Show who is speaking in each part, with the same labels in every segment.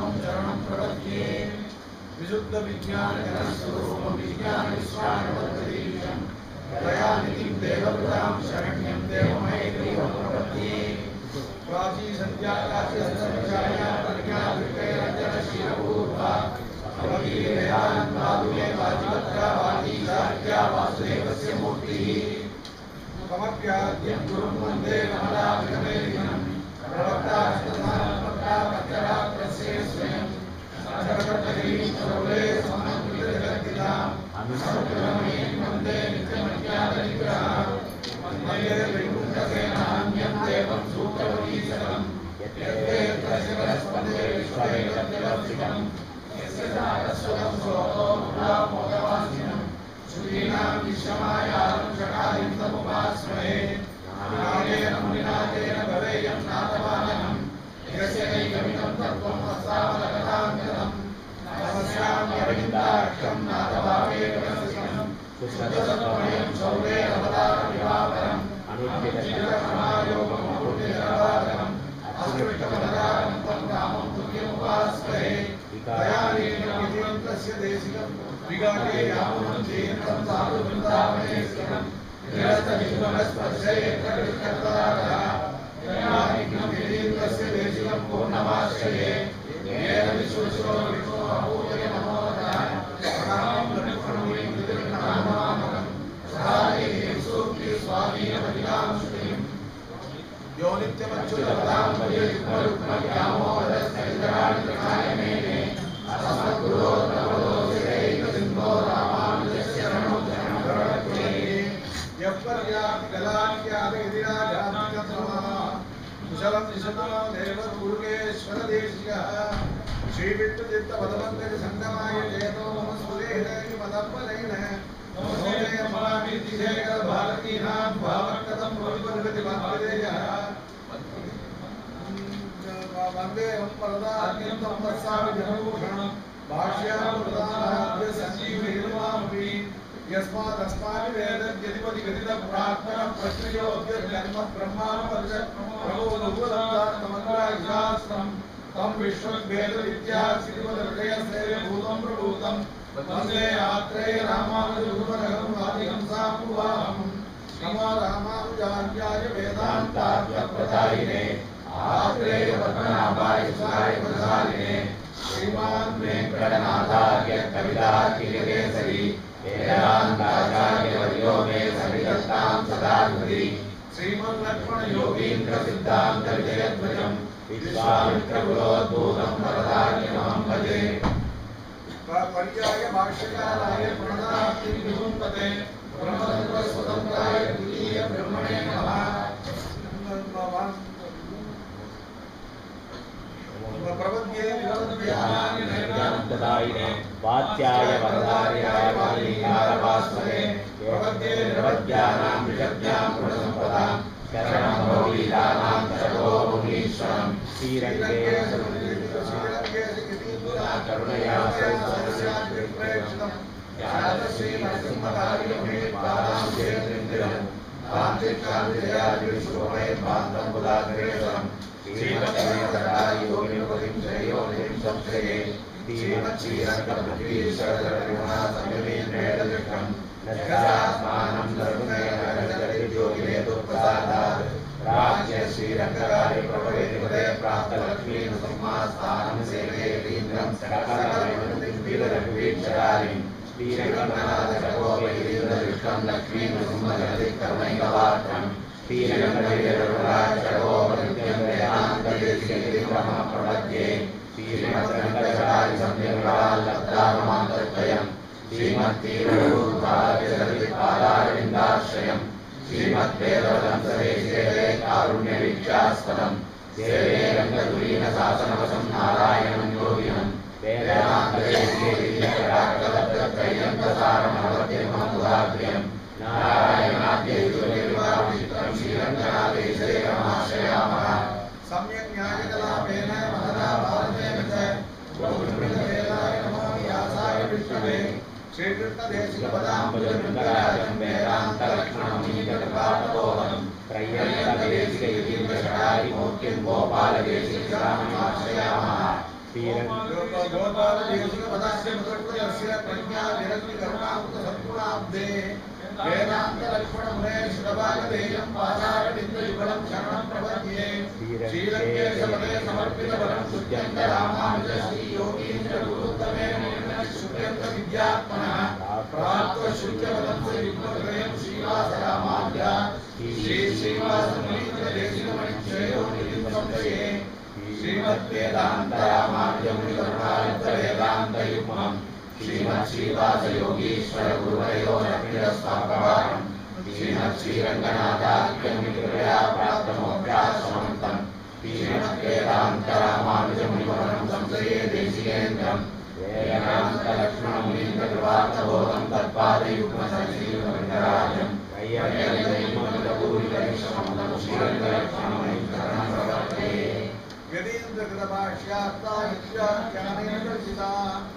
Speaker 1: शरणं प्रपद्ये विशुद्ध विज्ञान स्वरूपं विज्ञान विश्वानवद्वतीशं दयानिधिं देवपुरां शरण्यं देवमयग्रीवं प्रपद्ये प्राची संध्याकाशस्तविचार्या प्रज्ञा विक्रयरञ्जनशीलपूर्वा अवगीर्यान् पादुके वाजिवत्रा वागीशार्या वासुदेवस्य मूर्तिः कमप्याद्यं गुरुं वन्दे कमलाभिगमेलिनं प्रवक्ता पत्रा प्रस्य स्वयं सर्वकर्तरीं सर्वे समन्वितजगद्गीताम् अनुसर्गमयीं वन्दे नित्यमज्ञातनिग्रहाम् वन्दे वैकुण्ठसेनान्यं देवं सूत्रवतीशरम् यद्वेदस्य परस्पन्दे विश्वैकत्यवर्तिकम् यस्य सारस्वतं सोतो मुदामोदवासिनम् श्रीनां विश्वमायां चकारिं तमुपास्महे नागेन मुनिनाथेन भवेयं नाथवाहनं यस्य नैकमिदं तत्त्वं हस्तामलकथां कृतं नमस्यामि अरविन्दाक्षं नाथभावेकवसिनं शुद्धसत्त्वमयं शौर्येरवतारविवापरम् अनुज्ञितसमायोगमूर्तिजलवादनम् अस्पृष्टवदनानं तं रामं तुल्यमुपास्महे दयानीयं तस्य देशिकं विगाके यामुनन्देनं साधु वृन्दावने स्थितं निरस्तविघ्नस्पर्शयेत्कर्तदारः दयानिघ्नं यदीन्द्रस्य देशिकं पूर्णमाश्रये येन विश्वशो विष्णो अभूतय नमोदराय रामं लक्ष्मणं कृतिर्नामामकं सहायेन सूक्ति स्वामीनमधिकां श्रुतिम् यो नित्यमच्युतपदां भजे युग्मरुक्मव्यामोहरस्तैतराणि प्रकायमेने अस्मद्गुरो नवदोषैकसिन्धो रामानुजस्य शरणं प्रपद्ये यः पर्याप्ति कलाख्यातयतिराजात्मकतमः कुशलं निशतो देवगुरुकेश्वरदेशिकः श्रीविष्णुचित्तपदमन्दिरसङ्गमाय जयतो मम सुरेणैः पदपलेन नमोदय महावीतिशेखर भारतीनां भावकथं प्रविपरिगतिमन्दिरेयः वन्दे वरदाद्यन्तं वत्सामि जनभूषणं भाष्यामृतानाद्य सञ्जीवयिर्मामपि यस्मादस्माभिः वेदद्यतिपतिगतितप्रार्थना प्रक्रियोऽद्यजन्म ब्रह्माणपरमगोदभूतमग्राहिशास्त्रं तं विश्ववेदविद्यासिद्धिपदहृदयसेव्यभूतं प्रभूतं वन्दे आत्रेय रामानुजगुरुवरहं आदिहंसापूर्वाहं नमो रामानुजार्याय वेदान्तार्थप्रदायिने आत्रेय पद्मनाभाय सुधाय प्रसादिने श्रीमान् वेङ्कटनाथार्य कवितार्किकेसरी वेदान्ताचार्यवर्यो मे सन्निधत्तां सदा हृदि श्रीमन्लक्ष्मणयोगीन्द्र सिद्धान्तविजयध्वजं विश्वामित्रकुलोद्भूतं वरदान्यमहं भजे पर्याय भाष्यकाराय प्रणतार्थिं विभुंपते ब्रह्मतत्त्वस्वतन्त्राय द्वितीय ब्रह्मणे नमः प्रपद्ये विरमद्व्यानानिर्ज्ञानप्रदायिने वाच्याय वरदार्याय वालीकारवास्महे प्रपद्ये निरवद्यानां विषद्यां गुणसम्पदां शरणं भववीराणां शरणो मुनीश्वरं श्रीरङ्गे करुणया श्रीनरसिंहकार्यमे पादां चेन्द्रिन्द्रं कान्तिकान्तिजयादिविश्वमये भान्तं बुधाग्रेसरं श्रीमद्वेदायोनिपतिं श्रेयोनिं संश्रये श्रीमच्छ्रीरङ्गपृथ्वीशरदर्शनासंयमेन्द्रेणदृष्टं नष्टात्मानं धर्ममेकरजगतिज्योतिरेतुप्रसादात् राज्य श्रीरङ्गकार्यप्रभवेदिपदे प्राप्तलक्ष्मीनृसिंहास्थानं सेवेन्द्रं सकलविदरघुवीक्षकारिं श्रीरङ्गनाथशकोपैरीन्द्रदृष्टं लक्ष्मीनृसिंहजगतिकर्मैकवात्रं श्रीरङ्गवीररुराक्षकोपनित्यं वेदान्तदेशिकगिरिब्रह्म प्रपद्ये श्रीमद्रङ्गचारिसंध्यवाल्लब्धामान्तद्वयं श्रीमद्तीर्थरूपार्यसरिपादारविन्दाश्रयं श्रीमद्वेदवदंसदेशिके कारुण्यवीक्षास्पदं देवे रङ्गधुरीनशासनवशं नारायणं योगिनं वेदान्तदेशिकेन्द्रसारमवद्यममुदाग्र्यं नारायणाद्यैश्वर्यविभाविचित्रं श्रीरङ्गनाथेशैकमाश्रयामः सम्यक् न्यायकलापेन महदा भारतेन च बहुविधवेदाय नमो व्यासाय विष्णवे श्रीकृष्णदेशिकपदाम्बुजवृन्दराजं वेदान्तलक्ष्मणमुनिकृपाटपोहं त्रय्यन्तदेशिकयतीन्द्रषडारिमूर्तिं गोपालदेशिकराममाश्रयामः गोपाल देवसिक पदास्य मधुरस्य प्रज्ञा विरक्ति करुणामुक्त सद्गुणाब्दे वेदांत लक्ष्मण मुने श्रवागदेयं पादारविंद युगलं शरणं प्रपद्ये श्रीरंगे समदे समर्पित वरं सुत्यंत रामानुज श्री योगीन्द्र गुरुत्तमे शुक्यंत विद्यात्मनः प्राप्त शुक्यवदं से युग्महृदयं श्रीवास रामाभ्या श्री श्रीवास मुनीन्द्र देशिक मणिक्षयो निधिं संशये श्रीमद्वेदांत रामानुज मुनि करुणालब्ध वेदांत युग्मम् श्रीमत् श्रीवास योगीश्वर गुरुवरयो रत्नस्थापकम् श्रीमत् श्रीरंगनाथाख्यं कृपया प्राप्तमोक्षाश्रमन्तं श्रीमद् वेदांत रामानुज मुनिवरं संश्रये देशिकेन्द्रं वेदांत लक्ष्मण मुनीन्द्र कृपार्थबोधं तत्पादयुग्म श्रीरंगराजं वैय्यमूलपूरितरिश्रमं श्रीरंगलक्ष्मणं शरणं प्रपद्ये यदीन्द्र कृतभाष्यार्था विद्याज्ञानेन दर्शिता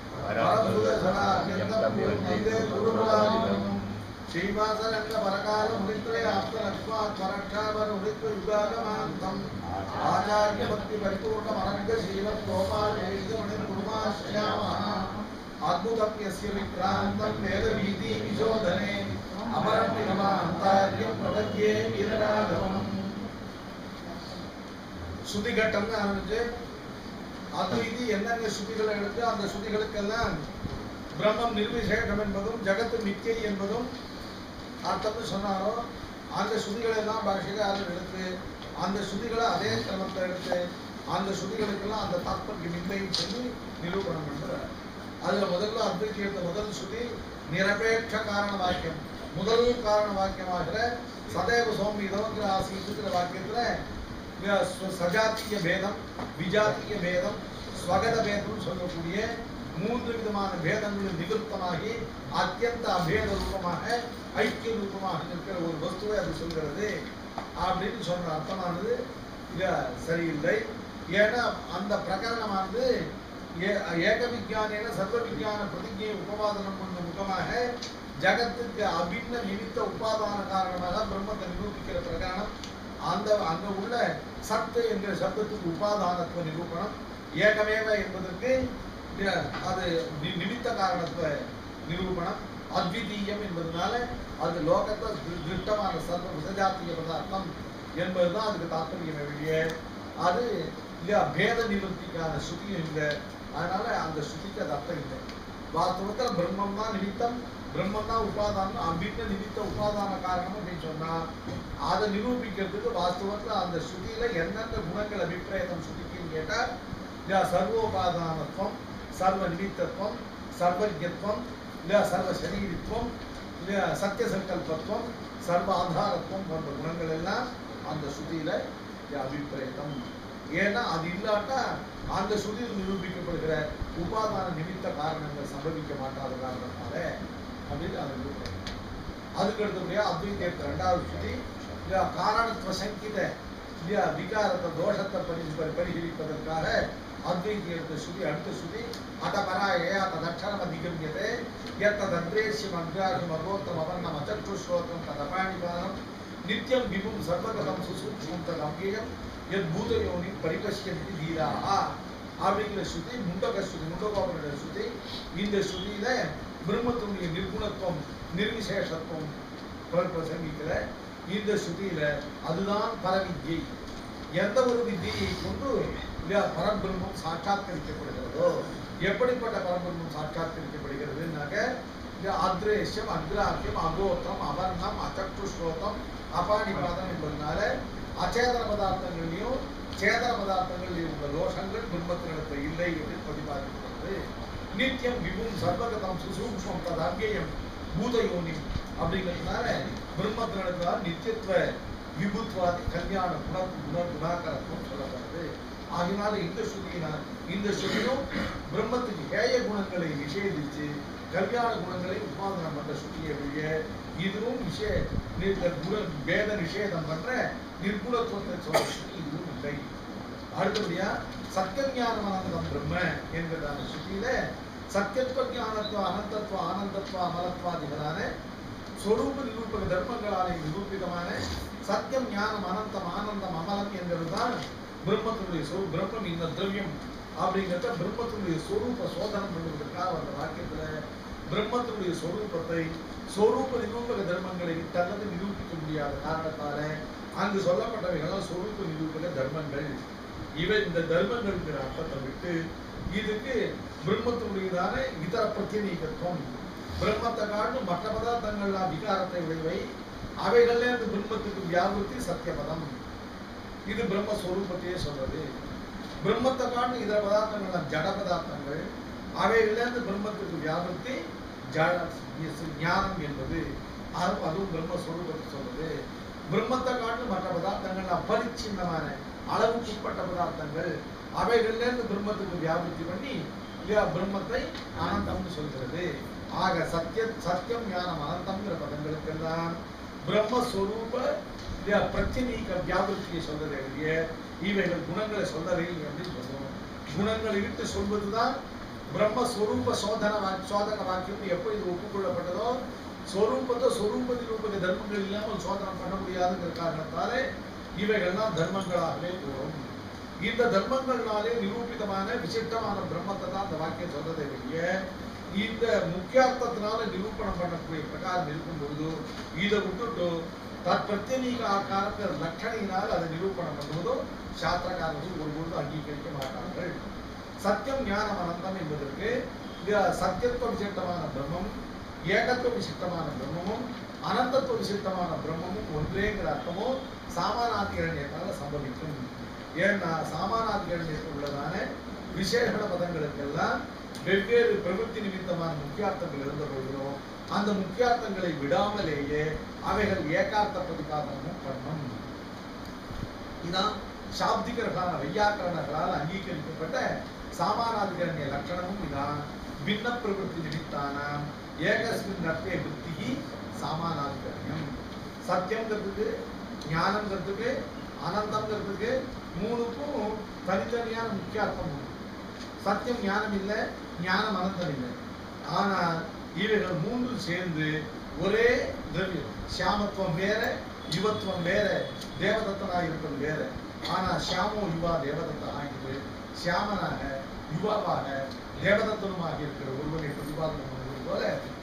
Speaker 1: श्रीवासरंग परकाल मुनित्रय आप्त लक्ष्मा परक्षावर मुनित्र युगागमांतम आचार्य भक्ति परिपूर्ण मनर्ग शील गोपाल देशिक मुनि कुर्माश्यामः अद्भुतं यस्य विक्रांतं वेद वीति विशोधने अमरं निगमान्तार्यं प्रपद्ये वीरराघवम् श्रुति घट्टम आरம்பிச்சு அது இது என்னென்ன ஸ்ருதிகளை எடுத்து அந்த ஸ்ருதிகளுக்கெல்லாம் பிரம்மம் நிர்விசேஷம் என்பதும் ஜகத்து மித்யை என்பதும் அர்த்தம்னு சொன்னாரோ அந்த ஸ்ருதிகளை எல்லாம் பாஷைக்காரர் எடுத்து அந்த ஸ்ருதிகளை அதே கிரமத்தை எடுத்து அந்த ஸ்ருதிகளுக்கெல்லாம் அந்த தாத்பர்யமின்மையும் சொல்லி நிரூபணம் பண்றார். அதுல முதல்ல அத்வைத்தியத்தை முதல் ஸ்ருதி நிரபேட்ச காரண வாக்கியம் முதல் காரண வாக்கியமாகிற சதேவ சௌமியதோங்கிற ஆசீத்துக்கிற வாக்கியத்துல सजातीय भेदम विजातीय भेदम स्वगत भेदम சொல்லக்கூடிய மூன்று விதமான भेदங்கள் நிவர்த்தமாகி அत्यंत அபேத ரூபமாக ஐக்கிய ரூபமாக இருக்கிற ஒரு வஸ்துவை அது சொல்கிறது அப்படின்னு சொல்ற அர்த்தமானது இது சரியில்லை. ஏன்னா அந்த பிரகரணமானது ஏக விஞ்ஞானேன சர்வ விஞ்ஞான பிரதிஜை உபவாதனம் கொண்ட முகமாக ஜகத்துக்கு அபின்ன நிமித்த உபாதான காரணமாக பிரம்மத்தை நிரூபிக்கிற பிரகரணம் அந்த அங்க உள்ள சத்து என்ற சப்தத்துக்கு உபாதானத்துவ நிரூபணம் ஏகமேவ என்பதற்கு அது நிமித்த காரணத்துவ நிரூபணம் அத்விதீயம் என்பதனால அது லோகத்தை திருஷ்டமான சர்வ விசஜாத்திய பதார்த்தம் என்பதுதான் அதுக்கு தாற்பயம் வெளியே அது இல்லையா பேத நிவர்த்திக்கான ஸ்ருதியும் இல்லை. அதனால அந்த ஸ்ருதிக்கு அது அர்த்தம் இல்லை. வாஸ்தவத்தில் பிரம்மம் தான் நிமித்தம் பிரம்மம் தான் உபாதானம் அபின்ன நிமித்த உபாதான காரணம் அப்படின்னு சொன்னா அதை நிரூபிக்கிறதுக்கு வாஸ்தவத்தில் அந்த ஸ்ருதியில என்னென்ன குணங்கள் அபிப்பிராயம் ஸ்ருதிக்குன்னு கேட்டா சர்வோபாதானத்துவம் சர்வ நிமித்தத்துவம் சர்வஜத்துவம் இல்லையா சர்வ சரீரித்துவம் இல்லையா சத்திய சங்கல்பத்துவம் சர்வ ஆதாரத்துவம் போன்ற குணங்கள் எல்லாம் அந்த ஸ்ருதியில அபிப்பிராயம். ஏன்னா அது இல்லாட்டா அந்த ஸ்ருதியில் நிரூபிக்கப்படுகிற உபாதான நிமித்த காரணங்கள் சம்பவிக்க மாட்டாத காரணத்தால அப்படின்னு அதை நிரூபிக்கிறார். அதுக்கு அடுத்தபடியா அத்வைத்தியத்தை ரெண்டாவது ஸ்ருதி காரணத்துவ சங்கித இல்லையா விகாரத்தை தோஷத்தை பரிகரிப்பதற்காக அத்வைத்தியத்தை ஸ்ருதி அடுத்த ஸ்ருதி அதபராய ததக்ஷரம் அதிகமியதே யத்தத்ரேஷ்யம் அக்ராஹ்யம் அகோத்தம் அவர்ணம் அச்சக்ஷுஸ்ரோத்ரம் ததபாணிபானம் நித்யம் விபும் சர்வகதம் சுசூக்ஷ்மம் ததவ்யயம் யத்பூதயோனி பரிபஷ்யந்தி தீராः அப்படிங்கிற ஸ்ருதி முண்டக ஸ்ருதி முண்டகோபனுடைய ஸ்ருதி. இந்த ஸ்ருதியில பிரம்மத்துடைய நிர்குணத்துவம் நிர்விசேஷத்துவம் பிரசங்கிக்கிற இந்த ஸ்ருதியில அதுதான் பரவித்யை. எந்த ஒரு வித்தியை கொண்டு பரபிரம்மம் சாட்சாத்கரிக்கப்படுகிறதோ எப்படிப்பட்ட பரபிரம்மம் சாட்சாத்கரிக்கப்படுகிறதுனாக்க அத்ரேஷ்யம் அக்ராஹ்யம் அகோத்திரம் அவர்ணம் அச்சக்ஷுஸ்ரோதம் அபாணிபாதம் என்பதனால அச்சேதன பதார்த்தங்களையும் சேதன பதார்த்தங்களில் உள்ள தோஷங்கள் பிரம்மத்தினிடத்தில் இல்லை என்று பிரதிபாதிக்கிறது. நித்தியம் விபும் சர்வகதம் சுசூக்ஷ்மம் தது அவ்யயம் பூதயோனி அப்படிங்கிறதுனால பிரம்மத்தினிடத்துல நித்தியத்துவ விபுத்வாதி கல்யாண குணாகரத்துவம் சொல்லப்படுறது. ஆகினால இந்த ஸ்ருதியும் பிரம்மத்துக்கு ஹேய குணங்களை நிஷேதிச்சு கல்யாண குணங்களை உபாதனம் பண்ற ஸ்ருதியை வெளிய இதுவும் பேத நிஷேதம் பண்ற நிர்குணத்துவத்தை சொல்ற ஸ்ருதி இதுவும் இல்லை. அடுத்தபடியா சத்தியஞானமானந்தம் பிரம்ம என்கிறதான ஸ்ருதியில சத்தியத்துவ ஞானத்துவ அனந்தத்துவ ஆனந்தத்துவ அமலத்வாதிகளான சொரூப நிரூபக தர்மங்களாலே நிரூபிதமான சத்தியம் ஞானம் அனந்தம் ஆனந்தம் அமலம் என்கிறதுதான் பிரம்மத்தினுடைய சொரூபம். பிரம்மம் இந்த திரவியம் அப்படிங்கிறத பிரம்மத்தினுடைய சொரூப சோதனம் பண்ணுவதற்காக அந்த வாக்கியத்துல பிரம்மத்தினுடைய சொரூபத்தை சொரூப நிரூபக தர்மங்களை தனது நிரூபிக்க முடியாத காரணத்தால அங்கு சொல்லப்பட்டவைகளாம் சொரூப நிரூபக தர்மங்கள். இவை இந்த தர்மங்கள்ங்கிற அர்த்தத்தை விட்டு இதுக்கு பிரம்மத்தினுடையதான இதர பிரத்யேகத்துவம், பிரம்மத்தை காட்டும் மற்ற பதார்த்தங்கள்லாம் விகாரத்தை உடையவை, அவைகள்ல இந்த பிரம்மத்துக்கு வியாபிருத்தி சத்தியபதம். இது பிரம்மஸ்வரூபத்தையே சொல்றது. பிரம்மத்தை காட்டும் இதர பதார்த்தங்கள்லாம் ஜட பதார்த்தங்கள், அவைகள்ல இருந்து பிரம்மத்துக்கு வியாபிருத்தி ஞானம் என்பது அதுவும் பிரம்மஸ்வரூபத்தை சொல்றது. பிரம்மத்தை காட்டும் மற்ற பதார்த்தங்கள் அப்பரிச்சின்னமான அளவுக்குட்பட்ட பதார்த்தங்கள், அவைகள்ல இருந்து பிரம்மத்துக்கு வியாபிருத்தி பண்ணி பிரம்மத்தை அனந்தம்னு சொல்கிறது. ஆக சத்தியம் ஞானம் அனந்தம்ங்கிற பதங்களுக்கெல்லாம் பிரம்மஸ்வரூப பிரத்யேக வியாபிருத்தியை சொல்றதை எழுதிய இவைகள் குணங்களை சொல்லவே அப்படின்னு சொல்லுவோம். குணங்களை விட்டு சொல்வதுதான் பிரம்மஸ்வரூப சோதன வாக்கியம். எப்போ இது ஒப்புக்கொள்ளப்பட்டதோ ஸ்வரூபத்தை சொரூப நிரூபக தர்மங்கள் இல்லாமல் சோதனை பண்ண முடியாதுங்கிற காரணத்தாலே இவைகள்லாம் தர்மங்களாகவே கூறும். இந்த தர்மங்கள்னாலே நிரூபிதமான விசிஷ்டமான பிரம்மத்தை தான் அந்த வாக்கியம் சொல்றதை வெளிய இந்த முக்கியார்த்தத்தினால நிரூபணம் பண்ணக்கூடிய பிரகாரம் இருக்கும் பொழுது இதை விட்டுட்டு தற்பிரத்யேக ஆக்காரங்கிற லட்சணையினால் அதை நிரூபணம் பண்ணுவதோ சாஸ்திரக்காரர்கள் ஒருபொழுது அங்கீகரிக்க மாட்டார்கள். சத்தியம் ஞானம் அனந்தம் என்பதற்கு சத்தியத்துவ விசிஷ்டமான பிரம்மம், ஏகத்துவ விசிஷ்டமான பிரம்மமும் அனந்தத்துவ விசிஷ்டமான பிரம்மமும் ஒன்றேங்கிற அர்த்தமும் சாமானாதிகரண்யத்தால சம்பவிக்கும். ஏன்னா சாமானாதிகரண்யத்தில் உள்ளதான விசேஷண பதங்களுக்கெல்லாம் வெவ்வேறு பிரவೃತ್ತಿ நிமித்தமான முக்கியார்த்தங்கள் இருந்த போதிலும் அந்த முக்கியார்த்தங்களை விடாமலேயே அவைகள் ஏகார்த்த பிரதிபாதனமும் பண்ணும். இதான் சாப்திகர்களான வையாக்கரணர்களால் அங்கீகரிக்கப்பட்ட சாமானாதிகரண்ய லட்சணமும் இதான். பின்ன பிரவೃತ್ತಿ நிமித்தான ஏகஸ்மின் அர்த்தே விருத்தி சாமானாதிகரண்யம். சத்தியம்ங்கிறதுக்கு, ஞானம்ங்கிறதுக்கு, அனந்தம்ங்கிறதுக்கு மூணுக்கும் தனித்தனியான முக்கியார்த்தம் உண்டு. சத்தியம் ஞானம் இல்லை, ஞானம் அனந்தம் இல்லை. ஆனால் இவைகள் மூன்று சேர்ந்து ஒரே திரவியம். சியாமத்துவம் வேற, யுவத்துவம் வேற, தேவதத்தனாக இருப்பது வேற. ஆனால் சியாமோ யுவா தேவதத்தனாகிறது. சியாமனாக யுவாவாக தேவதத்தனுமாக இருக்கிற ஒருவனை பிரதிபாதனம் பண்ணுவது போல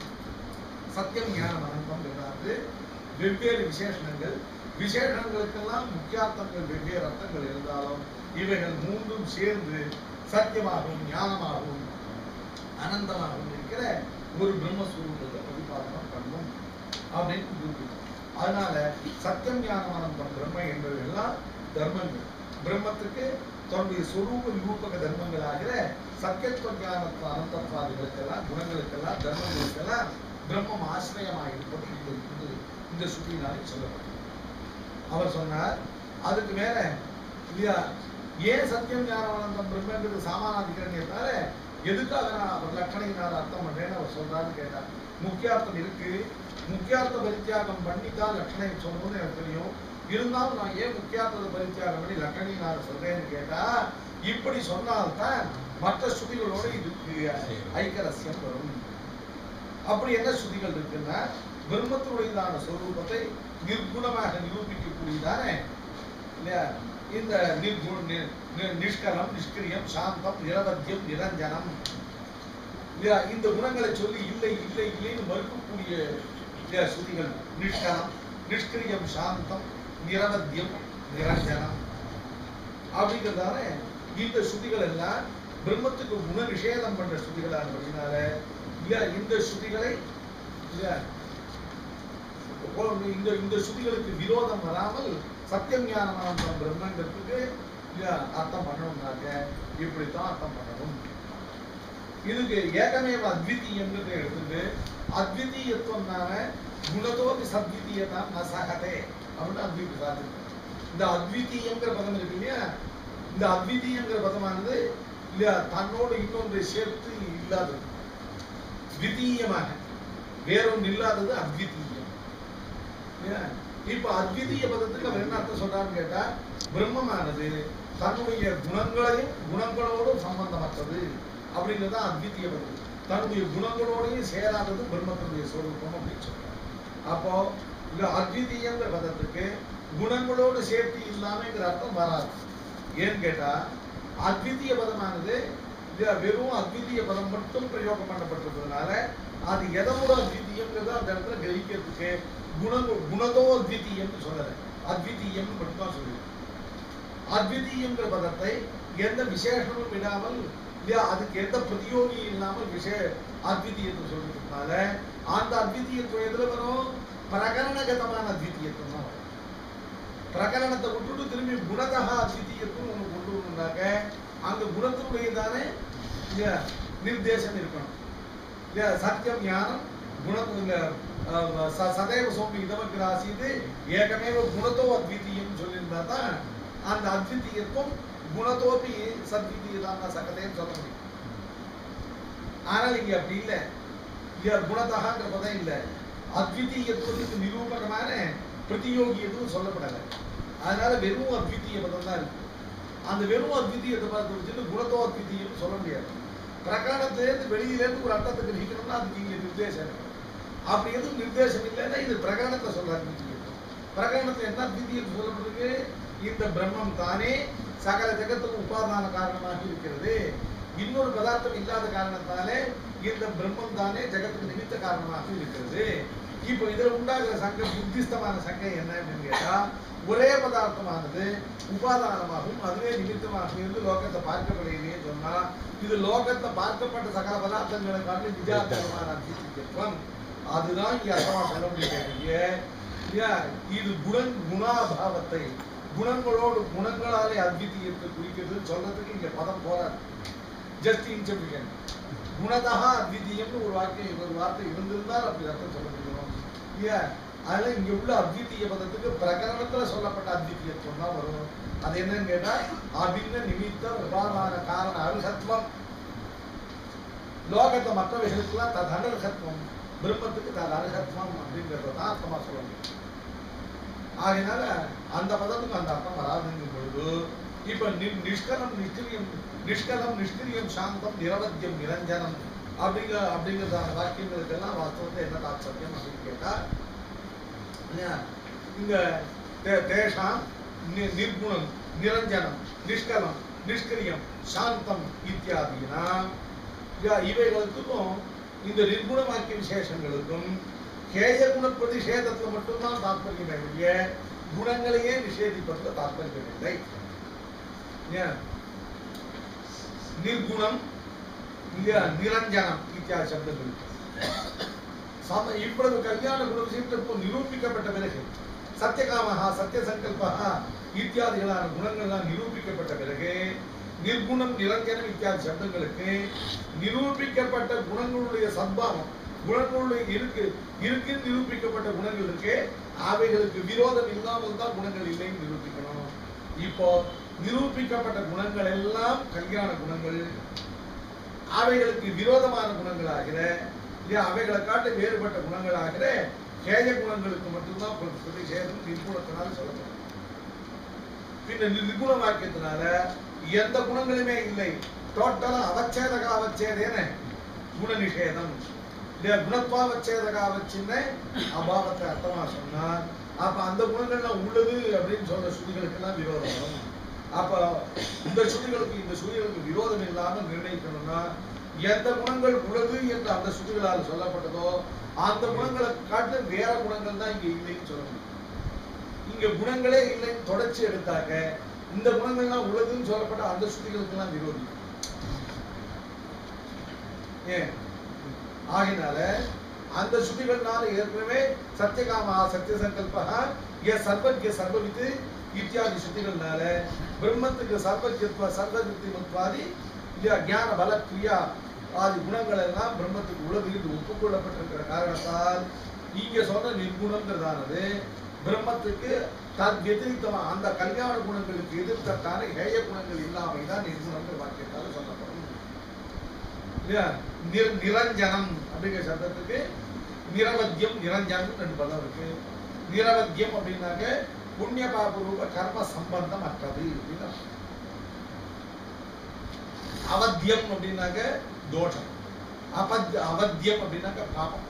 Speaker 1: சத்தியம் ஞானம் அனந்தம் என்றாது வெவ்வேறு விசேஷணங்கள். விசேஷங்களுக்கெல்லாம் முக்கியார்த்தங்கள் வெவ்வேறு அர்த்தங்கள் இருந்தாலும் இவைகள் மூன்றும் சேர்ந்து சத்தியமாகவும் ஞானமாகவும் அனந்தமாகவும் இருக்கிற ஒரு பிரம்மஸ்வரூபத்தை பிரதிபாதனம் பண்ணும் அப்படின்னு குறிப்பிட்டோம். அதனால சத்தியம் ஞானம் அனந்தம் பிரம்ம என்பதெல்லாம் தர்மங்கள். பிரம்மத்துக்கு தன்னுடைய சொரூப நிரூபக தர்மங்கள் ஆகிற சத்தியத்துவ ஞானத்துவ அனந்தத்வாதிகளுக்கெல்லாம் குணங்களுக்கெல்லாம் தர்மங்களுக்கெல்லாம் பிரம்மம் ஆசிரியமாக இருப்பது இந்த சுத்தினாலே சொல்லப்படும். அவர் சொன்னார். அதுக்கு மேல இல்லையா, ஏன் சத்தியம் ஞானம் அனந்தம் பிரம்மன்றது சாமானாதிகரண்யத்தால எதுக்காக நான் அவர் லட்சணையினால் அர்த்தம் பண்றேன்னு அவர் சொல்றாருன்னு கேட்டார். முக்கியார்த்தம் இருக்கு, முக்கியார்த்த பரித்தியாகம் பண்ணித்தான் லட்சணை சொல்லணும்னு எனக்கு தெரியும். இருந்தாலும் நான் ஏன் முக்கியார்த்தத்தை பரித்தியாகம் பண்ணி லட்சணையினால் சொல்றேன்னு கேட்டா, இப்படி சொன்னால்தான் மற்ற ஸ்ருதிகளோட இதுக்கு ஐக்கரஸ்யம் வரும். அப்படி என்ன ஸ்ருதிகள் இருக்குன்னா, பிரம்மத்துடையதான சொரூபத்தை நிர்குணமாக நிரூபிக்கக்கூடியதானே இல்லையா, இந்த நிஷ்கலம், நிஷ்கிரியம், சாந்தம், நிரவத்தியம், நிரஞ்சனம் இல்லையா, இந்த குணங்களை சொல்லி இல்லை இல்லை இல்லைன்னு மறுக்கக்கூடிய ஸ்ருதிகள். நிஷ்கலம், நிஷ்கிரியம், சாந்தம், நிரவத்தியம், நிரஞ்சனம் அப்படிங்கிறதான இந்த ஸ்ருதிகள் எல்லாம் பிரம்மத்துக்கு குண நிஷேதம் பண்ற ஸ்ருதிகளா இருப்பதினால இல்லையா, இந்த ஸ்ருதிகளை இல்லையா இந்த ஸ்ருதிகளுக்கு விரோதம் வராமல் சத்தியம் ஞானமான பிரம்மங்கிறதுக்கு அர்த்தம் பண்ணணும்னாக்க இப்படித்தான் அர்த்தம் பண்ணணும். இதுக்கு ஏகமேவ அத்விதீயம்ங்கிறத எடுத்துட்டு அத்விதீயத்துவம்னால குணத்தோடு சத்விதீயதான் நசகதே அப்படின்னு அத்விதீய சாதிக்கும். இந்த அத்விதீயங்கிற பதம் இருக்கு இல்லையா, இந்த அத்விதீயங்கிற பதமானது இல்லையா தன்னோடு இன்னொன்றை சேர்த்து இல்லாதது, த்விதீயமாக வேறொன்று இல்லாதது அத்விதீயம். இப்ப அத்விதீய பதத்துக்கு அவர் என்ன அர்த்தம் சொல்றாருன்னு கேட்டா, பிரம்மமானது தன்னுடைய குணங்களையும் குணங்களோடும் சம்பந்தமற்றது அப்படிங்கிறது அத்விதீய பதம். தன்னுடைய குணங்களோடையும் சேராதது பிரம்மத்தினுடைய சொரூபம் அப்படின்னு சொல்றாரு. அப்போ இந்த அத்விதீயங்கிற பதத்துக்கு குணங்களோடு சேர்த்து இல்லாமங்கிற அர்த்தம் வராது. ஏன்னு கேட்டா, அத்விதீய பதமானது வெறும் அத்விதீய பதம் மட்டும் பிரயோகம் பண்ணப்பட்டிருக்கிறதுனால அது எதோட அத்விதீயம்ங்கிறத அந்த இடத்துல கிரகிக்கிறதுக்கு குணதோ அத்விதீயம்னு சொல்லலை, அத்விதீயம் மட்டும் தான் சொல்லுது. அத்விதீயங்கிற பதத்தை எந்த விசேஷமும் விடாமல் இல்லையா, அதுக்கு எந்த பிரதியோகி இல்லாமல் அத்விதீயத்தை சொல்றதுனால அந்த அத்விதீயத்துவம் எதுல வரும்? பிரகரணகதமான அத்விதீயத்துவம் தான் வரும். பிரகரணத்தை விட்டுட்டு திரும்பி குணதா அத்விதீயத்துவம் ஒன்று கொண்டு வரணும்னாக்க அங்க குணத்தினுடையதானே நிர்தேசம் இருக்கணும் இல்லையா. சத்தியம் ஞானம் குணம் சதைவ சோமி இதமக்கு ஆசீது ஏகமேவ குணத்தோ அத்விதீயம் சொல்லியிருந்தா தான் அந்த அத்விதீயத்துவம் குணத்தோப்பி சத்விதீயதான் சகதைன்னு சொல்ல முடியும். ஆனால் இங்க அப்படி இல்லை, குணத்தகாங்கிற பதம் இல்லை, அத்விதீயத்துவத்துக்கு நிரூபகமான பிரதியோகி எதுவும் சொல்லப்படலை. அதனால வெறும் அத்விதீய பதம் தான் இருக்கு. அந்த வெறும் அத்விதீயத்தை பார்த்து வச்சுட்டு குணத்தோ அத்விதீயம் சொல்ல முடியாது. பிரகரணத்திலேருந்து வெளியிலேருந்து ஒரு அர்த்தத்தை கிரகிக்கணும்னா அதுக்கு இங்க நிர்தேசம் இருக்கு. அப்படி எதுவும் நிர்தேசம் இல்லைன்னா இது பிரகரணத்தை சொல்ல அத்விதீயம். பிரகரணத்தை என்ன அத்விதீயம் சொல்லப்படுது? இந்த பிரம்மம் தானே சகல ஜகத்துக்கு உபாதான காரணமாக இருக்கிறது. இன்னொரு பதார்த்தம் இல்லாத காரணத்தாலே இந்த பிரம்மம் தானே ஜகத்துக்கு நிமித்த காரணமாக இருக்கிறது. இப்போ இதுல உண்டாகிற சங்கை புத்திஸ்தமான சங்கை என்ன அப்படின்னு கேட்டா, ஒரே பதார்த்தமானது உபாதானமாகவும் அதுவே நிமித்தமாக இருந்து லோகத்தை பார்க்கப்படையிலே சொன்னா இது லோகத்தை பார்க்கப்பட்ட சகல பதார்த்தங்களுக்கான நிஜார்த்தமான அத்விதீயத்துவம். அதுதான் இங்க அர்த்தமா சொல்ல முடியாது. இது குணாபாவத்தை குணங்களோடு குணங்களாலே அத்விதீயத்தை குறிக்கிறது சொல்றதுக்கு இங்க பதம் போறாது. ஜஸ்ட் இன்சபிஷன். குணதா அத்விதீயம்னு ஒரு வார்த்தை இருந்திருந்தால் அப்படி அர்த்தம் சொல்ல முடியும் இல்லையா. அதனால இங்க உள்ள அத்விதீய பதத்துக்கு பிரகரணத்துல சொல்லப்பட்ட அத்விதீயத்துவம் தான் வரும். அது என்னன்னு கேட்டா அபின்ன நிமித்த உபாதான காரண அருகத்துவம். லோகத்தை மற்றவைகளுக்கெல்லாம் தது அனர்ஹத்துவம், பிரம்மத்துக்கு தது அருகத்துவம் அப்படிங்கிறத தான் அர்த்தமா சொல்ல முடியும். ஆகையினால அந்த பதத்துக்கு அந்த அர்த்தம் வராதுங்கும் பொழுது இப்ப நிஷ்கலம் நிஷ்கிரியம் சாந்தம் நிரவத்தியம் நிரஞ்சனம் அப்படிங்கிறதான வாக்கியங்களுக்கெல்லாம் வாஸ்தவத்தை என்ன தாத்பரியம் அப்படின்னு கேட்டா, இங்க தேஷாம் நிர்குணம் நிரஞ்சனம் நிஷ்கலம் நிஷ்கிரியம் சாந்தம் இத்தியாதினா இவைகளுக்கும் இந்த நிர்குண வாக்கிய விசேஷங்களுக்கும் கேய குண பிரதிஷேதத்துல மட்டும்தான் தாற்பயமே ஒழிய குணங்களையே நிஷேதிப்பதில் தாற்பயம் இல்லை. நிர்குணம் நிரஞ்சனம் இத்தியாதி சப்தங்கள் இவ்வளவு கல்யாண குண விஷயத்திற்கு நிரூபிக்கப்பட்ட பிறகு சத்தியகாமஹா சத்தியசங்கல்பஹா இத்தியாதிகளான குணங்கள்லாம் நிரூபிக்கப்பட்ட பிறகு நிர்குணம் நிரஞ்சனம் இத்தியாதி சப்தங்களுக்கு நிரூபிக்கப்பட்ட குணங்களுடைய சத்பாவம் குணங்களுடைய இருக்கு நிரூபிக்கப்பட்ட குணங்கள் இருக்கு, அவைகளுக்கு விரோதம் இல்லாமல் தான் குணங்கள் இல்லைன்னு நிரூபிக்கணும். இப்போ நிரூபிக்கப்பட்ட குணங்கள் எல்லாம் கல்யாண குணங்கள், அவைகளுக்கு விரோதமான குணங்களாகிற அவைகளை காட்டு வேறுபட்ட குணங்களாகிற கேய குணங்களுக்கு மட்டும்தான் பிரதிஷேதம் நிர்குணத்தினால சொல்லப்படும். பின்ன நிர்குண வாக்கியத்தினால எந்த குணங்களுமே இல்லை, டோட்டலா அவச்சேதக அவச்சேதேன குண நிஷேதம் குணத்வாவச்சேதகாவச்சின்ன அபாவத்தை அர்த்தமா சொன்னார். அப்ப அந்த குணங்கள்லாம் உள்ளது அப்படின்னு சொல்ற ஸ்ருதிகளுக்கெல்லாம் விரோதம் வரும். அப்ப இந்த ஸ்ருதிகளுக்கு விரோதம் இல்லாம நிர்ணயிக்கணும்னா எந்த குணங்கள் உள்ளது என்று அந்த ஸ்ருதிகளால் சொல்லப்பட்டதோ அந்த குணங்களை காட்டு வேற குணங்கள் தான் இங்க இல்லைன்னு சொல்ல முடியும். இங்க குணங்களே இல்லைன்னு தொடர்ச்சி எடுத்தாக்க இந்த குணங்கள்லாம் உள்ளதுன்னு சொல்லப்பட்ட அந்த ஸ்ருதிகளுக்கெல்லாம் விரோதி. ஏன் ஆகினால அந்த ஸ்ருதிகள்னால ஏற்கனவே சத்தியகாமா சத்தியசங்கல்பா சர்வஜ்ய சர்வவித்து இத்தியாதி ஸ்ருதிகள்னால பிரம்மத்துக்கு சர்வஜத்வ சர்வஜத்வாதி ஞான பல கிரியா ஆதி குணங்கள் எல்லாம் பிரம்மத்துக்கு உள்ளது என்று ஒப்புக்கொள்ளப்பட்டிருக்கிற காரணத்தால் இங்க சொன்ன நிர்குணங்கிறதானது பிரம்மத்துக்கு தத்வெதிரித்தமா அந்த கல்யாண குணங்களுக்கு எதிர்த்தான ஹேய குணங்கள் இல்லாமல் தான் நிர்குணங்கிற வாக்கியத்தால் சொல்லப்படும். நிரஞ்சனம் அப்படிங்கிற சப்தத்துக்கு நிரவத்தியம் நிரஞ்சனம் ரெண்டு பதம் இருக்கு. நிரவத்தியம் அப்படின்னாக்க புண்ணிய பாப ரூப கர்ம சம்பந்தம் அற்றது அப்படின்னா, அவத்தியம் அப்படின்னாக்க தோஷம், அவத்தியம் அப்படின்னாக்க பாபம்.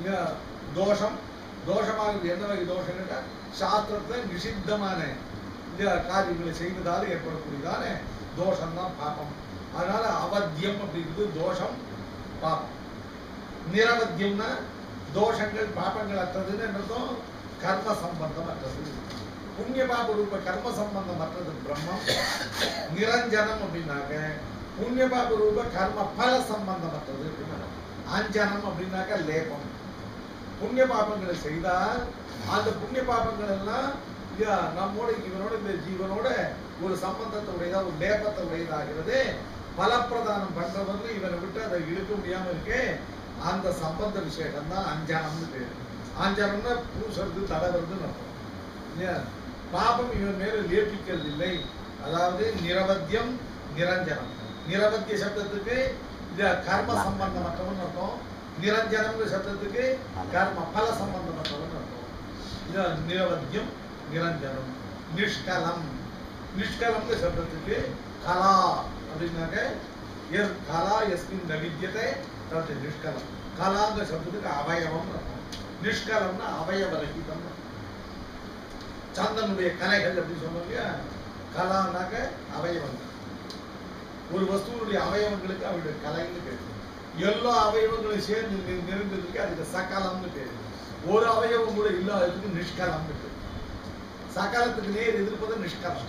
Speaker 1: தோஷம் தோஷமாக என்ன வகை தோஷம் கேட்டா சாஸ்திரத்துல நிஷித்தமான காரியங்களை செய்வதால் ஏற்படக்கூடியதான தோஷம் தான் பாபம். அதனால அவத்தியம் அப்படிங்கிறது தோஷம் பாபம். நிரவத்தியம்னா தோஷங்கள் பாபங்கள் அற்றதுன்னு அர்த்தம், கர்ம சம்பந்தம் அற்றது. புண்ணிய பாப ரூப கர்ம சம்பந்தம் அற்றது பிரம்மம். நிரஞ்சனம் அப்படின்னாக்க புண்ணிய பாப ரூப கர்ம பல சம்பந்தம் அற்றது. அஞ்சனம் அப்படின்னாக்க லேபம். புண்ணிய பாபங்களை செய்தால் அந்த புண்ணிய பாபங்கள் எல்லாம் நம்மோட இவனோட இந்த ஜீவனோட ஒரு சம்பந்தத்தை உடையதா ஒரு லேபத்தை உடையதாகிறது. பலப்பிரதானம் பண்றவங்க இவனை விட்டு அதை இழுக்க முடியாம இருக்கே, அந்த சம்பந்த விசேஷம் தான் அஞ்சனம்னு பேரு. அஞ்சனம்னா பூசறது தடை வருதுன்னு அர்த்தம் இல்லையா. பாபம் இவன் மேல லேபிக்கிறது இல்லை. அதாவது நிரவத்தியம் நிரஞ்சனம். நிரவத்திய சப்தத்துக்கு கர்ம சம்பந்தமற்றவன் அர்த்தம். நிரஞ்சனம்ங்கிற சப்தத்துக்கு கர்ம பல சம்பந்தமற்றவன் அர்த்தம். இது நிரவத்தியம் நிரஞ்சனம். நிஷ்கலம். நிஷ்கலம்ங்கிற சப்தத்துக்கு கலா அப்படின்னாக்க கலா எஸ்மின் நவித்தியத்தை தது நிஷ்கலம். கலாங்கிற சப்தத்துக்கு அவயவம் அர்த்தம். நிஷ்கலம்னா அவயவரகிதம். சந்தனுடைய கலைகள் அப்படின்னு சொன்னாங்க. கலானாக்க அவயவங்கள். ஒரு வஸ்துவனுடைய அவயவங்களுக்கு அவருடைய கலைன்னு பேரு. எல்லா அவயவங்களும் சேர்ந்து நிறைந்ததுக்கு அதுக்கு சகலம்னு பேரு. ஒரு அவயவம் கூட இல்லாததுக்கு நிஷ்கலம்னு பேரு. சகலத்துக்கு நேர் எதிர்ப்பது நிஷ்கலம்.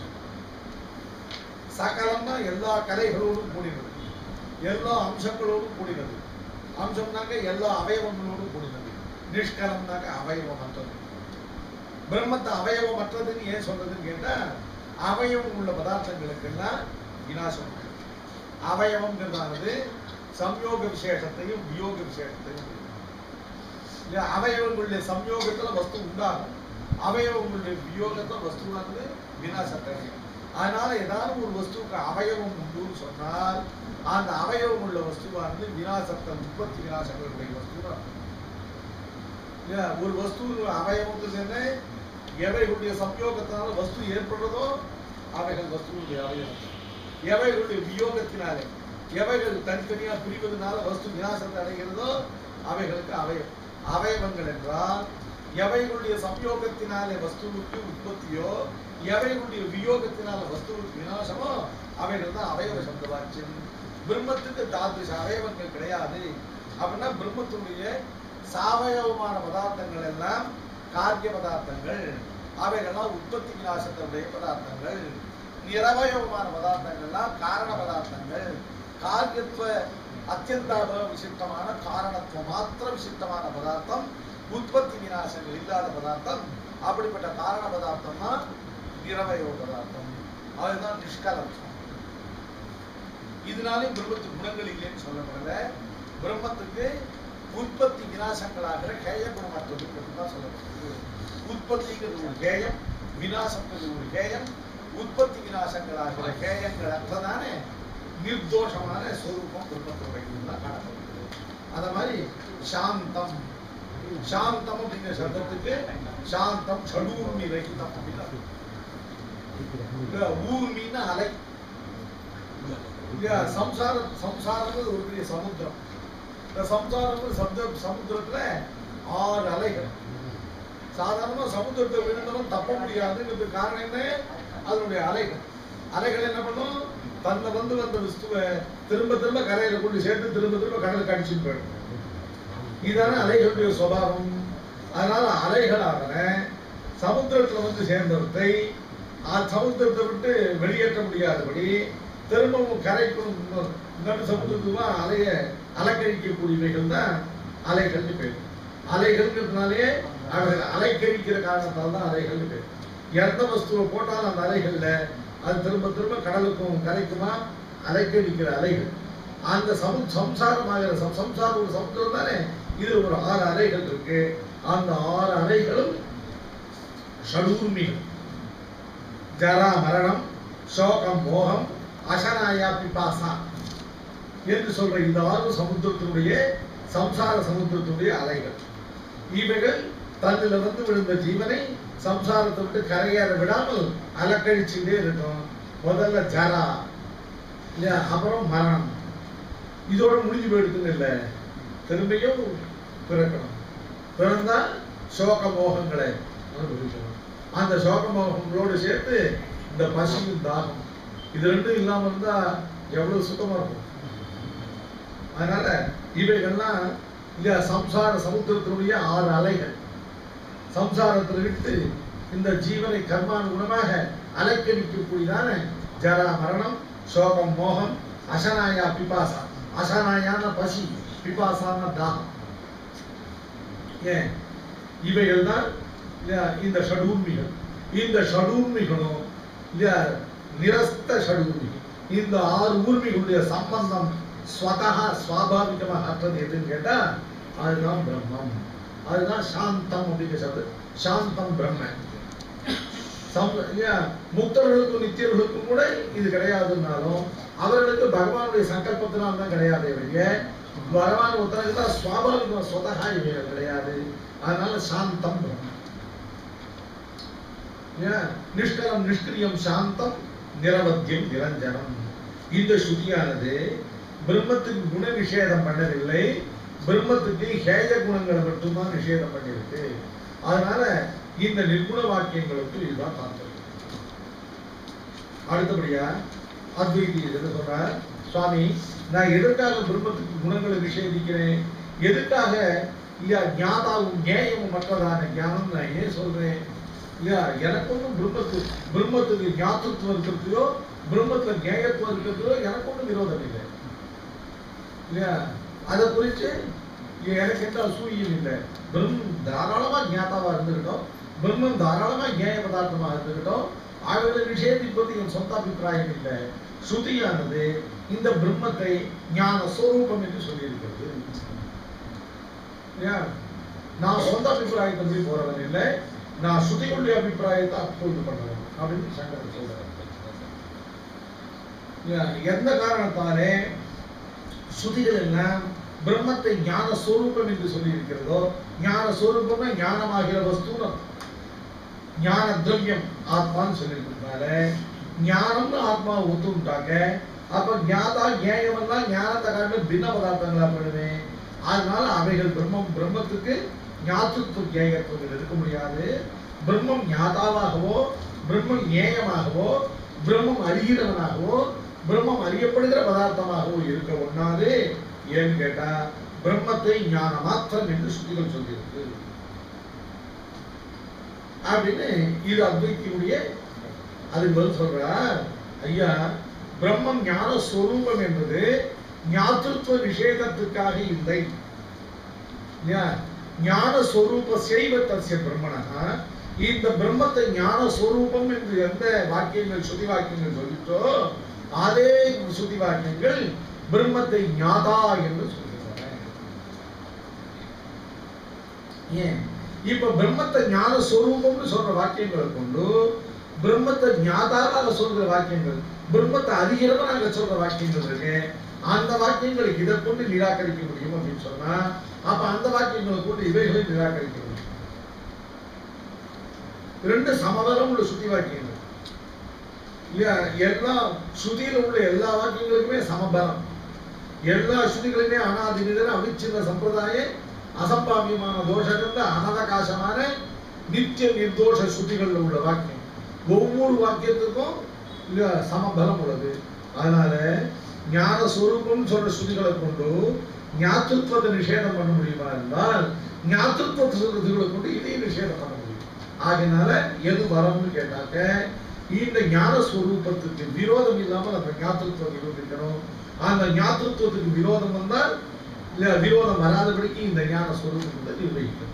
Speaker 1: சகலம்னா எல்லா கலைகளோடும் கூடினது, எல்லா அம்சங்களோடும் கூடினது. அம்சம்னாக்க எல்லா அவயவங்களோடும் கூடினது. நிஷ்கலம்னாக்க அவயவமற்றது. பிரம்மத்தை அவயவமற்றதுன்னு ஏன் சொல்றதுன்னு கேட்டா, அவயவம் உள்ள பதார்த்தங்களுக்கெல்லாம் விநாசம். அவயவம்ங்கிறதானது சம்யோக விசேஷத்தையும் வியோக விசேஷத்தையும். அவயவங்களுடைய சம்யோகத்துல வஸ்து உண்டாகும், அவயவங்களுடைய வியோகத்துல வஸ்துவானது விநாசத்தை. அதனால ஏதாவது ஒரு வஸ்துக்கு அவயவம் உண்டுன்னு சொன்னால் அந்த அவயவம் உள்ள வஸ்துவானது விநாசத்தை உற்பத்தி விநாசங்களுடைய வஸ்து. ஒரு வஸ்து அவயவத்துக்கு என்ன, எவைகளுடைய சம்யோகத்தினால வஸ்து ஏற்படுறதோ அவைகள் வஸ்துடைய அவயவம். எவைகளுடைய வியோகத்தினாலே எவைகள் தனித்தனியா பிரிவதனால வஸ்து விநாசத்தை அடைகிறதோ அவைகளுக்கு அவயவம். அவயவங்கள் என்றால் எவைகளுடைய சம்யோகத்தினாலே வஸ்துவுக்கு உற்பத்தியோ எவைகளுடைய வியோகத்தினால வஸ்துவுக்கு விநாசமோ அவைகள் தான் அவயவ சப்த வாக்கியம். பிரம்மத்துக்கு தாதிருஷ அவயவங்கள் கிடையாது. அப்படின்னா பிரம்மத்துடைய சாவயவமான பதார்த்தங்கள் எல்லாம் காரிய பதார்த்தங்கள், அவைகள்லாம் உற்பத்தி விநாசத்தினுடைய பதார்த்தங்கள். நிரவயவமான பதார்த்தங்கள்லாம் காரண பதார்த்தங்கள். காரியத்துவ அத்தியந்தாப விசிஷ்டமான காரணத்துவ மாத்திர விசிஷ்டமான பதார்த்தம் உற்பத்தி விநாசங்கள் இல்லாத பதார்த்தம். அப்படிப்பட்ட காரண பதார்த்தம் தான் நிரவயவ பதார்த்தம். அதுதான் நிஷ்கலம். இதனாலே பிரம்மத்துக்கு குணங்கள் இல்லைன்னு சொல்லப்படல. பிரம்மத்துக்கு உற்பத்தி விநாசங்களாகிற கேய குணமற்றது தான் சொல்லப்படுது. உற்பத்திங்கிறது ஒரு கேயம், விநாசங்கிறது ஒரு கேயம். உற்பத்தி விநாசங்களாகிற கேயங்கள் அற்றதானே நிர்தோஷமான ஸ்வரூபம் பிரம்மத்துடைய காணப்படுகிறது. அத மாதிரி சாந்தம். சாந்தம் அப்படிங்கிற சப்தத்துக்கு சாந்தம் ஷடூர்மி ரஹிதம் அப்படின்னு. ஊர்மின்னா அலை. சம்சாரம் ஒரு பெரிய சமுத்திரம். இந்த சம்சாரம் சமுத்திரத்துல 6 அலைகள். சாதாரணமா சமுத்திரத்தை விழுந்தவன் தப்ப முடியாதுங்கிறது காரணம் என்ன, அதனுடைய அலைகள். அலைகள் என்ன பண்ணும், தன்னை வந்த வஸ்துவை திரும்ப திரும்ப கரையில கொண்டு சேர்த்து திரும்ப திரும்ப கடலுக்கு அடிச்சுட்டு போயிடும். இதுதானே அலைகளுடைய சுபாவம். அதனால அலைகளாக சமுத்திரத்துல வந்து சேர்ந்தவற்றை சமுத்திரத்தை விட்டு வெளியேற்ற முடியாதபடி திரும்பவும் கரைக்கும் சமுத்திரத்துவா அலைய அலக்கழிக்கக்கூடியவைகள் தான் அலைகள்னு பேர். அலைகள்ங்கிறதுனாலே அவர்கள் அலைக்கழிக்கிற காரணத்தால் தான் அலைகள்னு பேர். எந்த வஸ்துவை போட்டாலும் அந்த அலைகள்ல அது திரும்ப திரும்ப கடலுக்கும் கரைக்குமா அலைக்கழிக்கிற அலைகள். அந்த சம்சாரமாகிற சம்சாரம் ஒரு சமுத்திரம் தானே. இது ஒரு 6 அலைகள் இருக்கு. அந்த 6 அலைகளும் ஷடூர்மிகள். ஜரா மரணம், சோகம், மோகம், அசனாயா பிபாசா என்று சொல்ற இந்த 6 சமுத்திரத்தினுடைய சம்சார சமுத்திரத்தினுடைய அலைகள். இவைகள் தன்னில வந்து விழுந்த ஜீவனை சம்சாரத்தை விட்டு கரையேற விடாமல் அலக்கழிச்சுட்டே இருக்கும். முதல்ல ஜரா, அப்புறம் மரணம். இதோட முடிஞ்சு போயிடுதுன்னு இல்லை, திரும்பியும் பிறக்கணும். பிறந்தா சோக மோகங்களை அனுபவிக்கணும். அந்த சோக மோகங்களோடு சேர்த்து இந்த பசியும் தாகம் இது ரெண்டும் இல்லாம இருந்தா எவ்வளவு சுத்தமா இருக்கும். அதனால இவைகள்லாம் இல்ல சம்சார சமுத்திரத்தினுடைய 6 அலைகள். சம்சாரத்தில் விட்டு இந்த ஜீவனை கர்மானுகுணமாக அலைக்கழிக்கக்கூடியதான ஜரா மரணம், சோகம், மோகம், அசனாயா பிபாசா. அசனாயான பசி, பிபாசான தாகம். ஏன் இவைகள் தான் இந்த ஷடூர்மிகள். இந்த ஷடூர்மிகளும் நிரஸ்த ஷடூர்மி. இந்த 6 ஊர்மிகளுடைய சம்பந்தம் ஸ்வதஹா ஸ்வாபாவிகமாக அற்றது எதுன்னு கேட்டா அதுதான் பிரம்மம். அதுதான் சாந்தம் அப்படிங்கிற சொல்றது. சாந்தம் பிரம்ம. முக்தர்களுக்கும் நித்தியர்களுக்கும் கூட இது கிடையாதுன்னாலும் அவர்களுக்கு பகவானுடைய சங்கல்பத்தினால் தான் கிடையாது. இவங்க பகவான் ஒருத்தனுக்கு தான் ஸ்வாபாவிக ஸ்வதஹா இவைகள் கிடையாது. அதனால சாந்தம் பிரம்ம. நிஷ்கலம் நிஷ்கிரியம் சாந்தம் நிரவத்தியம் நிரஞ்சனம். இந்த ஸ்ருதியானது பிரம்மத்துக்கு குண நிஷேதம் பண்ணவில்லை, பிரம்மத்துக்கு ஹேய குணங்களை மட்டும்தான் நிஷேதம் பண்ணியிருக்கு. அதனால இந்த நிர்குண வாக்கியங்களுக்கு இதுதான் தாற்பயம். அடுத்தபடியா அத்வைதி சொல்றார், சுவாமி நான் எதற்காக பிரம்மத்துக்கு குணங்களை நிஷேதிக்கிறேன், எதுக்காக ஞாதாவும் ஞேயமும் மற்றதான ஞானம் நான் ஏன் சொல்றேன்? எனக்கு ஒன்றும் பிரம்மத்துக்கு ஞாபகத்துவம் இருக்கிறதையோ பிரம்மத்துல ஞேயத்துவம் இருக்கிறதையோ எனக்கு ஒன்றும் விரோதம் இல்லை. அதை குறித்து எனக்கு எந்த அசூயும் இல்லை. பிரம்மம் தாராளமா ஞாதாவா இருந்துகிட்டோம், பிரம்மம் தாராளமா ஞேய பதார்த்தமா இருந்துகிட்டோம். அவர்களை நிஷேதிப்பது என் சொந்த அபிப்பிராயம் இல்லை. ஸ்ருதியானது இந்த பிரம்மத்தை ஞான ஸ்வரூபம் என்று சொல்லியிருக்கிறது. நான் சொந்த அபிப்பிராயத்தை போய் போறவன் இல்லை, நான் ஸ்ருதிகளுடைய அபிப்பிராயத்தை அப்போது பண்ணுவேன் அப்படின்னு சங்கரர் சொல்றார். எந்த காரணத்தாலே ஸ்ருதிகள் எல்லாம் பிரம்மத்தை ஞான ஸ்வரூபம் என்று சொல்லி இருக்கிறதோ, ஞான ஸ்வரூபமே ஞானமாகிற வஸ்து, ஞான திரவியம் ஆத்மான்னு சொல்லியிருக்கிறதுனால ஞானம்னு ஆத்மா ஒத்துட்டாங்க. அப்ப ஞாதா ஞேயமெல்லாம் ஞானத்தை காட்டிலும் பின்ன பதார்த்தங்களா போயிடுமே. அதனால அவைகள் பிரம்மத்துக்கு ஞாத்துவ ஞேயத்துவங்கள் இருக்க முடியாது. பிரம்மம் ஞாதாவாகவோ பிரம்மம் ஞேயமாகவோ பிரம்மம் அறிகிறவனாகவோ பிரம்மம் அறியப்படுகிற பதார்த்தமாகவோ இருக்க ஒண்ணாது. ஏன்னு கேட்டா பிரம்மத்தை ஞான மாத்திரம் என்று ஸ்ருதிகள் சொல்லியிருக்கு அப்படின்னு இது அத்வைத்தியுடைய அதுக்கு பதில் சொல்றார். ஐயா, பிரம்மம் ஞான ஸ்வரூபம் என்பது ஞாத்திருத்துவ நிஷேதத்துக்காக இல்லை. ஞான ஸ்வரூப செய்வத்திய பிரம்மணா, இந்த பிரம்மத்தை ஞான ஸ்வரூபம் என்று எந்த வாக்கியங்கள் ஸ்ருதி வாக்கியங்கள் சொல்லிட்டோ அதே ஸ்ருதி வாக்கியங்கள் பிரம்மத்தை ஞாதா என்று சொல்லுகின்றன. ஏன் இப்ப பிரம்மத்தை ஞான ஸ்வரூபம்னு சொல்ற வாக்கியங்களை கொண்டு பிரம்மத்தை ஞாதாவாக சொல்ற வாக்கியங்கள், பிரம்மத்தை அறிகிறவனாக சொல்ற வாக்கியங்கள் இருக்கு. அந்த வாக்கியங்களை இதை கொண்டு நிராகரிக்க முடியும் அப்படின்னு சொன்னா அப்ப அந்த வாக்கியங்களை கொண்டு இவைகளை நிராகரிக்க முடியும். ரெண்டு சமதளம் உள்ள சுத்தி வாக்கியங்கள் இல்லையா? எல்லா ஸ்ருதியில உள்ள எல்லா வாக்கியங்களுக்குமே சமபலம். எல்லா ஸ்ருதிகளுமே அனாதிநிதன அவிச்சின்ன சம்பிரதாய அசம்பாவியமான தோஷகந்த அனவகாசமான நித்திய நிர்தோஷ ஸ்ருதிகள் உள்ள வாக்கியம். ஒவ்வொரு வாக்கியத்துக்கும் சமபலம் உள்ளது. அதனால ஞான ஸ்வரூபம் சொல்ற ஸ்ருதிகளை கொண்டு ஞாத்திருத்துவத்தை நிஷேதம் பண்ண முடியுமா என்றால் ஞாத்திருத்துவத்தை சொல்றதுகளை கொண்டு இதையும் நிஷேதம் பண்ண முடியும். ஆகினால எது வரும்னு கேட்டாக்க இந்த ஞான ஸ்வரூபத்துக்கு விரோதம் இல்லாமல் அந்த ஞாத்திருத்துவம் நிரூபிக்கணும். அந்த ஞாத்திருத்துவத்துக்கு விரோதம் வந்தால் விரோதம் வராதபடிக்கு இந்த ஞான ஸ்வரூபத்தை நிர்வகிக்கணும்.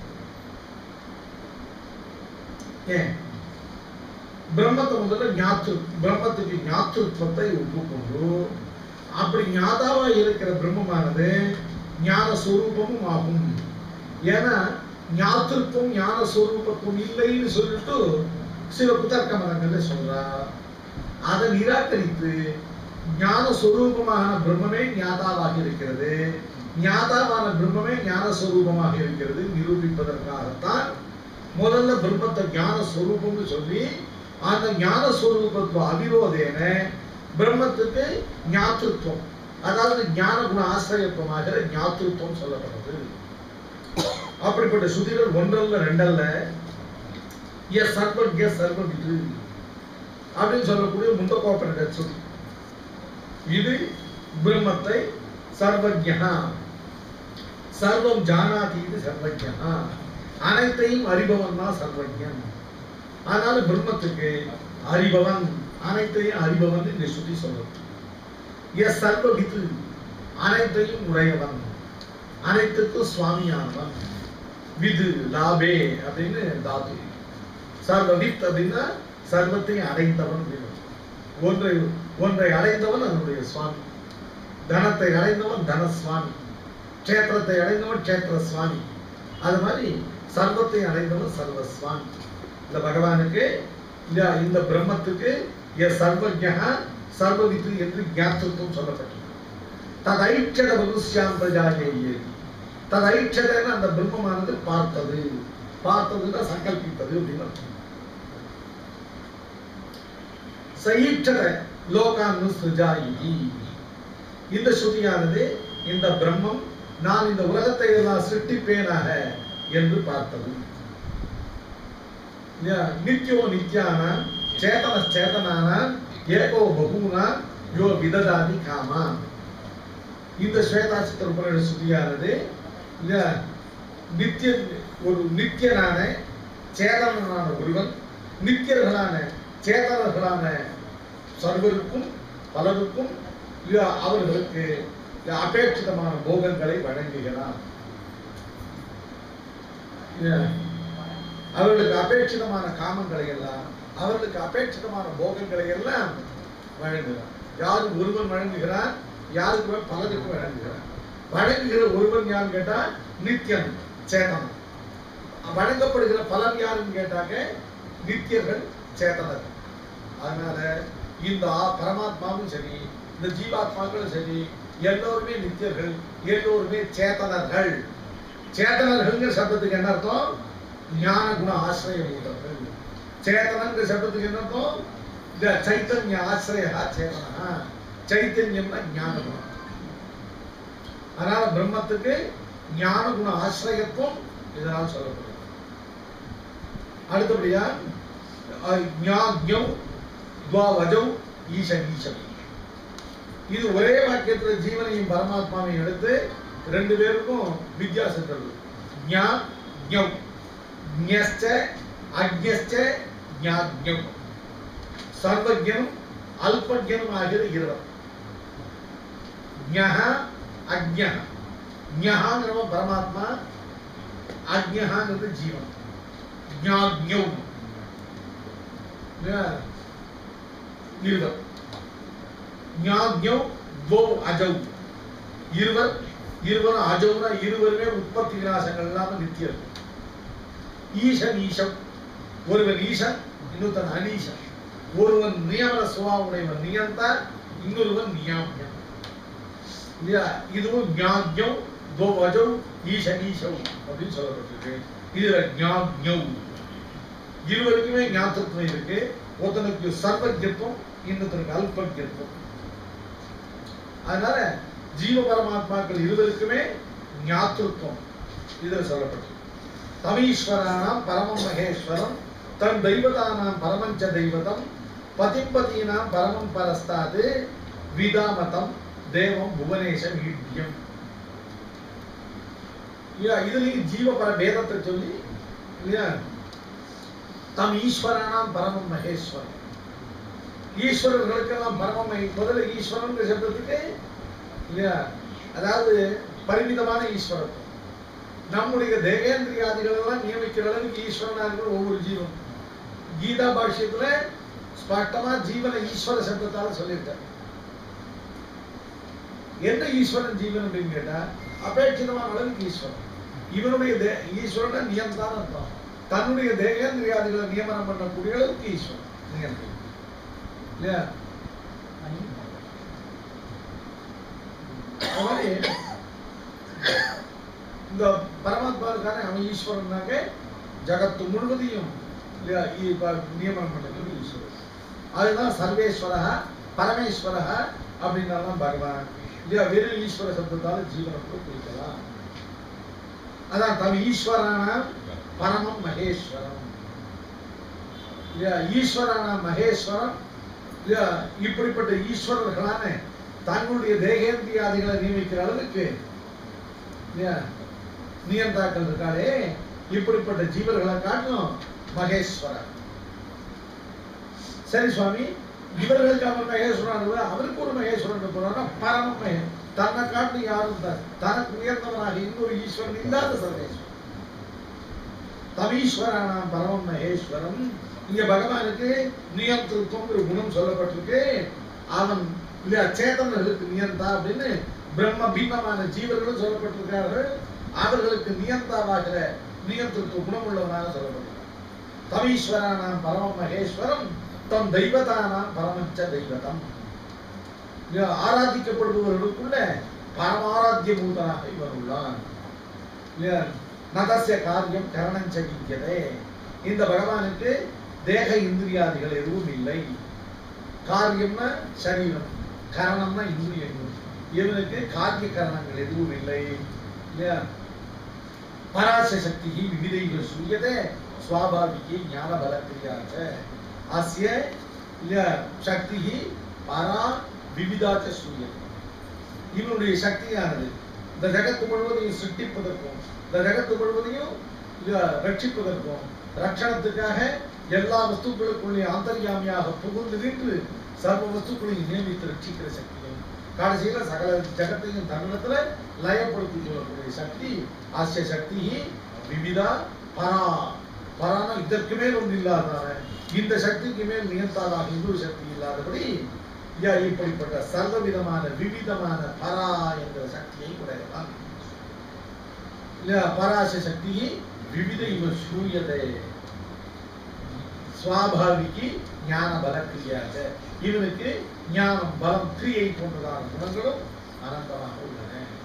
Speaker 1: ஏன் பிரம்மத்தை முதல்ல பிரம்மத்துக்கு ஞாத்திருத்துவத்தை ஒப்புக்கொண்டு அப்படி ஞாதாவா இருக்கிற பிரம்மமானது ஞான ஸ்வரூபமும் ஆகும். ஏன்னா ஞாத்திருத்துவம் ஞான ஸ்வரூபத்துவம் இல்லைன்னு சொல்லிட்டு சில புத்தர்க்க மதங்கள்ல சொல்றா. அதை நிராகரித்து ஞான ஸ்வரூபமான பிரம்மமே ஞாதாவாக இருக்கிறது, ஞாதாவான பிரம்மமே ஞான ஸ்வரூபமாக இருக்கிறது நிரூபிப்பதற்காகத்தான் முதல்ல பிரம்மத்தை ஞான ஸ்வரூபம்னு சொல்லி அந்த ஞான ஸ்வரூபத்துவ அவிரோதேன பிரம்மத்துக்கு ஞாத்திருத்துவம், அதாவது ஞான குண ஆசிரியத்துவமாக ஞாத்திருத்துவம் சொல்லப்படுறது. அப்படிப்பட்ட ஸ்ருதிகள் ஒன்றல்ல ரெண்டல்ல. சர்வஜ சர்வவிது அப்படின்னு சொல்லக்கூடிய முண்டகோபனிட ஸ்ருதி. இது பிரம்மத்தை சர்வஜ்ஞா, சர்வம் ஜானாதி, இது சர்வஜ்ஞா, அனைத்தையும் அறிபவன் தான் சர்வஜன். அதனால பிரம்மத்துக்கு அறிபவன், அனைத்தையும் அறிபவன் இந்த ஸ்ருதி சொல்றது. எஸ் சர்வவித்து, அனைத்தையும் உடையவன், அனைத்துக்கும் சுவாமியானவன். விது லாபே அப்படின்னு தாது. சர்வவித் அப்படின்னா சர்வத்தை அடைந்தவன். ஒன்றை அடைந்தவன் அதனுடைய சுவாமி. தனத்தை அடைந்தவன் தனசுவாமி, கஷேத்திரத்தை அடைந்தவன் கஷேத்திர சுவாமி. அது மாதிரி சர்வத்தை அடைந்தவன் சர்வசுவாமி. இந்த பகவானுக்கு இந்த பிரம்மத்துக்கு சர்வஜ்ஞா சர்வவித்து என்று ஞாத்திருத்தம் சொல்லப்பட்டது. ததைட்சத பகுஸ்யாம் பிரஜாயேயே. ததைட்சதன்னு அந்த பிரம்மமானது பார்த்தது, பார்த்ததுன்னா சங்கல்பித்தது அப்படின்னு அர்த்தம். சைட்சத லோகான்னு சுஜாயி. இந்த ஸ்ருதியானது இந்த பிரம்மம் நான் இந்த உலகத்தை எல்லாம் சிருஷ்டிப்பேனாக என்று பார்த்தது. நித்யோ நித்யான சேதன சேதனான ஏகோ பகூனா யோ விததாதி காமா. இந்த ஸ்வேதாசித்திர உபநிஷத ஸ்ருதியானது நித்திய ஒரு நித்தியனான சேதனான ஒருவன் நித்தியர்களான சேதனர்களான சர்வருக்கும் பலருக்கும் அவர்களுக்கு அபேட்சிதமான போகங்களை வழங்குகிறார். அவர்களுக்கு அபேட்சிதமான காமங்களை எல்லாம், அவர்களுக்கு அபேட்சிதமான போகங்களை எல்லாம் வழங்குகிறார். யாருக்கு ஒருவன் வழங்குகிறார், யாருக்கு பலருக்கு வழங்குகிறார். வழங்குகிற ஒருவன் யாருன்னு கேட்டா நித்தியன் சேதனம். வழங்கப்படுகிற பலன் யாருன்னு கேட்டாங்க நித்தியர்கள் சேதனர். அதனால இந்த பரமாத்மாவும் சரி இந்த ஜீவாத்மாக்களும் சரி எல்லோருமே நித்தியர்கள், எல்லோருமே சேதனர்கள். சேதனர்கள் சப்தத்துக்கு என்ன அர்த்தம்? ஞான குண ஆசிரியம் உள்ளவர்கள். சேதனங்கிற சப்தத்துக்கு என்ன அர்த்தம்? இந்த சைத்தன்ய ஆசிரியா சேதனா. சைத்தன்யம்னா ஞான குணம். அதனால பிரம்மத்துக்கு ஞான குண ஆசிரியத்துவம் இதனால் சொல்லப்படுது. அடுத்தபடியா ஞாக்ஞம் துவாவஜம் ஈசன் ஈசன். இது ஒரே வாக்கியத்தில் ஜீவனையும் பரமாத்மாவையும் எடுத்து ரெண்டு பேருக்கும் வித்தியாசம் தருது. ஞாக்ஞம் ஞஸ்ச அக்ஞஸ்ச ஞாக்ஞம். சர்வஜ்ஞனும் அல்பஜ்ஞனும் ஆகிய இருவர். ஞஹ அக்ஞஹ. ஞஹங்கிறவன் பரமாத்மா, அக்ஞஹங்கிறது ஜீவன். ஞாக்ஞம் இருவர். ஞாக்ஞம் துவௌ அஜௌ. இருவர், இருவரும் அஜௌனா இருவருமே உற்பத்தி விநாசங்கள் இல்லாம நித்தியர். ஈசன் ஈசம். ஒருவன் ஈசன், இன்னொருத்தன் அனீசன். ஒருவன் நியமன சுபாவுடையவன் நியந்தா, இன்னொருவன் நியாமியம். இல்லையா? இதுவும் ஞாக்ஞம் துவௌ அஜௌ ஈசன் ஈசௌ அப்படின்னு சொல்லப்பட்டிருக்கு. இதுல ஞாக்ஞௌ இருவருக்குமே ஞாத்திருத்தம் இருக்கு. ஒருத்தனுக்கு சர்வஜத்துவம், இன்னொருத்தனுக்கு அல்பஜத்துவம். அதனால ஜீவ பரமாத்மாக்கள் இருவருக்குமே ஞாத்திருத்தம் இதுல சொல்லப்பட்டது. தமீஸ்வரானாம் பரமம் மகேஸ்வரம் தன் தெய்வதானாம் பரமஞ்ச தெய்வதம் பதிம்பதீனாம் பரமம் பரஸ்தாது விதாமதம் தேவம் புவனேசம் ஈட்யம். இதுலயும் ஜீவ பர பேதத்தை சொல்லி இல்லையா, தம் ஈஸ்வரானாம் பரமம் மகேஸ்வரம். ஈஸ்வரர்களுக்கெல்லாம் பரமம். முதல்ல ஈஸ்வரன் சப்தத்துக்கு இல்லையா, அதாவது பரிமிதமான ஈஸ்வரத்துவம். நம்முடைய தேகேந்திரியாதிகள் எல்லாம் நியமிக்கிற அளவுக்கு ஈஸ்வரனா இருக்கிற ஒவ்வொரு ஜீவன். கீதா பாஷ்யத்துல ஸ்பஷ்டமா ஜீவனை ஈஸ்வர சப்தத்தால சொல்லியிருக்காரு. என்ன ஈஸ்வரன் ஜீவன் அப்படின்னு கேட்டா அபேட்சிதமான அளவுக்கு ஈஸ்வரன். இவனுடைய ஈஸ்வரன் நியம்தான் அர்த்தம். தன்னுடைய தேகேந்திரியாதிகளை நியமனம் பண்ணக்கூடிய அளவுக்கு ஈஸ்வரன் நியந்திரம் இல்லையா. இந்த பரமாத்மா இருக்கானே அவன் ஈஸ்வரனாக ஜகத்து முழுவதையும் நியமனம் பண்ணக்கூடிய ஈஸ்வரன். அதுதான் சர்வேஸ்வரா பரமேஸ்வரா அப்படின்னாலும் பகவான் இல்லையா. வெறும் ஈஸ்வர சப்தத்தால ஜீவனை குறிக்கலாம். அதான் தம் ஈஸ்வரான பரமம் மகேஸ்வரம் இல்லையா. ஈஸ்வரான மகேஸ்வரம் இப்படிப்பட்ட ஈஸ்வரர்களான தங்களுடைய தேகேந்திரியாதிகளை நியமிக்கிற அளவுக்கு நியந்தாக்கள் இருக்காளே, இப்படிப்பட்ட ஜீவர்களை காட்டும் மகேஸ்வரர். சரி சுவாமி, இவர்களுக்கு அவர் மகேஸ்வரன், அவருக்கு ஒரு மகேஸ்வரன் போறாங்க, பரம மகேஸ்வரன். தன்னை காட்டு யாரும் தனக்கு உயர்ந்தவனாக இன்னொரு ஈஸ்வரன் இல்லாத சர்வேஸ்வரன். தவீஸ்வரானாம் பரமம் மகேஸ்வரம். இங்க பகவானுக்கு நியந்திருத்துவம் ஒரு குணம் சொல்லப்பட்டிருக்கு. அவன் சேதனர்களுக்கு நியந்தா அப்படின்னு பிரம்ம பீமமான ஜீவர்களும் சொல்லப்பட்டிருக்கார்கள். அவர்களுக்கு நியந்தாவாகிற நியந்திருத்துவ குணம் உள்ளவனாக சொல்லப்பட்டிருக்கார். தவீஸ்வரானாம் பரமம் மகேஸ்வரம் தம் தெய்வதானாம் பரமச்ச தெய்வதம். ஆராதிக்கப்படுபவர்களுக்குள்ள பரமாராத்திய பூதனாக இவர் உள்ளார். நதஸ்ய காரியம் கரணஞ்ச வித்யதே. இந்த பகவானுக்கு தேக இந்திரியாதிகள் எதுவும் இல்லை. காரியம்னா சரீரம், கரணம்னா இந்திரியங்கள். இவனுக்கு காரிய கரணங்கள் எதுவும் இல்லை. பராச சக்தி விவிதைகள் சூயதே ஸ்வாபாவிகி ஞான பலக்கிரியாச்ச. அஸ்ய சக்தி பரா விவிதாச்ச சூயதே. இவனுடைய சக்தியானது இந்த ஜகத்து முழுவதையும் சிருஷ்டிப்பதற்கும் இந்த ஜகத்து முழுவதையும் ரட்சிப்பதற்கும் ரட்சணத்துக்காக எல்லா வஸ்துக்களுக்குள்ளே ஆந்தர்யாமியாக புகுந்து நின்று சர்வ வஸ்துக்களையும் நியமித்து ரட்சிக்கிற சக்தியும் கடைசியில சகல ஜகத்தையும் தன்னிடத்துல லயப்படுத்தி சொல்லக்கூடிய சக்தி ஆசிய சக்தி விவிதா பரா. பரானா இதற்கு மேல் ஒன்று இல்லாதான, இந்த சக்திக்கு மேல் நியந்தாதாக இன்னொரு சக்தி இல்லாதபடி இப்படிப்பட்ட சர்வவிதமான விவிதமான பரா என்ற சக்தியை உடையதான். பராச சக்தி விவித இவ சூயதே ஸ்வாபாவிகி ஞான பலக்கிரியாக. இவனுக்கு ஞானம் பலம் கிரியை போன்றதான குணங்களும் அனந்தமாக உள்ளன.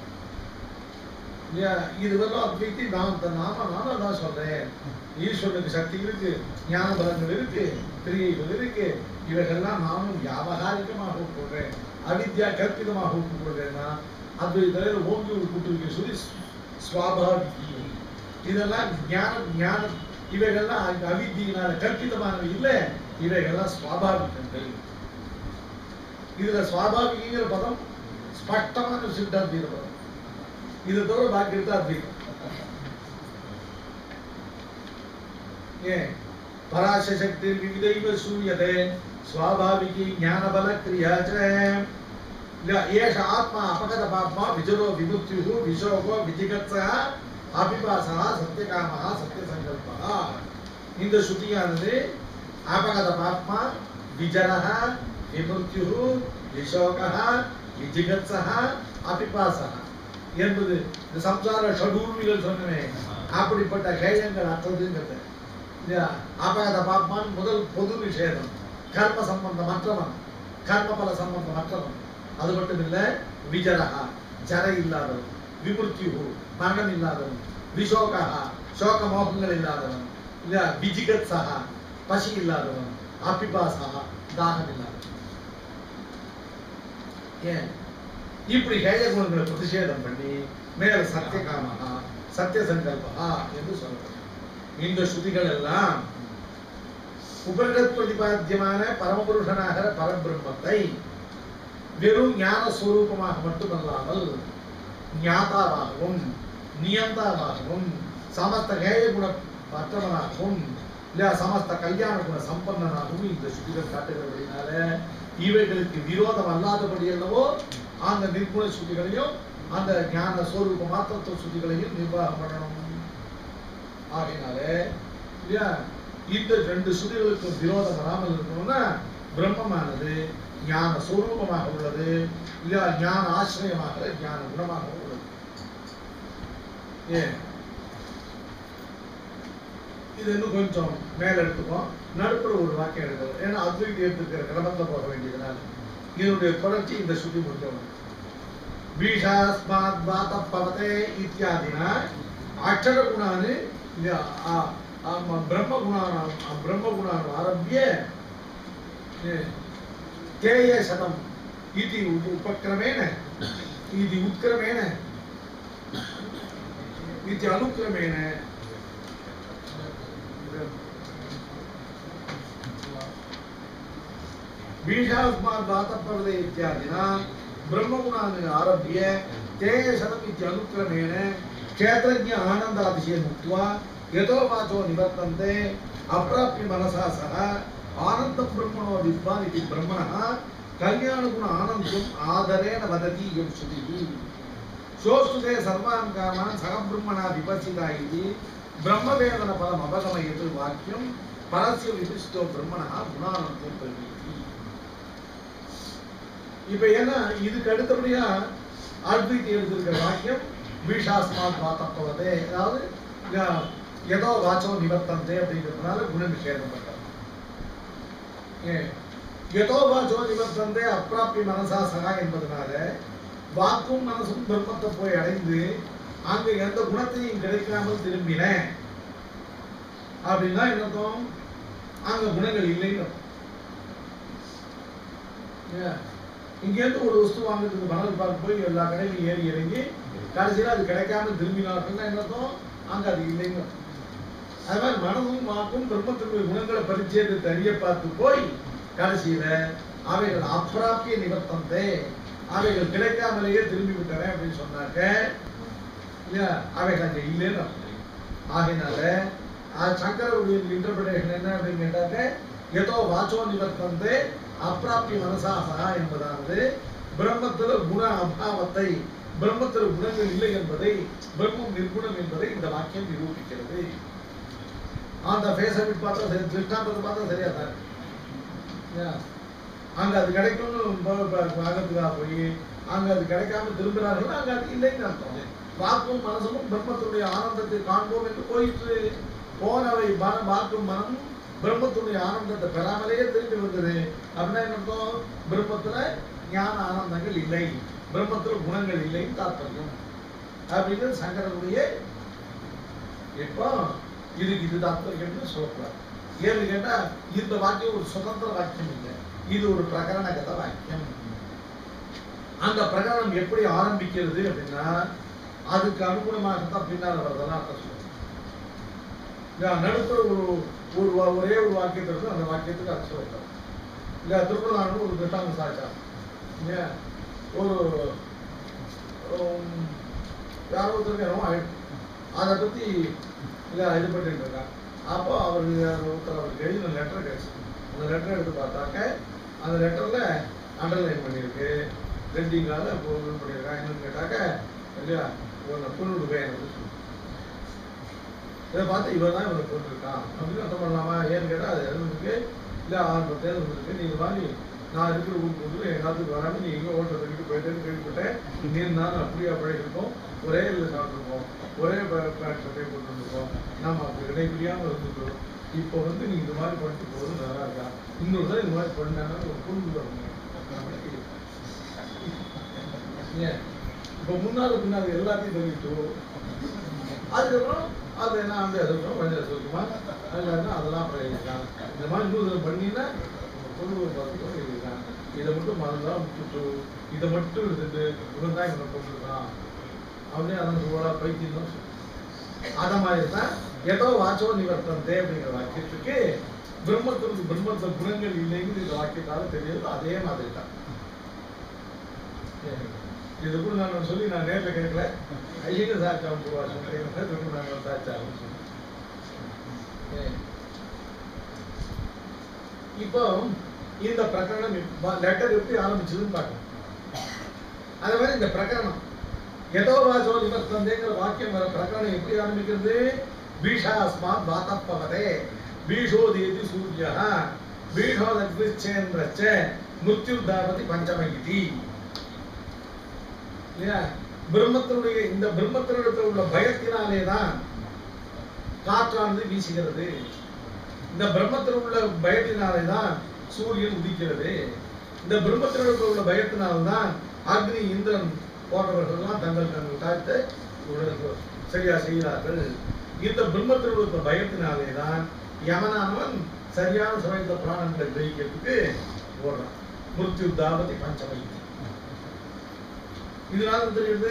Speaker 1: இதுவெல்லாம் அத்வைத்தி நாம தான் சொல்றேன். ஈஸ்வரனுக்கு சக்தி இருக்கு, ஞான பலங்கள் இருக்கு, கிரியைகள் இருக்கு. இவைகள்லாம் நானும் வியாபகாரிகமாக ஒப்புக்கொள்றேன், அவித்யா கற்பிதமாக ஒப்புக்கொள்றேன்னா அத்வைத்தில ஓங்கி ஒரு கூட்டுவிக்க சொல்லி ஸ்வாபாவிகி. இதெல்லாம் ஞானம் இவைகள்லாம் அவித்தியினால கற்பிதமானவை இல்லை, இவைகள்லாம் ஸ்வாபாவிகங்கள். இதுல ஸ்வாபாவிகிற பதம் ஸ்பஷ்டமான சித்தாந்தீர பதம். இதை தவிர பாக்கி இருந்தா அத்வைதம். பராச சக்தி விவிதைவ சூயதே ஸ்வாபாவிகி ஞான பல கிரியாச்ச. ஏஷ ஆத்மா அபகத பாப்மா விஜரோ விமுக்திஹு விசோகோ விஜிகத்ஸா அபிபாசா சத்யகாமஹா சத்யசங்கல்பஹா. இந்த ஸ்ருதியானது அபகத பாப்மா விஜரஹ விமுக்திஹு விசோகஹ விஜிகத்ஸஹ அபிபாசா என்பது இந்த சம்சார ஷடூர்மிகள் சொன்னே அப்படிப்பட்ட கேயங்கள் அற்றதுங்கிறது. அபகத பாப்மான் முதல் பொது நிஷேதம். கர்ம சம்பந்தமற்றவன், கர்மபல சம்பந்தமற்றவன். அது மட்டும் இல்ல, விஜரஹா ஜரை இல்லாதவன், விமுர்த்தியு மரணம் இல்லாதவன், விசோகா சோக மோகங்கள் இல்லாதவன், விஜிகத்ஸா பசி இல்லாதவன், அபிபாசா தாகம் இல்லாதவன். ஏன் இப்படி கேய குணங்களை பிரதிஷேதம் பண்ணி மேல சத்தியகாமகா சத்திய சங்கல்பா என்று சொல்லப்படும். இந்த ஸ்ருதிகள் எல்லாம் உபனிஷத் பிரதிபாத்தியமான பரமபுருஷனாக பரபிரம்மத்தை வெறும் ஞான ஸ்வரூபமாக மட்டுமல்லாமல் ஞாதாவாகவும் நியந்தாவாகவும் சமஸ்த கேய குண மற்றவனாகவும் இல்ல சமஸ்த கல்யாண குண சம்பன்னனாகவும் இந்த ஸ்ருதிகள் காட்டுகிறபடினால இவைகளுக்கு விரோதம் அல்லாதபடி என்னவோ அந்த நிர்குண ஸ்ருதிகளையும் அந்த ஞான ஸ்வரூப மாத்திரத்துவ ஸ்ருதிகளையும் நிர்வாகம் பண்ணணும். ஆகையினாலே இந்த ரெண்டு ஸ்ருதிகளுக்கு விரோதம் வராமல் இருக்கணும்னா பிரம்மமானது ஞான ஸ்வரூபமாக உள்ளது, இல்ல ஞான ஆசிரியமாக ஞான குணமாக உள்ளது. ஏன் இது இன்னும் கொஞ்சம் மேல எடுத்துப்போம். நடுப்புற ஒரு வாக்கியம் எடுக்கணும். ஏன்னா அத்வைதி எடுத்துக்கிற கிரமத்தை போக வேண்டியதுனால இதனுடைய தொடர்ச்சி இந்த ஸ்ருதி முடிக்கணும். பீஷாஸ்மாத் வாதப்பவதே இத்தியாதினா அக்ஷர குணானு பிரம்ம குணான் ஆரம்பிய தேய சதம் இது உபக்கிரமேன இது உத்கிரமேன இது அனுக்கிரமேன बीजास्मात् वातपवदे इत्यादिना ब्रह्मगुणानि आरभ्य तेषदम् इत्यनुक्रमेण क्षेत्रज्ञ आनन्दातिशयम् उक्त्वा यतो वाचो निवर्तन्ते अप्राप्य मनसा सह आनन्दं ब्रह्मणो विद्वान् इति ब्रह्मणः कल्याणगुण आनन्दम् आदरेण वदति इयं श्रुतिः सोऽस्तुते सर्वान् कामान् सह ब्रह्मणा विपश्चिता इति ब्रह्मवेदनफलम् अवगमयत् वाक्यं परस्य विशिष्टो ब्रह्मणः गुणानन्दं प्रवीति இப்போ ஏன்னா இதுக்கு அடுத்தபடியா அத்வைதி எடுத்திருக்கிற வாக்கியம் பீஷாஸ்மாத் வாத்தப்பவதே அதாவது ஏதோ வாச்சோ நிவர்த்தந்தே அப்படிங்கிறதுனால குண நிஷேதம் பண்றாங்க ஏதோ வாச்சோ நிவர்த்தந்தே அப்பிராப்தி மனசா சகா என்பதனால வாக்கும் மனசும் பிரம்மத்தை போய் அடைந்து அங்க எந்த குணத்தையும் கிடைக்காமல் திரும்பின அப்படின்னா என்னத்தோம் அங்க குணங்கள் இல்லைன்னு இங்கேருந்து ஒரு வஸ்து வாங்குறதுக்கு மணல் பார்க்க போய் எல்லா கடையிலும் ஏறி இறங்கி கடைசியில் அது கிடைக்காம திரும்பினா என்னத்தோம் அங்க அது இல்லைன்னு அது மாதிரி மனதும் வாக்கும் பிரம்மத்தினுடைய குணங்களை பரிச்சயத்தை அறிய பார்த்து போய் கடைசியில அவைகள் அப்பிராப்பிய நிவர்த்தந்தே அவைகள் கிடைக்காமலேயே திரும்பி விட்டன அப்படின்னு சொன்னாக்க இல்லையா அவைகள் அங்க இல்லைன்னு ஆகினால சங்கரருடைய இன்டர்பிரேஷன் என்ன அப்படின்னு கேட்டாக்க ஏதோ வாச்சோ நிவர்த்தந்தே அப்பிராப்திய மனசாசா என்பதாவது பிரம்மத்தில் குண அபாவத்தை பிரம்மத்தில் குணங்கள் இல்லை என்பதை பிரம்மம் நிர்குணம் என்பதை இந்த வாக்கியம் நிரூபிக்கிறது அந்த பேசவிட் பார்த்தா சரி திருஷ்டாந்தத்தை பார்த்தா சரியா தான் அங்க அது கிடைக்கும்னு அகத்துக்காக போய் அங்க அது கிடைக்காம திரும்புகிறார்கள் அங்க அது இல்லைன்னு அர்த்தம் வாக்கும் மனசும் பிரம்மத்துடைய ஆனந்தத்தை காண்போம் என்று போயிட்டு போனவை வாக்கும் மனம் பிரம்மத்துடைய ஆனந்தத்தை பெறாமலேயே திரும்பி வந்தது அப்படின்னா என்ன அர்த்தம் பிரம்மத்துல ஞான ஆனந்தங்கள் இல்லை பிரம்மத்துல குணங்கள் இல்லைன்னு தாற்பயம் அப்படின்னு சங்கரனுடைய இப்போ இதுக்கு இது தாற்பயம்னு சொல்லக்கூடாது ஏன்னு கேட்டா இந்த வாக்கியம் ஒரு சுதந்திர வாக்கியம் இல்லை இது ஒரு பிரகரணகத வாக்கியம் அந்த பிரகரணம் எப்படி ஆரம்பிக்கிறது அப்படின்னா அதுக்கு அனுகுணமாகத்தான் பின்னால் வரதெல்லாம் அர்த்தம் சொல்லுவோம் நடுப்புற ஒரே ஒரு வாக்கியத்தை இருக்கு அந்த வாக்கியத்துக்கு அர்த்தம் வைக்கிறோம் இல்ல திருப்பதான ஒரு திட்டாங்க சாச்சா ஒரு யாரோ ஒருத்தருக்கு அதை பத்தி இல்ல இது பண்ணிட்டு இருக்காங்க அப்போ அவருக்கு எழுதின லெட்டர் கிடைச்சு அந்த லெட்டர் எடுத்து பார்த்தாக்க அந்த லெட்டர்ல அண்டர்லைன் பண்ணியிருக்கு ரெண்டிங்கால பண்ணியிருக்காங்க என்னன்னு கேட்டாக்க இல்லையா இவனை கொண்டுடுவேன் இதை பார்த்து இவர் தான் இவனை கொண்டிருக்கான் அப்படின்னு அர்த்தம் பண்ணலாமா ஏன்னு கேட்டால் அது இருக்கு இல்லை 6 தேர்தல் இருக்கு நீங்க வாங்கி நான் இருக்கிற ஊருக்கு கொண்டு எல்லாத்துக்கும் வராமல் நீ எங்கே ஓட்டை தள்ளிட்டு போயிட்டேன்னு கேள்விப்பட்டேன் நீர் நான் அப்படியா பழகிருக்கோம் ஒரே இதில் சாப்பிட்ருக்கோம் ஒரே பேண்ட் சட்டையை போட்டு இருந்திருக்கோம் நாம் அப்படி இடைப்பிரியாமல் இருந்துக்கிறோம் இப்போ வந்து நீ இந்த மாதிரி பண்ணிட்டு போகிறது நல்லா இருக்கா இன்னொரு தான் இந்த மாதிரி பண்ணாங்கன்னா ஒரு பொருள் வரணும் ஏன் இப்போ முன்னாள் பின்னால் எல்லாத்தையும் சொல்லிட்டு அதுக்கப்புறம் அது என்ன வந்து அதுக்கப்புறம் கொஞ்சம் சொல்லுமா அதெல்லாம் பண்ணிருக்காங்க இந்த மாதிரி இன்னொரு பண்ணினா பொண்ணு பார்த்து இருக்காங்க இதை மட்டும் மறந்துதான் விட்டுட்டு இதை மட்டும் எடுத்துட்டு இவன் தான் இவனை கொண்டிருக்கான் அப்படியே அதான் சூழலா பைத்தியம் தான் அத மாதிரி தான் ஏதோ வாச்சோ நிவர்த்தந்தே அப்படிங்கிற வாக்கியத்துக்கு பிரம்மத்தை குணங்கள் இல்லைன்னு இந்த வாக்கியத்தால தெரியுது அதே மாதிரி தான் இது கூட நான் சொல்லி நான் நேர்ல கேட்கல ஐயங்க சாச்சாவும் போடுவா சாச்சாவும் இப்போ இந்த பிரகரணம் லெட்டர் எப்படி ஆரம்பிச்சதுன்னு பார்க்கணும் அதே மாதிரி இந்த பிரகரணம் ஏதோ வாசோ நிவர்த்தந்தேங்கிற வாக்கியம் வர பிரகரணம் எப்படி ஆரம்பிக்கிறது பீஷாஸ்மாத் வாத்தப்பவதே பீஷோதேதி சூர்யா பீஷோதக்விச்சேந்திரச்ச மிருத்யுதாபதி பஞ்சமகிதி இல்லையா பிரம்மத்தினுடைய இந்த பிரம்மத்தினிடத்தில் உள்ள பயத்தினாலே தான் காற்றானது வீசுகிறது இந்த பிரம்மத்தில் உள்ள பயத்தினாலே தான் சூரியன் உதிக்கிறது இந்த பிரம்மத்தினிடத்தில் உள்ள பயத்தினால்தான் அக்னி இந்திரன் போன்றவர்கள்லாம் தங்கள் காரியத்தை சரியா செய்கிறார்கள் இந்த பிரம்மத்தில் உள்ள பயத்தினாலே தான் யமனானவன் சரியான சமயத்தை பிராணங்களை கிரகிக்கிறதுக்கு ஓடுறான் மிருத்யுதாபதி பஞ்சமகிதி இதனால தெரியுது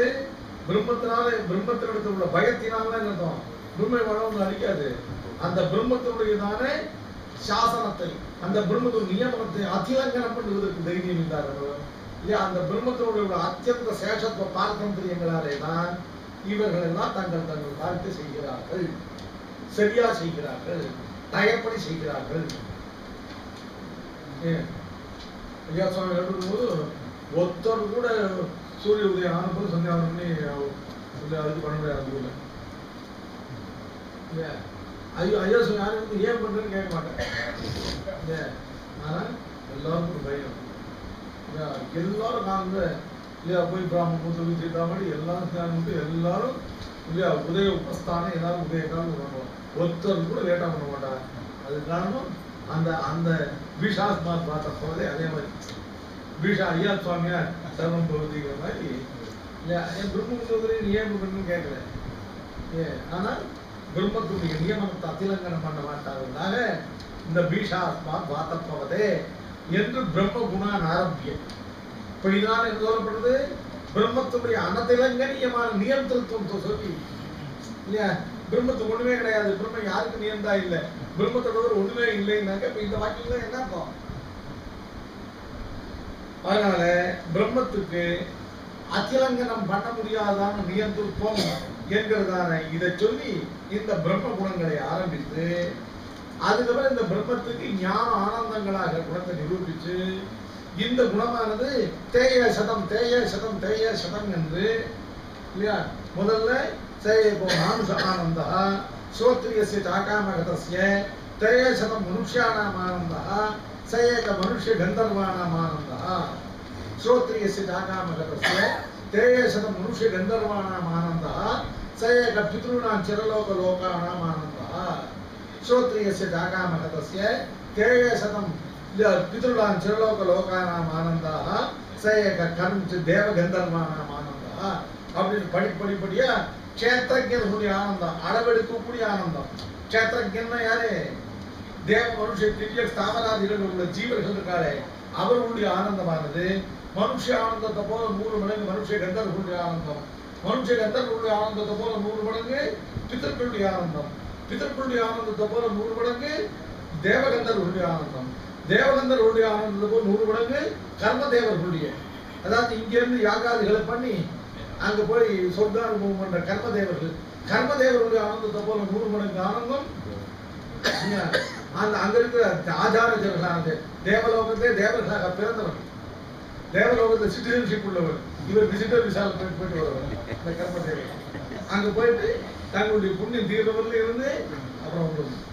Speaker 1: பிரம்மத்தினிடத்தில் உள்ள பயத்தினால்தான் அர்த்தம் பிரம்மை வளம் அடிக்காது அந்த பிரம்மத்தினுடையதான சாசனத்தை அந்த பிரம்மத்தின் நியமனத்தை அதிலங்கனம் பண்ணுவதற்கு தைரியம் இல்லாதவோ இல்லையா அந்த பிரம்மத்தினுடைய அத்தியந்த சேஷத்துவ பாரதந்திரியங்களாலே தான் இவர்கள் எல்லாம் தங்கள் காரியத்தை செய்கிறார்கள், சரியா செய்கிறார்கள், தயப்படி செய்கிறார்கள். ஐயா சுவாமி எழுதும்போது ஒருத்தர் கூட சூரிய உதயம் ஆனப்போது சந்தியாவனம் பண்ணி அதுக்கு பண்ண முடியாது. ஐயோ ஐயா சுவாமி யாரும் ஏன் பண்றேன்னு கேட்க மாட்டேன். ஆனா எல்லாருக்கும் பயம். எல்லாரும் நான் வந்து இல்லையா போய் பிராமணம் சொல்லி சீதாமணி எல்லாரும் சேர்ந்து எல்லாரும் இல்லையா உதய உபஸ்தானம் எல்லாரும் உதய காலம் பண்ணுவோம். ஒருத்தர் கூட லேட்டா பண்ண மாட்டாங்க. அது காரணம் அந்த அந்த பீஷாஸ்மா பார்த்த போதே அதே மாதிரி பீஷா ஐயா சுவாமியா சர்வம் பகுதிங்கிற மாதிரி இல்லையா என் பிரம்ம நீ ஏன் பண்ணணும்னு கேட்கல. ஆனால் பிரம்மத்துடைய நியமனத்தை அதிலங்கனம் பண்ண மாட்டாங்க. இந்த பீஷாஸ்மா வாத்தப்பவதே என்று பிரம்ம குணான் ஆரம்பியம். இப்ப இதனால என்ன சொல்லப்படுறது? பிரம்மத்துடைய அனதிலங்கனியமான நியந்திரத்துவம் சொல்லி இல்லையா பிரம்மத்துக்கு ஒண்ணுமே கிடையாது, பிரம்மம் யாருக்கு நியந்தா இல்லை, பிரம்மத்தோட ஒண்ணுமே இல்லைன்னாக்க இப்ப இந்த வாக்கியம் என்ன அர்த்தம்? அதனால பிரம்மத்துக்கு அத்திலங்கனம் பண்ண முடியாதான நியந்திரத்துவம் என்கிறதான இதை சொல்லி இந்த பிரம்ம குணங்களை ஆரம்பித்து அதுக்கப்புறம் இந்த பிரம்மத்துக்கு ஞான ஆனந்தங்களாக குணத்தை நிரூபிச்சு இந்த குணமானது தேய சதம் தேய சதம் தேய சதம் என்று இல்லையா முதல்ல சேயோ மானுஷ ஆனந்தா ஸ்ரோத்ரியஸ்ய சாகாமகதஸ்ய தேய சதம் மனுஷ்யானாம் ஆனந்தா சேயக மனுஷ்ய கந்தர்வானாம் ஆனந்தா ஸ்ரோத்ரியஸ்ய சாகாமகதஸ்ய தேய சதம் மனுஷ்ய கந்தர்வானாம் ஆனந்தா சேயக பித்ருணாம் சிரலோக லோகானாம் ஆனந்தா श्रोत्रियस्य जागामहतस्य तेय शतं पितॄणां चिरलोक लोकानां आनन्दाः स एक कर्म देव गंधर्वानां आनन्दाः அப்படின்னு படிப்படியா க்ஷேத்ரஜ்ஞனுடைய ஆனந்தம் அளவெடுக்கக்கூடிய ஆனந்தம். க்ஷேத்ரஜ்ஞன்னா யாரு? தேவ மனுஷ திவ்ய ஸ்தாவராதிகள் உள்ள ஜீவர்கள் இருக்காளே அவர்களுடைய ஆனந்தமானது மனுஷ ஆனந்தத்தை போல 100 மடங்கு மனுஷ கந்தர்களுடைய ஆனந்தம், மனுஷ கந்தர்களுடைய ஆனந்தத்தை போல 100 மடங்கு பிதர்களுடைய ஆனந்தம், பிதர்களுடைய ஆனந்தத்தை போல 100 மடங்கு தேவகந்தர்களுடைய ஆனந்தம், தேவகந்தர்களுடைய ஆனந்தத்தை போல 100 மடங்கு கர்மதேவர்களுடைய. அதாவது இங்கிருந்து யாகாதிகளை பண்ணி அங்க போய் சொர்க்கானுபவம் பண்ற கர்மதேவர்கள், கர்மதேவர்களுடைய ஆனந்தத்தை போல 100 மடங்கு ஆனந்தம் அந்த அங்க இருக்கிற ஆச்சாரஜர்களானது தேவலோகத்தை தேவர்களாக பிறந்தவர், தேவலோகத்தை சிட்டிசன்ஷிப் உள்ளவர், இவர் விசிட்டர் விசால போயிட்டு வருவார். இந்த கர்மதேவர் அங்க போயிட்டு தங்களுடைய புண்ணியம் தீர்ந்தவர்கள் இருந்து அப்புறம்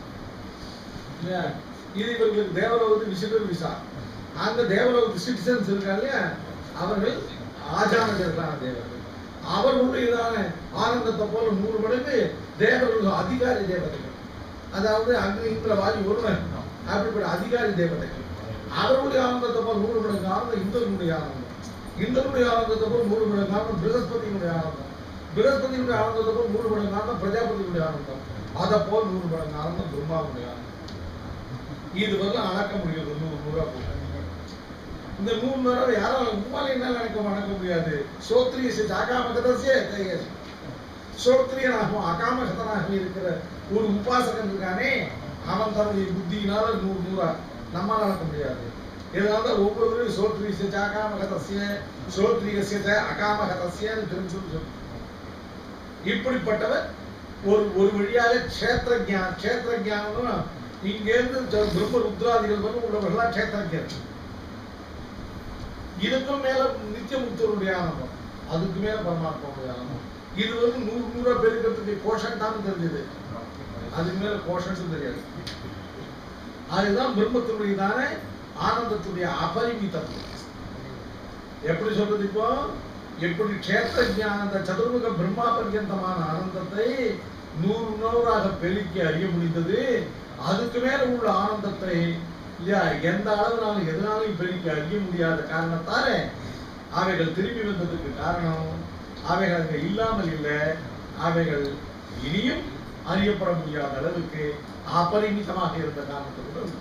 Speaker 1: இது இவர்களுக்கு தேவலோகத்து விசிட்டர் விசா. அந்த தேவலோகத்து சிட்டிசன்ஸ் இருக்காங்க அவர்கள் ஆச்சாரஜர்களான தேவர்கள், அவர்களுடைய ஆனந்தத்தை போல 100 மடங்கு தேவர்கள் அதிகாரி தேவதைகள். அதாவது அங்கு இந்திர வாயு ஒருவன் அப்படிப்பட்ட அதிகாரி தேவதைகள், அவர்களுடைய ஆனந்தத்தை போல் 100 மடங்கு ஆனந்தம் இந்திரனுடைய ஆனந்தம், இந்திரனுடைய ஆனந்தத்தை போல் 100 மடங்கு ஆனந்தம் பிரகஸ்பதியினுடைய ஆனந்தம், பிரகஸ்பதியினுடைய ஆனந்தத்தை போல் 100 மடங்கு ஆனந்தம் பிரஜாபதியினுடைய ஆனந்தம், அதை போல் 100 மடங்கு ஆனந்தம் பிரம்மாவுடைய ஆனந்தம். இது வரலாம் அளக்க முடியாது 100 போல. இந்த 100 தடவை யாரும் உமாலையினால் வணக்க முடியாது. சோத்ரியஸ்ய சாகாமகதஸ்ய சோத்ரியனாகவும் அகாமகதனாகவும் இருக்கிற ஒரு உபாசகன் இருக்கானே அவன் தன்னுடைய புத்தியினால 100 நம்மால நடக்க முடியாது. இதனால ஒவ்வொருவரும் சோத்ரியஸ்ய சாகாமகதஸ்ய சோத்ரியஸ்ய அகாமகதஸ்யன்னு திரும்பி சொல்லு. இப்படிப்பட்டவர் ஒரு வழியாக க்ஷேத்ரஜானம் இங்கேருந்து பிரம்ம ருத்ராதிகள் வந்து உள்ளவர்களாம் க்ஷேத்ரஜர். இதுக்கும் மேல நித்தியமுக்தருடைய ஆனந்தம், அதுக்கு மேல பரமாத்மாவுடைய ஆனந்தம். இது வந்து 100 பெருக்கிறதுக்கு கோஷன் தான் தெரிஞ்சது, அதுக்கு மேல கோஷன் தெரியாது. அதுதான் பிரம்மத்தினுடையதான ஆனந்தத்துடைய அபரிமிதம். எப்படி சொல்றது? இப்போ எப்படி க்ஷேத்ரஜானந்த சதுர்முக பிரம்மா பர்யந்தமான ஆனந்தத்தை 100 பெருக்கி அறிய முடிந்தது, அதுக்கு மேல உள்ள ஆனந்தத்தை இல்லையா எந்த அளவுனாலும் எதனாலும் பெருக்கி அறிய முடியாத காரணத்தால அவைகள் திரும்பி வந்ததுக்கு காரணம் அவைகள் அங்க இல்லாமல் இல்லை, அவைகள் இனியும் அறியப்பட முடியாத அளவுக்கு அபரிமிதமாக இருந்த காரணத்துக்கு.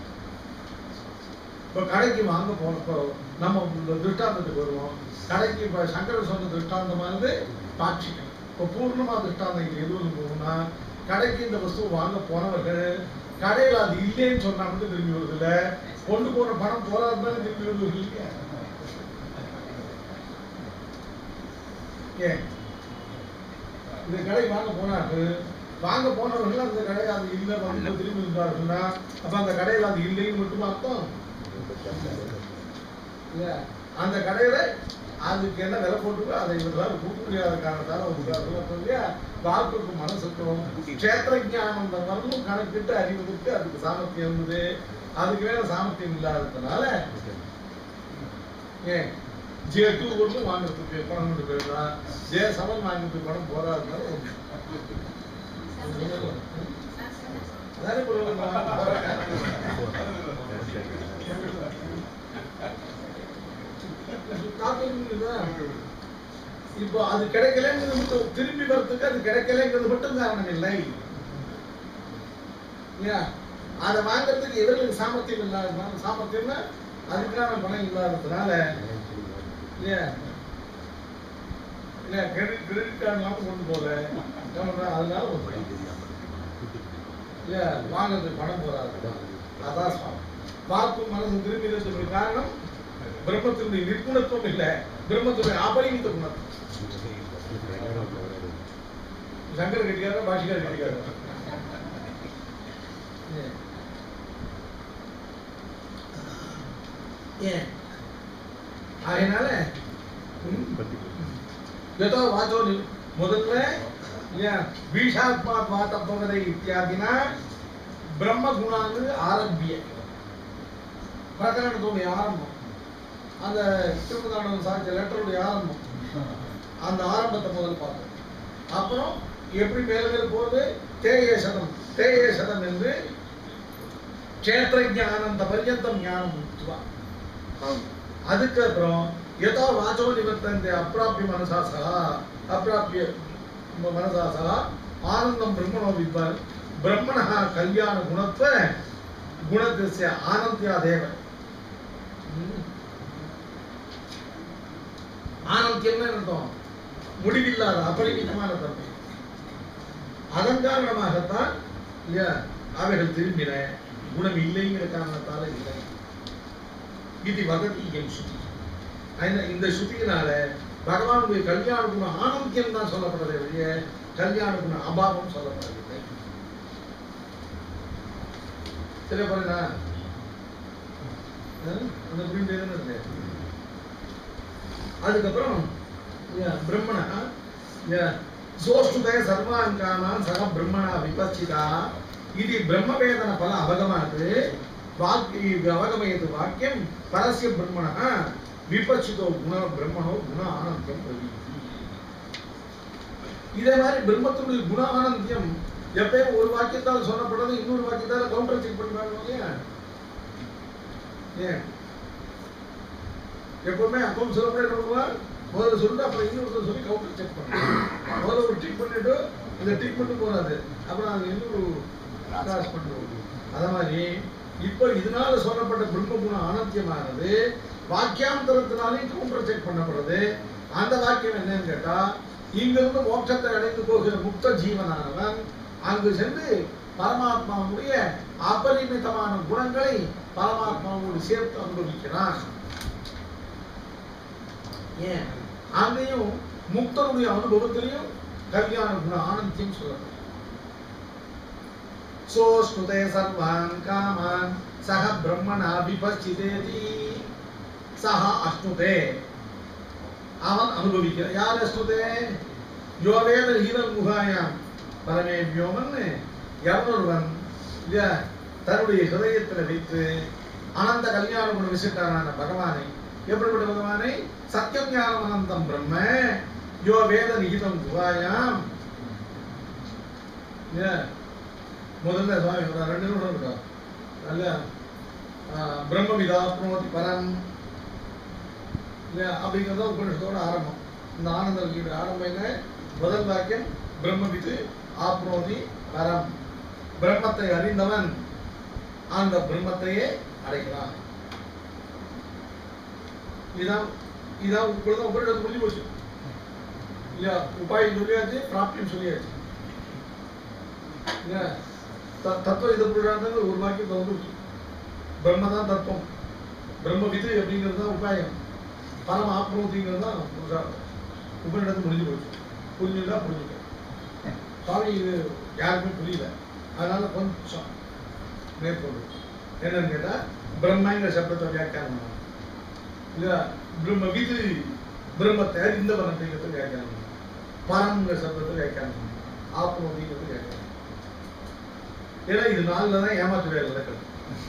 Speaker 1: இப்ப கடைக்கு வாங்க போனப்போ நம்ம திருஷ்டாந்தத்துக்கு வருவோம். கடைக்கு இப்ப சங்கர சொன்ன திருஷ்டாந்தமானது பாட்சிக்கம். இப்போ பூர்ணமா திருஷ்டாந்தம் இது எதுவும் போகணும்னா கடைக்கு இந்த வஸ்து வாங்க போனவர்கள் கடையில் அது இல்லைன்னு சொன்னா மட்டும் திரும்பி வருது இல்ல, கொண்டு போற பணம் போராதுன்னு திரும்பி வருது இல்லையா? ஏன் இந்த கடை வாங்க போனாரு, வாங்க போனவர்கள் அந்த கடை அது இல்லை வந்து திரும்பி இருந்தாருன்னா அப்ப அந்த கடையில் அது இல்லைன்னு மட்டும் அர்த்தம். அந்த கடையில அதுக்கு என்ன விலை போட்டு அதை இவர்களால் கொடுக்க முடியாத காரணத்தால வாக்குக்கு மனசுக்கும் கஷேத்திர ஞானம் வரலும் கணக்கிட்டு அறிவதற்கு அதுக்கு சாமர்த்தியம் இருந்தது. அதுக்கு மேல சாமர்த்தியம் இல்லாததுனால ஏன் J2 ஒன்றும் வாங்குறதுக்கு பணம் கொண்டு போயிடலாம், J7 வாங்குறதுக்கு பணம் போறாதுனால இப்போ அது கிடைக்கலங்கிறது திரும்பி வரதுக்கு அது கிடைக்கலங்கிறது மட்டும் காரணம் இல்லை. அதை வாங்கறதுக்கு இவர்களுக்கு சாமர்த்தியம் இல்லாததுனால, சாமர்த்தியம்னா அதுக்கான பணம் இல்லாததுனால கிரெடிட் கார்டு கொண்டு போல அதனால வாங்கறதுக்கு பணம் போறாது. அதான் பார்க்கும் மனசு திரும்பி இருக்கிறதுக்கு காரணம் பிரம்மத்தினுடைய நிர்குணத்துவம் இல்லை, பிரம்மத்தினுடைய அபரிமித குணம். சங்கர் கட்டிக்கார பாஷிகார் கட்டிக்கார அதனால यतो वाचो முதல்ல வீஷாத்மாத் வாதப்பவதை இத்தியாதினா பிரம்ம குணாங்கு ஆரம்பிய பிரகரணத்துடைய ஆரம்பம், அந்த திருமதானம் சாட்சி லெட்டருடைய ஆரம்பம், அந்த ஆரம்பத்தை முதல் பார்த்தோம். அப்புறம் எப்படி மேல மேல போகுது தேயே சதம் என்று கஷேத்திர ஞானம் பர்யந்தம் ஞானம். அதுக்கு அப்புறம் यथा वाचो निवर्तन्ते अप्राप्य मनसा सह अप्राप्य मनसा सह आनंदं ब्रह्मणो विद्वान् ब्रह्मणः कल्याण गुणत्व गुणस्य आनन्द्यादेव ஆனந்தியம் அர்த்தம் முடிவில்லாத அபரிமிதமான தன்மை. அதன் காரணமாகத்தான் இல்லையா அவைகள் திரும்பின, குணம் இல்லைங்கிற காரணத்தால இல்லை. இது வததி என் சுத்தி. இந்த சுத்தியினால பகவானுடைய கல்யாண குண ஆனந்தியம் தான் சொல்லப்படுறதே ஒழிய கல்யாண குண அபாவம் சொல்லப்படவில்லை. சரி பாருங்க, அந்த புரிந்து அதுக்கப்புறம் பிரம்மண சோஷ்டுதய சர்வாங்கானான் சக பிரம்மணா விபச்சிதா இது பிரம்மவேதன பல அவகமானது அவகமயது வாக்கியம் பரஸ்ய பிரம்மண விபச்சிதோ குண பிரம்மணோ குண ஆனந்தியம் பிரவீதி. இதே மாதிரி பிரம்மத்தினுடைய குண ஆனந்தியம் எப்பயும் ஒரு வாக்கியத்தால் சொல்லப்படுறது இன்னொரு வாக்கியத்தால் கவுண்டர் செக் பண்ணுவாங்க இல்லையா? ஏன் எப்பவுமே அப்பவும் சொல்லப்பட என்ன பண்ணுவார், முதல்ல சொல்லிட்டு அப்புறம் இன்னொரு சொல்லி கவுண்டர் செக் பண்ணுவாங்க. முதல்ல ஒரு ட்ரீட் பண்ணிட்டு இந்த ட்ரீட்மெண்ட் போறாது, அப்புறம் அது இன்னொரு கிளாஸ் பண்ணுவோம். அத மாதிரி இப்போ இதனால சொல்லப்பட்ட பிரம்ம குண ஆனந்தியமானது வாக்கியாந்தரத்தினாலையும் கவுண்டர் செக் பண்ணப்படுறது. அந்த வாக்கியம் என்னன்னு கேட்டா, இங்கிருந்து மோட்சத்தை அடைந்து போகிற முக்த ஜீவனானவன் அங்கு சென்று பரமாத்மாவுடைய அபரிமிதமான குணங்களை பரமாத்மாவோடு சேர்த்து அனுபவிக்கிறான். ஏன் அங்கேயும் முக்தனுடைய அனுபவத்திலையும் கல்யாண குண ஆனந்தியம் சொல்லப்படும். சோஸ்னுதே சர்வான் காமான் சக பிரம்மணா விபச்சிதேதி. சக அஷ்ணுதே, அவன் அனுபவிக்கிறான். யார் அஷ்ணுதே? யோவேத ஹீரம் குஹாயாம் பரமே வியோமன் எவனொருவன் தன்னுடைய ஹிருதயத்தில் வைத்து அனந்த கல்யாண குண விசிட்டான பகவானை, எப்படிப்பட்ட பகவானை? சத்தியம் ஞானம் அனந்தம் பிரம்ம யோ வேத நிகிதம் குஹாயாம். முதல்ல சுவாமி 2 நிமிடம் இருக்கோம். நல்ல பிரம்மவிதாப்னோதி பரம் அப்படிங்கிறத உபனிஷத்தோட ஆரம்பம். இந்த ஆனந்த ஆரம்பம் என்ன? முதல் வாக்கியம் பிரம்மவிது ஆப்னோதி பரம். பிரம்மத்தை அறிந்தவன் அந்த பிரம்மத்தையே அடைக்கிறான். இதான் இப்பொழுதுதான் உபனிஷத்து முடிஞ்சு போச்சு இல்லையா? உபாயம் சொல்லியாச்சு, பிராப்தியம் சொல்லியாச்சு. தத்துவம் இதுக்குள்ளாங்க ஒரு வாக்கியம் வந்துருச்சு. பிரம்ம தான் தத்துவம், பிரம்ம விது அப்படிங்கிறது தான் உபாயம், பரம ஆப்னோதிங்கிறது தான் உபநிடத்து முடிஞ்சு போச்சு. புரிஞ்சுதான் புரிஞ்சுக்க சுவாமி இது யாருக்குமே புரியல, அதனால கொஞ்சம் மேற்கொண்டு என்னன்னு கேட்டா பிரம்மங்கிற சப்தத்தை வியாக்கியானம் பண்ணணும் இல்லையா. பிரம்ம விது பிரம்மத்தை இந்த வர்ணத்தைங்கிறது வியாக்கியானம் பண்ணணும், பரம்ங்கிற சப்தத்தை வியாக்கியானம் பண்ணணும், ஆப்னோதிங்கிறது வியாக்கியானம். ஏன்னா இது நாளில் தான் ஏமாற்று வேலை நடக்குது.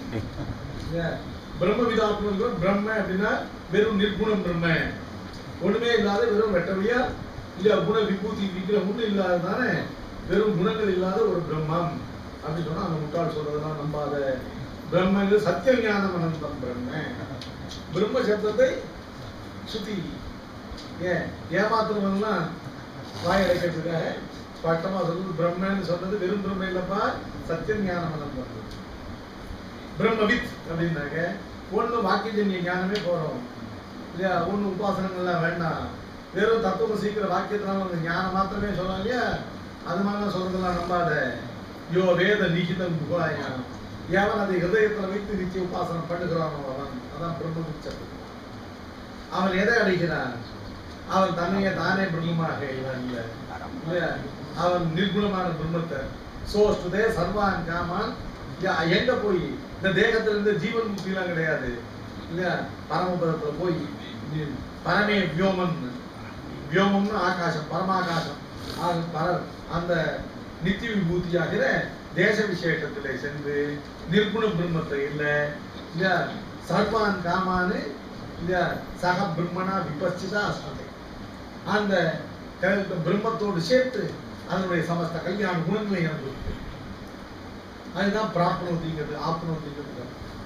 Speaker 1: பிரம்ம விதாத்மன் பிரம்ம அப்படின்னா வெறும் நிர்குணம் பிரம்ம, ஒண்ணுமே இல்லாத வெறும் வெட்டவையா இல்ல குண விபூதி விக்கிரம் ஒண்ணு இல்லாததானே, வெறும் குணங்கள் இல்லாத ஒரு பிரம்மம் அப்படின்னு சொன்னா அந்த முட்டாள் சொல்றதெல்லாம் நம்பாத. பிரம்மங்கிறது சத்திய ஞானம் அனந்தம் பிரம்ம. பிரம்ம சப்தத்தை சுத்தி ஏமாத்துறவங்கலாம் வாய் அடைக்கிறதுக்காக பட்டமா சொல்றது. பிரம்மன்னு சொன்னது வெறும் பிரம்ம இல்லப்பா, சத்தியம் ஞானம் அனந்தம் பிரம்மவித் அப்படின்னாக்க ஒண்ணு வாக்கியஜன்ய ஞானமே போறோம் இல்லையா, ஒண்ணு உபாசனங்கள்லாம் வேண்டாம், வெறும் தத்துவம் சீக்கிர வாக்கியத்தினால அந்த ஞானம் மாத்திரமே சொல்லலாம் இல்லையா. அது மாதிரிலாம் சொல்றதெல்லாம் நம்பாத. யோ வேத நிகிதம் உபாயம், எவன் அதை ஹிருதயத்துல வைத்து நிச்சய உபாசனம் பண்ணுகிறானோ அவன் அதான் பிரம்மவித். அவன் எதை அடைகிறான்? அவன் தன்னையே தானே பிரம்மமாக இல்லையா, அவன் நிர்குணமான பிரம்மத்தை சோஷ்டுதே சர்வான் காமான். எங்க போய் இந்த தேகத்துல இருந்து ஜீவன் முக்திலாம் கிடையாது இல்லையா, பரமபதத்துல போய் பரமே வியோமன், வியோமம்னு ஆகாசம், பரமாகாசம், அந்த நித்திய விபூதியாகிற தேச விசேஷத்திலே சென்று நிர்குண பிரம்மத்தை இல்லை இல்லையா, சர்வான் காமானு இல்லையா, சக பிரம்மனா விபஸ்திதா அஸ்மதை, அந்த பிரம்மத்தோடு சேர்த்து அதனுடைய சமஸ்த கல்யாண குணங்களை அனுபவித்து அதுதான் பிராப்னோதிங்கிறது, ஆப்னோதிங்கிறது.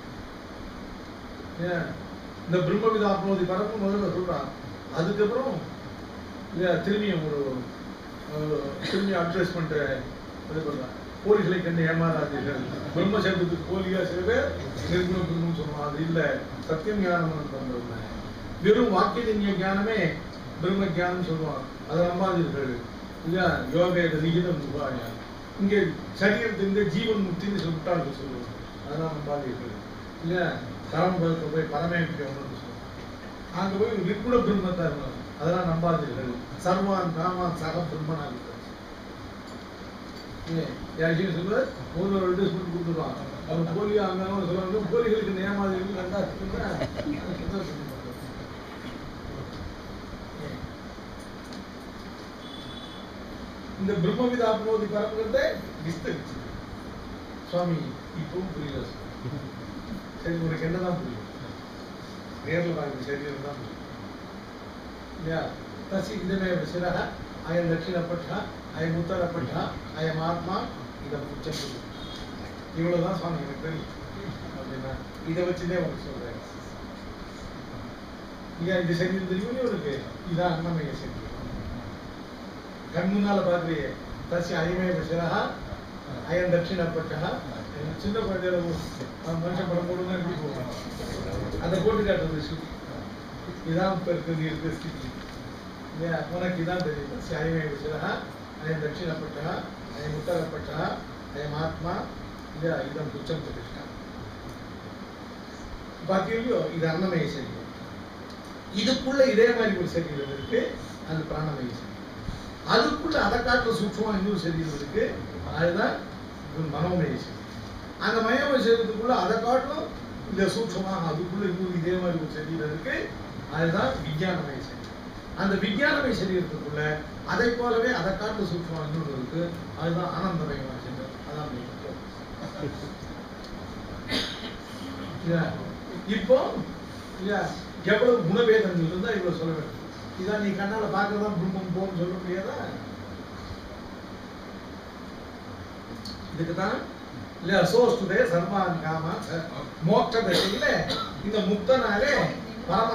Speaker 1: இந்த பிரம்மவித ஆப்னோதி பரப்பு முதல்ல சொல்றான். அதுக்கப்புறம் திரும்பியும் திரும்பி அட்வர்டைஸ்மெண்ட் இது பண்றான். போலிகளை கண்டு ஏமாறாதீர்கள், பிரம்ம சப்தத்துக்கு போலியா சில பேர் நிர்குண பிரம்மம் சொல்லுவான், அது இல்ல சத்தியம் ஞானம் பண்றது. வெறும் வாக்கியஜன்ய ஞானமே பிரம்ம ஞானம் சொல்லுவான், அதை நம்பாதீர்கள் இல்லையா. யோக நிகிதம் உபாயம், இங்கே சரீரத்திலிருந்து ஜீவன் முக்தின்னு சொல்லிட்டாங்க சொல்லுவாங்க, அதெல்லாம் நம்பாதீர்கள் இல்லையா. பரம்பரத்தை போய் பரமேபியம் சொல்லுவாங்க, அங்க போய் நிர்குண பிரம்மத்தா இருந்தாங்க, அதெல்லாம் நம்பாதீர்கள். சர்வான் காமான் சக பிரம்மனா இருக்கு சொல்லுவ ஒரு அட்வர்டைஸ்மெண்ட் கொடுத்துருவான். அவன் போலியா அங்க சொல்லுவாங்க, போலிகளுக்கு நேமாதிரி கண்டா இந்த பிரம்மவித ஆப்னோதி பரப்புகிறத விஸ்தரிச்சு சுவாமி இப்பவும் புரியல. சரி உனக்கு என்னதான் புரியும்? நேரில் வாங்க சரீரம் தான் புரியும் இல்லையா. தசி இதமே சிறக அயம் தட்சிணப்பட்டா அயம் உத்தரப்பட்டா அயம் ஆத்மா இதை உச்சம் புரியும். இவ்வளவுதான் சுவாமி எனக்கு தெரியும் அப்படின்னா இதை வச்சுதே உனக்கு சொல்றேன் இல்லையா. இந்த சரீரம் தெரியும் இவனுக்கு, இதான் அன்னமய சரீரம். கண் முன்னால பாக்குறியே தசி அயமே சிறகா அயம் தட்சிணப்பட்டா. சின்ன குழந்தையில மனுஷன் படம் போடுன்னா எப்படி போவான், அதை போட்டு காட்டுறது ஸ்ருதி. இதான் இப்ப இருக்குது இருக்கிற ஸ்திதி இல்லையா. உனக்கு இதான் தெரியும். தசி அயமே சிறகா அயம் தட்சிணப்பட்டா அயம் உத்தரப்பட்டா அயம் ஆத்மா இல்லையா, இதான் துச்சம் பிரதிஷ்டா. பாத்தீங்களோ இது அன்னமய சரீரம். இதுக்குள்ள இதே மாதிரி ஒரு சரீரம் இருக்கு, அது பிராணமய சரீரம். அதுக்குள்ள அதை காட்டுற சூட்சமா இன்னொரு சரீரம் இருக்கு, அதுதான் மனோமய சரீரம். அந்த மயமய சரீரத்துக்குள்ள அதை காட்டும் இந்த சூட்சமா அதுக்குள்ள இன்னொரு இதே மாதிரி ஒரு சரீரம் இருக்கு, அதுதான் விஞ்ஞானமய சரீரம். அந்த விஞ்ஞானமய சரீரத்துக்குள்ள அதை போலவே அதை காட்டு சூட்சமா இன்னொரு இருக்கு, அதுதான் ஆனந்தமயமான சரீரம். அதான் இப்போ எவ்வளவு குணவேதங்கள் இருந்தா இவ்வளவு சொல்ல வேண்டும். இதான் நீ கண்ணால பாக்குறதா பிரம்மம் போன்னு சொல்ல முடியாதா? இதுக்குதான் இல்ல சோஸ்துதே சர்வான் காமா மோட்ச தசையில இந்த முக்தனாலே பரம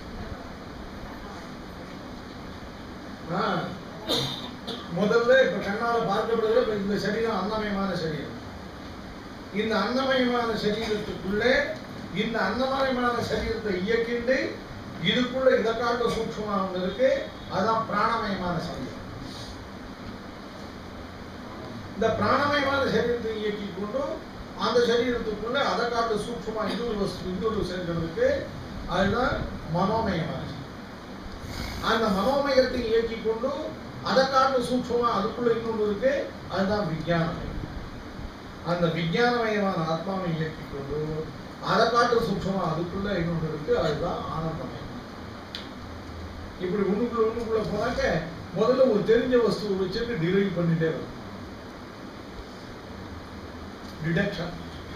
Speaker 1: முதல்ல இப்ப கண்ணால பார்க்கப்படுறது இந்த சரீரம் அன்னமயமான சரீரம். இந்த அன்னமயமான சரீரத்துக்குள்ளே இந்த அன்னமயமான சரீரத்தை இயக்கிண்டு இதுக்குள்ள இதை காட்ட சூட்சமா இருக்கு, அதான் பிராணமயமான சரீரம். இந்த பிராணமயமான சரீரத்தை இயக்கி கொண்டு அந்த சரீரத்துக்குள்ள அதை காட்டு சூட்சமா இன்னொரு சரீரம் இருக்கு, அதுதான் மனோமயமான. அந்த மனோமயத்தை இயக்கி கொண்டு அதை காட்டு சூட்சமா அதுக்குள்ள இன்னொன்று இருக்கு, அதுதான் விஞ்ஞானமயம். அந்த விஞ்ஞானமயமான ஆத்மாவை இயக்கி கொண்டு அதை காட்டு சூட்சமா அதுக்குள்ள இன்னொன்று இருக்கு, அதுதான் ஆனந்தமயம். இப்படி ஒண்ணுக்குள்ள போனாக்க முதல்ல ஒரு தெரிஞ்ச வஸ்துவை வச்சுட்டு டிரைவ் பண்ணிட்டே வரும். டிடக்ஷன்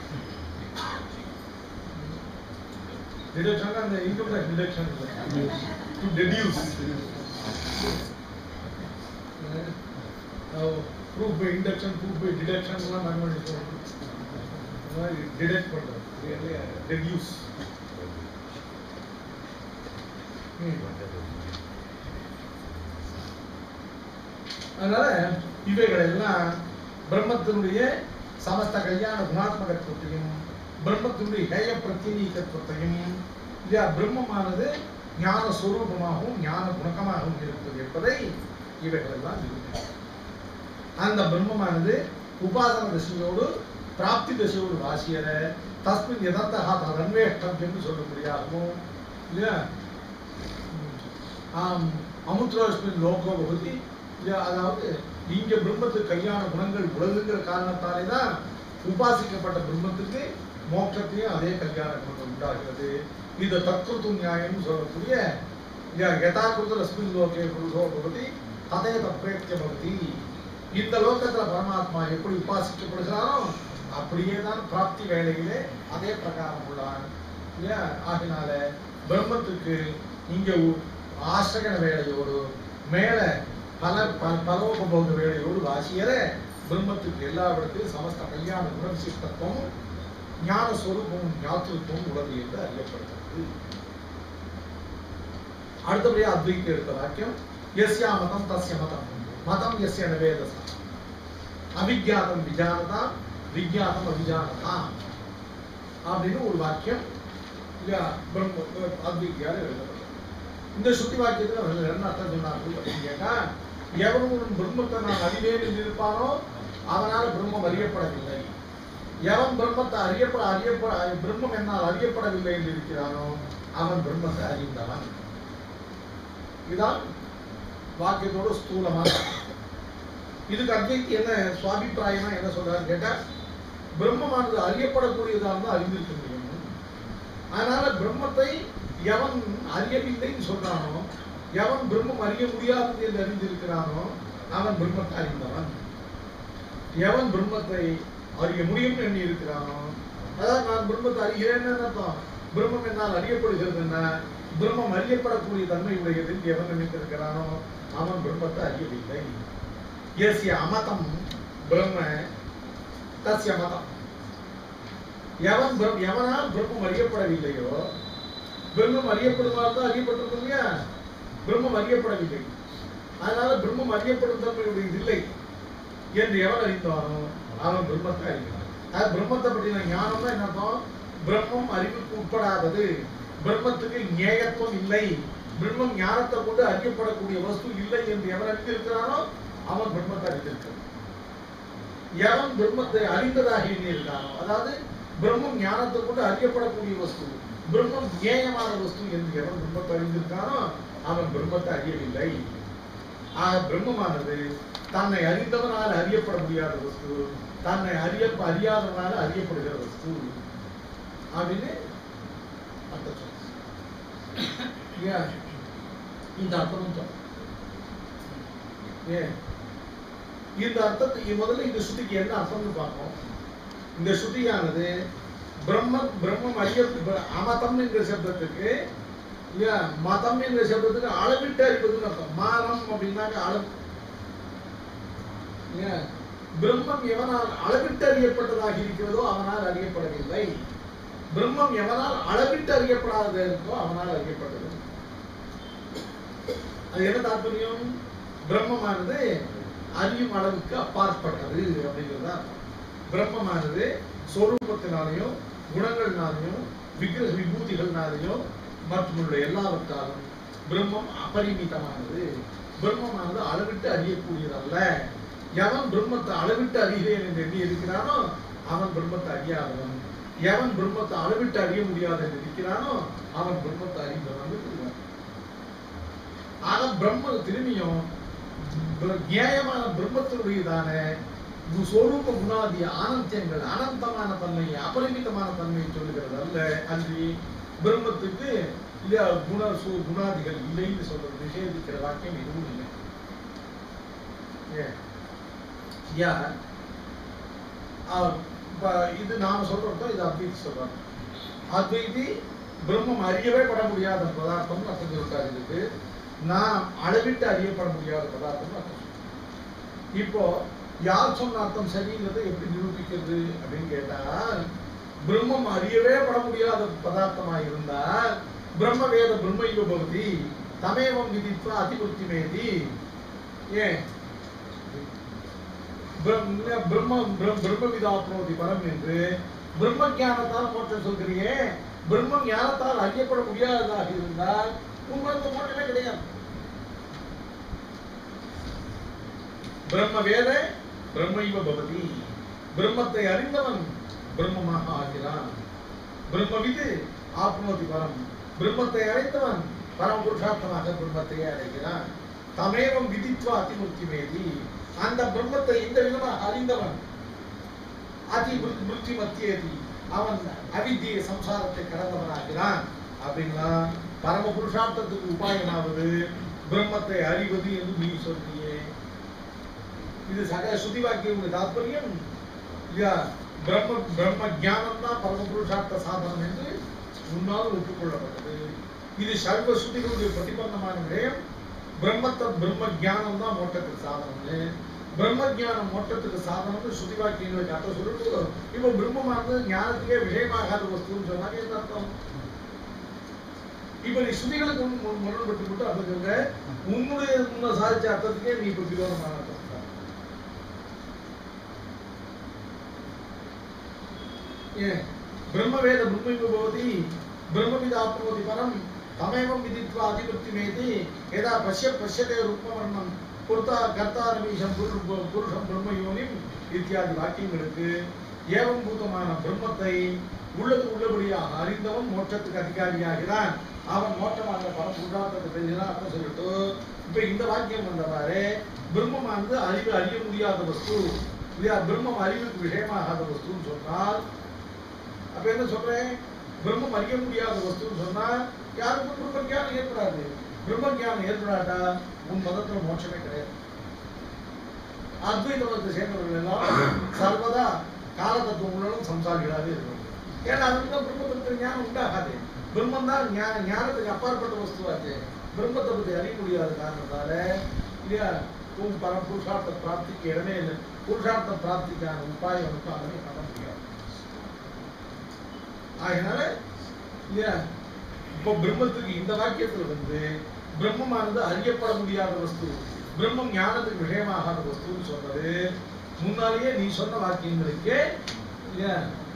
Speaker 1: அந்த income tax deduction to deduce proof by induction, proof by deduction எல்லாம் மேத்தமேட்டிக்ஸ் சொல்றோம். டிடக்ட் பண்றது, டெடியூஸ். அதனால இவைகள் எல்லாம் பிரம்மத்தினுடைய சமஸ்த கல்யாண குணாத்மகத்துவத்தையும் பிரம்மத்தினுடைய ஹேய பிரத்தினீகத்துவத்தையும், இல்லையா, பிரம்மமானது ஞான ஸ்வரூபமாகவும் ஞான குணகமாகவும் இருப்பது என்பதை இவைகள் எல்லாம் இருக்கு. அந்த பிரம்மமானது உபாசன தசையோடு பிராப்தி தசையோடு வாசியற தஸ்மின் யதந்தஹ ததன்வேஷ்டம் என்று சொல்ல முடியாகவும், இல்லையா, அமுத்ரோஸ்மின் லோகோ பகுதி, அதாவது இங்க பிரம்மத்துக்கு கல்யாண குணங்கள் உலகுங்கிற காரணத்தாலே தான் உபாசிக்கப்பட்ட பிரம்மத்துக்கு மோட்சத்தையும் அதே கல்யாண குணங்கள் உண்டாகிறது. இந்த தத்கிருத்து நியாயம் சொல்லக்கூடிய யதாகிருத ரஸ்மின் லோகே புருஷோ பகுதி அதே தப்பேத்திய பகுதி. இந்த லோகத்துல பரமாத்மா எப்படி உபாசிக்கப்படுகிறாரோ அப்படியே தான் பிராப்தி வேலையிலே அதே பிரகாரம் உள்ளார். இல்லையா, ஆகினால பிரம்மத்துக்கு இங்க ஆசிரகண வேலையோடு மேல பலோபபோக வேலையோடு வாசியற பிரம்மத்துக்கு எல்லா இடத்திலும் சமஸ்த கல்யாண குணவிசிஷ்டத்துவம் ஞான ஸ்வரூபமும் ஞாத்திருத்துவம் உள்ளது என்று அறியப்படுகிறது. அடுத்தபடியாக அத்வைக்கு எடுத்த வாக்கியம், யஸ்யா மதம் தஸ்ய மதம், மதம் யஸ்ய நவேதசா, அவிஜாதம் விஜானதா, விஜானம் அவிஜானதா அப்படின்னு ஒரு வாக்கியம் அத்வைக்கியால எழுதப்பட்டது. இந்த சுத்தி வாக்கியத்துல என்ன அர்த்தம் சொன்னார்கள் அப்படின்னு கேட்டா, எவனும் பிரம்மத்தை நான் அறிவேன் என்று இருப்பானோ அவனால பிரம்மம் அறியப்படவில்லை. எவன் பிரம்மத்தை பிரம்மம் என்னால் அறியப்படவில்லை என்று இருக்கிறானோ அவன் பிரம்மத்தை அறிந்தவன். இதுதான் வாக்கியத்தோட ஸ்தூலமாக. இதுக்கு அத்வைத்தி என்ன சுவாபிப்பிராயமா என்ன சொல்றாரு கேட்டா, பிரம்மமானது அறியப்படக்கூடியதாக இருந்தால் அறிந்திருக்க முடியும். அதனால பிரம்மத்தை எவன் அறியவில்லைன்னு சொல்றானோ, எவன் பிரம்மம் அறிய முடியாதது என்று அறிந்திருக்கிறானோ அவன் பிரம்மத்தை அறிந்தவன். எவன் பிரம்மத்தை அறிய முடியும் என்று இருக்கிறானோ, அதாவது நான் பிரம்மத்தை அறிகிறேன்னு அர்த்தம். பிரம்மம் என்னால் அறியப்படுகிறதுன்னா பிரம்மம் அறியப்படக்கூடிய தன்மை உடையது எவன் நினைத்திருக்கிறானோ அவன் பிரம்மத்தை அறியவில்லை. யஸ்ய அமதம் பிரம்ம தஸ்ய மதம். எவனால் பிரம்மம் அறியப்படவில்லையோ, பிரம்மம் அறியப்படுமாறு தான் அறியப்பட்டிருக்கும் இல்லையா, பிரம்மம் அறியப்படவில்லை. அதனால பிரம்மம் அறியப்படும் தன்மையுடைய இல்லை என்று எவன் அறிந்தானோ அவன் பிரம்மத்தை அறிகிறான். அதாவது பிரம்மத்தை பற்றின ஞானம் தான் என்ன அர்த்தம்? பிரம்மம் அறிவுக்கு உட்படாதது, பிரம்மத்துக்கு ஞேயத்துவம் இல்லை, பிரம்மம் ஞானத்தை கொண்டு அறியப்படக்கூடிய வஸ்து இல்லை என்று எவன் அறிந்திருக்கிறானோ அவன் பிரம்மத்தை அறிந்திருக்கிறான். எவன் பிரம்மத்தை அறிந்ததாக எண்ணியிருக்கானோ, அதாவது பிரம்மம் ஞானத்தை கொண்டு அறியப்படக்கூடிய வஸ்து, பிரம்மம் ஞேயமான வஸ்து என்று எவன் பிரம்மத்தை அறிந்திருக்கானோ அவன் பிரம்மத்தை அறியவில்லை. பிரம்மமானது தன்னை அறிந்தவனால் அறியப்பட முடியாத வஸ்து, தன்னை அறியாதவனால அறியப்படுகிற வஸ்து அப்படின்னு அர்த்தம். இந்த அர்த்தமும் சொல்ல இந்த அர்த்தத்தை முதல்ல இந்த ஸ்ருதிக்கு என்ன அர்த்தம்னு பார்ப்போம். இந்த ஸ்ருதியானது பிரம்மம் அறிய அமதம் என்கிற சப்தத்துக்கு மதம் என்கிற சப்தத்துக்கு அளவிட்டு அறிவதுன்னு அர்த்தம். மானம் அப்படின்னாக்க அளவு. பிரம்மம் எவனால் அளவிட்டு அறியப்பட்டதாக இருக்கிறதோ அவனால் அறியப்படவில்லை. பிரம்மம் எவனால் அளவிட்டு அறியப்படாத இருக்கோ அவனால் அறியப்பட்டது. அது என்ன தாற்பயம்? பிரம்மமானது அறியும் அளவுக்கு அப்பாற்பட்டது அப்படிங்கிறதா. பிரம்மமானது சொரூபத்தினாலையும் குணங்கள்னாலையும் விக்கிரக விபூதிகள்னாலையும் மற்றும் எல்லாவற்றாலும் பிரம்மம் அபரிமிதமானது. பிரம்மமானது அளவிட்டு அறியக்கூடியதல்ல எவன் பிரம்மத்தை அளவிட்டு அறிகிறேன் என்று எண்ணி இருக்கிறானோ அவன் பிரம்மத்தை அறியாதவன். எவன் பிரம்மத்தை அளவிட்டு அறிய முடியாது என்று இருக்கிறானோ அவன் பிரம்மத்தை அறிந்தவன். ஆக பிரம்ம திரும்பியும் நியாயமான பிரம்மத்தினுடையதான சொரூப குணாதி ஆனந்தியங்கள் அனந்தமான தன்மை அபரிமிதமான தன்மையை சொல்லுகிறது அல்ல. அன்றி பிரம்மத்துக்கு குணாதிகள் இல்லைன்னு சொல்றது நிஷேதிக்கிற வாக்கியம் எதுவும் இல்லை. இது நாம சொல்றோம், இது அத்வைதி சொல்றாங்க. அத்வைதி பிரம்மம் அறியவே பட முடியாத பதார்த்தம் அர்த்தம் சொல்லிட்டாரு. இதுக்கு நான் அளவிட்டு அறியப்பட முடியாத பதார்த்தம் அர்த்தம். இப்போ யார் சொன்ன அர்த்தம் சரிங்கிறத எப்படி நிரூபிக்கிறது அப்படின்னு கேட்டால், பிரம்மம் அறியவே பட முடியாத பதார்த்தமாக இருந்தால் பிரம்ம வேத பிரம்மைவ பவதி தமேவம் விதித்வா அதிபுத்திமேதி. ஏன் பிரம்மவிதாப்னோதி பரம் என்று பிரம்ம ஞானத்தால் மோட்சம் சொல்கிறியே, பிரம்ம ஞானத்தால் அறியப்பட முடியாததாக இருந்தால் உங்களுக்கு மோட்சமே கிடையாது. பிரம்ம வேத பிரம்மைவ பவதி, பிரம்மத்தை அறிந்தவன் பிரம்மமாக ஆகிறான். பிரம்மவிது ஆப்னோதி பரம், பிரம்மத்தை அடைத்தவன் பரம் புருஷார்த்தமாக பிரம்மத்தையே அடைகிறான். தமேவம் விதித்வா அதிமுத்திமேதி, அந்த பிரம்மத்தை இந்த விதமாக அறிந்தவன் அதி மிருத்தி மத்தியேதி, அவன் அவித்திய சம்சாரத்தை கடந்தவனாகிறான். அப்படின்னா பரம புருஷார்த்தத்துக்கு உபாயமாவது பிரம்மத்தை அறிவது என்று நீ சொல்றியே. இது சக சுதி வாக்கியம் தாற்பயம் இல்லையா? பிரம்ம ஞானம் தான் பரம புருஷார்த்த சாதனம் என்று முன்னால் ஒப்புக்கொள்ளப்பட்டது. இது சர்வ சுதிகளுடைய பிரதிபந்தமான விடயம். பிரம்ம ஞானம் தான் மோட்டத்துக்கு சாதனம்னு, பிரம்ம ஞானம் மோட்டத்துக்கு சாதனம்னு சுதி வாக்கியங்களுக்கு அர்த்தம் சொல்லிட்டு, இப்போ பிரம்மமானது ஞானத்துக்கே விஷயமாகாத வஸ்துன்னு சொன்னாங்க. என்ன அர்த்தம்? இப்ப நீ சுதிகளுக்கு முரண்பட்டு போட்டு அர்த்தம் சொல்ற, உன்னுடைய முன்ன சாதிச்ச அர்த்தத்துக்கே நீ இப்ப விரோதமான அர்த்தம். பிரம்ம வேத பிரம்மைவ பவதி பிரம்மவிதாப்னோதி பரம் தமேவம் விதித்வா அதிபுத்திமேதி யதா பஷ்யதே ரூபவர்ணம் புர்தா கர்த்தாரமீஷம் புருஷம் பிரம்மயோனிம் இத்தியாதி வாக்கியங்களுக்கு ஏவம் பூதமான பிரம்மத்தை உள்ளது உள்ளபடியாக அறிந்தவன் மோட்சத்துக்கு அதிகாரியாகிறான். அவன் மோட்சமாக பல புருஷார்த்தத்தை தெரிஞ்சுதான் அர்த்தம் சொல்லிட்டு, இப்ப இந்த வாக்கியம் வந்தவாறு பிரம்மமானது அறிய முடியாத வஸ்து இல்லையா, பிரம்மம் அறிவுக்கு விஷயமாகாத வஸ்துன்னு சொன்னால், அப்ப என்ன சொல்றேன்? பிரம்மம் அறிய முடியாத வஸ்துன்னு சொன்னா யாருக்கும் பிரம்ம ஞானம் ஏற்படாது. பிரம்ம ஞானம் ஏற்படாட்டா உன் மதத்துல மோட்சமே கிடையாது. அத்வைத மதத்தை சேர்ந்தவர்கள் எல்லாம் சர்வதா கால தத்துவம் உள்ளதும் சம்சாரிகளாகவே இருக்கும். ஏன்னா அதுக்கு தான் பிரம்மத்துக்கு ஞானம் உண்டாகாது. பிரம்மம் தான் ஞானத்துக்கு அப்பாற்பட்ட வஸ்துவாச்சு. பிரம்மத்தை பற்றி அறிய முடியாத காரணத்தால இல்லையா பரம் புருஷார்த்த பிராப்திக்கு இடமே இல்லை. புருஷார்த்த பிராப்திக்கான உபாயம் உட்கார்ந்து பண்ண முடியாது. அதனால இல்லையா இப்போ பிரம்மத்துக்கு இந்த வாக்கியத்துல பிரம்மமானது அறியப்பட முடியாத வஸ்து, பிரம்மம் ஞானத்துக்கு விஷயமாகாத வஸ்துன்னு சொன்னது முன்னாலேயே நீ சொன்ன வாக்கியங்களுக்கே இல்லையா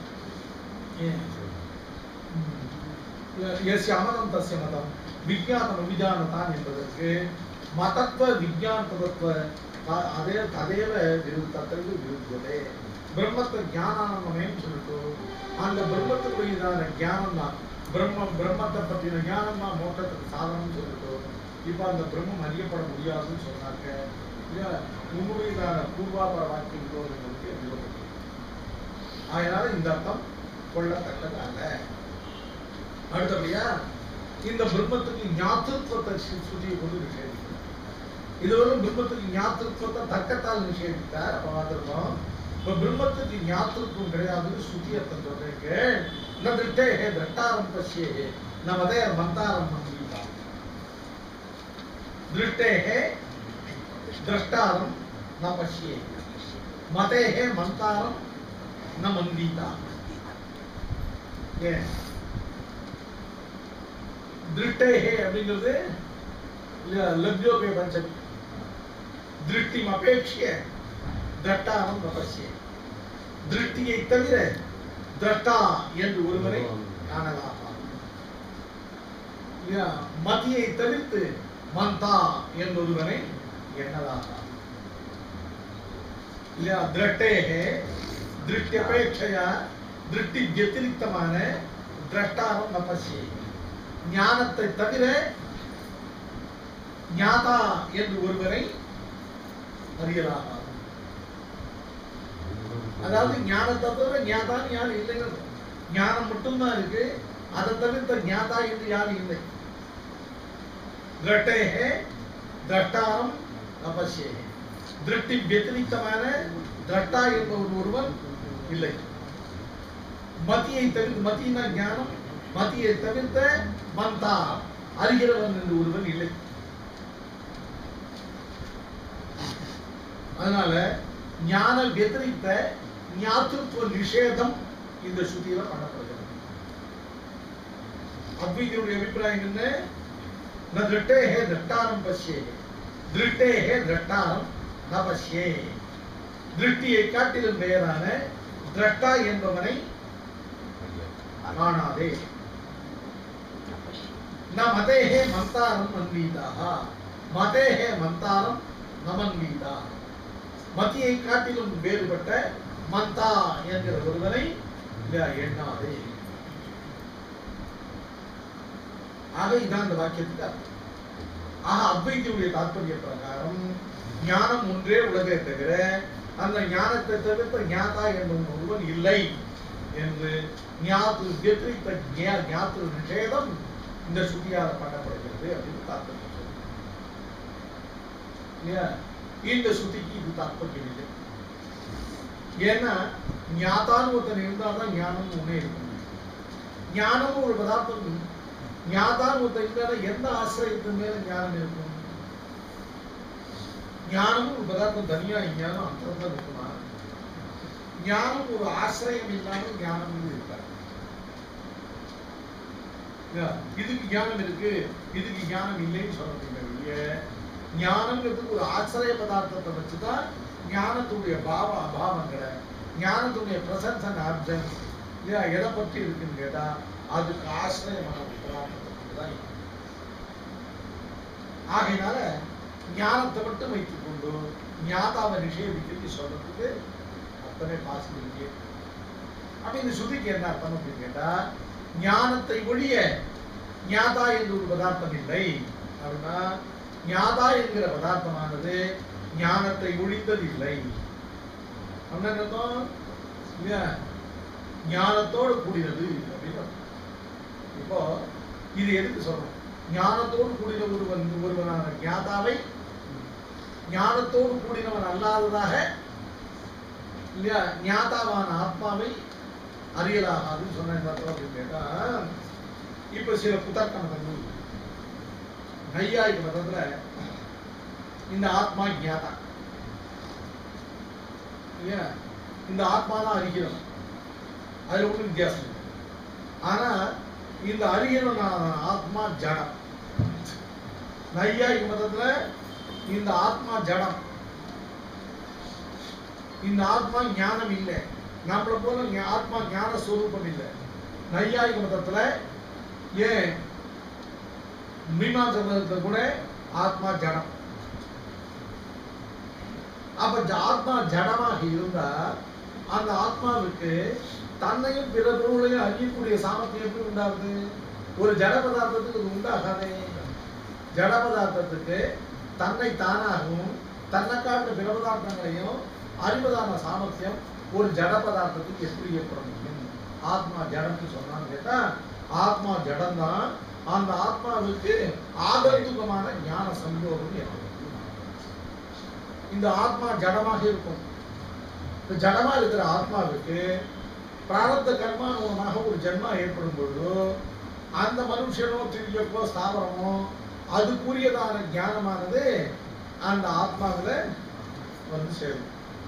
Speaker 1: அமதம் தஸ்ய மதம் விஜானம் அபிஜானதான் என்பதற்கு மதத்துவ விஜான தத்துவ அதேவ தத்திற்கு விரும்புவதே. பிரம்மத்தை ஞானானந்தமேன்னு சொல்லிட்டு அந்த பிரம்மத்துக்குரியதான ஞானம் தான் பிரம்மத்தை பற்றின ஞானம் தான் மோட்டத்துக்கு சாதனம்னு சொல்லிட்டு இப்போ அந்த பிரம்மம் அறியப்பட முடியாதுன்னு சொன்னாக்க உங்களுடையதான பூர்வாபர வாக்கியங்களோடு விரும்புகிறது. அதனால இந்த அர்த்தம் கொள்ளத்தக்கது அல்ல. அடுத்தபடியா இந்த பிரம்மத்துக்கு ஞாத்திருவத்தை சுற்றியை கொண்டு நிஷேதிக்கிறார். இதுவரை பிரம்மத்துக்கு ஞாத்திருவத்தை தர்க்கத்தால் நிஷேதித்தார். அப்ப பார்த்துருக்கோம். இப்ப பிரம்மத்துக்கு ஞாத்திருவம் கிடையாதுன்னு சுத்தி அர்த்தம் சொல்றீங்க. ந திருஷ்டே ஹே திரஷ்டாரம் பஷ்யே ந மதே மந்தாரம் மந்திரிதா. திருஷ்டே ஹே திரஷ்டாரம் ந பஷ்யே மதே ஹே மந்தாரம் ந மந்திரிதா. ஏன் திருஷ்டே ஹே அப்படிங்கிறது லப்யோபே பஞ்சமி. திருஷ்டிம் அபேட்சிய திரஷ்டாரம் நபசிய. திருஷ்டியை தவிர திரஷ்டா என்று ஒருவரை காணலாம். மதியை தவிர்த்து மந்தா என்றொருவரை எண்ணலாம். இல்லையா திருஷ்டேஹே திருஷ்டியபேட்சையா திருஷ்டி வத்திரிக்தமான திரஷ்டாரம் நபஸ்யே ஞானத்தை தவிர ஞாதா என்று ஒருவரை அறியலாகாது. அதாவது ஞானத்தை தவிர ஞாதான்னு யாரும் இல்லைங்க. ஞானம் மட்டும்தான் இருக்கு, அதை தவிர்த்த ஞாதா என்று யாரும் இல்லை. திருஷ்டேஹே திரஷ்டாரம் நபஸ்யே திருஷ்டி வத்திரிக்தமான திரஷ்டா என்பவர் ஒருவன் இல்லை. மதியை தவிர்த்து, மதினா ஞானம், மதியை தவிர்த்த மந்தா அறிகிறவன் என்று ஒருவன் இல்லை. அதனால ஞான வத்திரிக்த ஞாத்ருத்வ நிஷேதம் இந்த ஸ்ருதியில பண்ணப்படுகிறது. அத்வைதியுடைய அபிப்பிராயம் என்ன? ந திருஷ்டேஹே திரஷ்டாரம் பஸ்யே திருஷ்டேஹே திரஷ்டாரம் ந பஸ்யே திருஷ்டியை காட்டிலும் பெயரான திரஷ்டா என்பவனை காணாதே. ந மதேஹே மந்தாரம் அன்வீதாக மதேஹே மந்தாரம் நமன்வீதா மதியை காட்டிலும் வேறுபட்ட மந்தா என்கிற ஒருவனை எண்ணாதே. ஆக இதான் அந்த வாக்கியத்துக்கு அர்த்தம். ஆக அத்வைதியுடைய தாற்பரிய பிரகாரம் ஞானம் ஒன்றே உலகை தவிர அந்த ஞானத்தை தவிர்த்த ஞாதா என்னும் ஒருவன் இல்லை என்று ஞாத்து வத்திரிக்த ஞாத்து நிஷேதம் இந்த ஸ்ருதியால் பண்ணப்படுகிறது அப்படின்னு தாற்பயம். இந்த ஸ்ருதிக்கு இது தாற்பயம் இல்லை. ஏன்னா ஞாதான்னு ஒருத்தன் இருந்தால்தான் ஞானம் ஒன்னே இருக்கும். ஞானமும் ஒரு பதார்த்தம், ஞாதான்னு ஒருத்தன் இருந்தாலும் எந்த ஆசிரியத்தின் மேல ஞானம் இருக்கும்? ஞானமும் ஒரு பதார்த்தம் தனியா ஞானம் அந்தரத்தில் இருக்குமா? ஞானம் ஒரு ஆசிரியம் இல்லாமல் ஞானம் இருக்காது. இதுக்கு ஞானம் இருக்கு, இதுக்கு ஞானம் இல்லைன்னு சொல்றீங்க. ஞானம்ங்கிறதுக்கு ஒரு ஆசிரிய பதார்த்தத்தை வச்சுதான் ஞானத்துடைய பாவ அபாவங்களை, ஞானத்துடைய பிரசன்ஸ் அண்ட் ஆப்சன்ஸ் இல்லையா எதை பற்றி இருக்குன்னு கேட்டா அதுக்கு ஆசிரியமான பதார்த்தத்துக்கு தான். ஆகையினால ஞானத்தை மட்டும் வைத்துக் கொண்டு ஞாதாவை நிஷேதிக்கிறது சொல்றதுக்கு அத்தனை பாசிபிலிட்டி. அப்ப இந்த ஸ்ருதிக்கு என்ன அர்த்தம் அப்படின்னு கேட்டா ஞானத்தை ஒழிய ஞாதா என்று ஒரு பதார்த்தம் இல்லை அப்படின்னா ஞாதா என்கிற பதார்த்தமானது ஞானத்தை ஒழித்தது இல்லை. ஞானத்தோடு கூடினது அப்படின்னு. இப்போ இது எதுக்கு சொல்றோம்? ஞானத்தோடு கூடின ஒருவனான ஞாதாவை ஞானத்தோடு கூடினவன் அல்லாததாக இல்லையா ஞாதாவான ஆத்மாவை அறியலாகாதுன்னு சொன்ன அப்படின்னு கேட்டா இப்ப சில புத்தக மதங்கள் நையாயிக மதத்துல இந்த ஆத்மா ஞாதா இல்லையா இந்த ஆத்மா தான் அறிகிறோம், அதுல ஒன்றும் வித்தியாசம் இல்லை. ஆனா இந்த அறிகிறோம் ஆத்மா ஜடம். நையாயிக மதத்துல இந்த ஆத்மா ஜடம், இந்த ஆத்மா ஞானம் இல்லை, நம்மளை போல ஆத்மா ஞான ஸ்வரூபம் இல்லை. நையாயிக மதத்துல ஏன் மீமாம்ச மதத்துல கூட ஆத்மா ஜடம். அப்ப ஆத்மா ஜடமாக இருந்தா அந்த ஆத்மாவுக்கு தன்னையும் பிற பொருளையும் அறியக்கூடிய சாமர்த்தியம் எப்படி உண்டாகுது? ஒரு ஜட பதார்த்தத்துக்கு அது உண்டாகாதே. ஜட பதார்த்தத்துக்கு தன்னை தானாகவும் தன்னை காட்டின பிற பதார்த்தங்களையும் அறிவதான சாமர்த்தியம் ஒரு ஜட பதார்த்தத்துக்கு எப்படி ஏற்பட முடியும்? ஆத்மா ஜடம்னு சொன்னான்னு கேட்டா ஆத்மா ஜடம் தான். அந்த ஆத்மாவுக்கு ஆகந்துகமான ஞான சம்யோகம் ஏற்படும். இந்த ஆத்மா ஜடமாக இருக்கும். ஜடமா இருக்கிற ஆத்மாவுக்கு பிராரப்த கர்மானுகமாக ஒரு ஜென்மா ஏற்படும் பொழுது அந்த மனுஷனோ திரியப்போ ஸ்தாவரமோ அதுக்குரியதான ஞானமானது அந்த ஆத்மாவில வந்து சேரும்.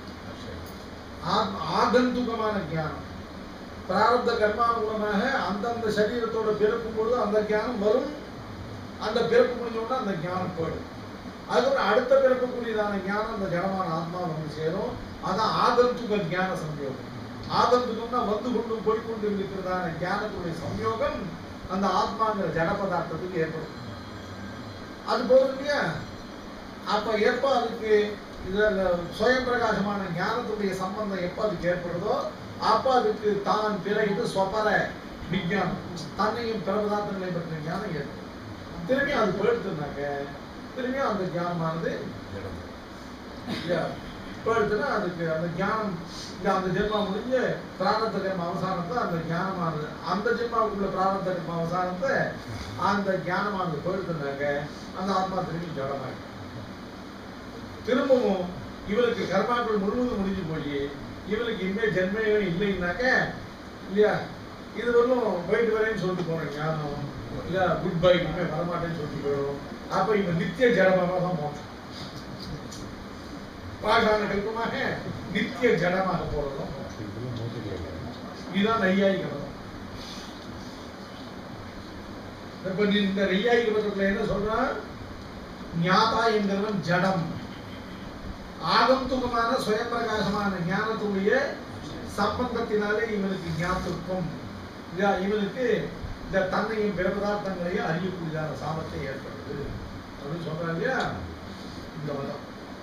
Speaker 1: ஆகந்துகமான ஞானம் பிராரப்த கர்மானுகமாக அந்தந்த சரீரத்தோட பிறக்கும் பொழுது அந்த ஞானம் வரும். அந்த பிறப்பு முடிஞ்சோன்னா அந்த ஞானம் போயிடும். அதுக்கப்புறம் அடுத்த பிறக்கக்கூடியதான ஞானம் அந்த ஜடமான ஆத்மா வந்து சேரும். அதான் ஆகந்துக ஞான சம்யோகம். ஆகந்துகம்னா வந்து கொண்டு போய்கொண்டு இருக்கிறதான ஞானத்துடைய சம்யோகம் அந்த ஆத்மாங்கிற ஜட பதார்த்தத்துக்கு ஏற்படும். அது போதும் இல்லையா? அப்ப எப்ப அதுக்கு இதுல சுயம் பிரகாசமான ஞானத்துடைய சம்பந்தம் எப்ப அதுக்கு ஏற்படுதோ அப்ப அதுக்கு தான் பிற இது சொப்பர விஞ்ஞானம் தன்னையும் பிற பதார்த்தங்களை பற்றிய ஞானம் ஏற்படும். திரும்பியும் அது போயிடுத்துனாக்க திரும்பியும் அந்த ஞானமானது போயிடுத்துன்னா அதுக்கு அந்த ஞானம் அந்த ஜென்மா முடிஞ்சு பிராரப்த கர்ம அவசானத்தை அந்த ஞானமானது அந்த ஜென்மாவுக்குள்ள பிராரப்த கர்ம அவசானத்தை அந்த ஞானமானது போயிடுத்துனாக்க அந்த ஆத்மா திரும்பி ஜடமாயிடும். திரும்பவும் இவருக்கு கர்மாக்கள் முழுவதும் முடிஞ்சு போய் இவருக்கு இனிமே ஜென்மையே இல்லைன்னாக்க இல்லையா இது வரலும் போயிட்டு வரேன்னு சொல்லிட்டு போன ஞானம் இல்ல குட் பை இனிமே வரமாட்டேன்னு சொல்லிட்டு போயிடும். அப்ப இவன் நித்திய ஜடமாக தான் மோட்சம் பாஷான கல்பமாக நித்திய ஜடமாக போறதும் இதுதான் நையாயிக மதம். இப்ப இந்த நையாயிக மதத்துல என்ன சொல்றான், ஞாதா என்கிறவன் ஜடம், ஆகந்துகமான சுயப்பிரகாசமான ஞானத்துடைய சம்பந்தத்தினாலே இவனுக்கு ஞாபகம் இவனுக்கு இந்த தன்னையும் பிற பதார்த்தங்களையும் அறியக்கூடியதான சாமர்த்தியம் ஏற்படுது அப்படின்னு சொல்றாங்க இல்லையா இந்த மதம்.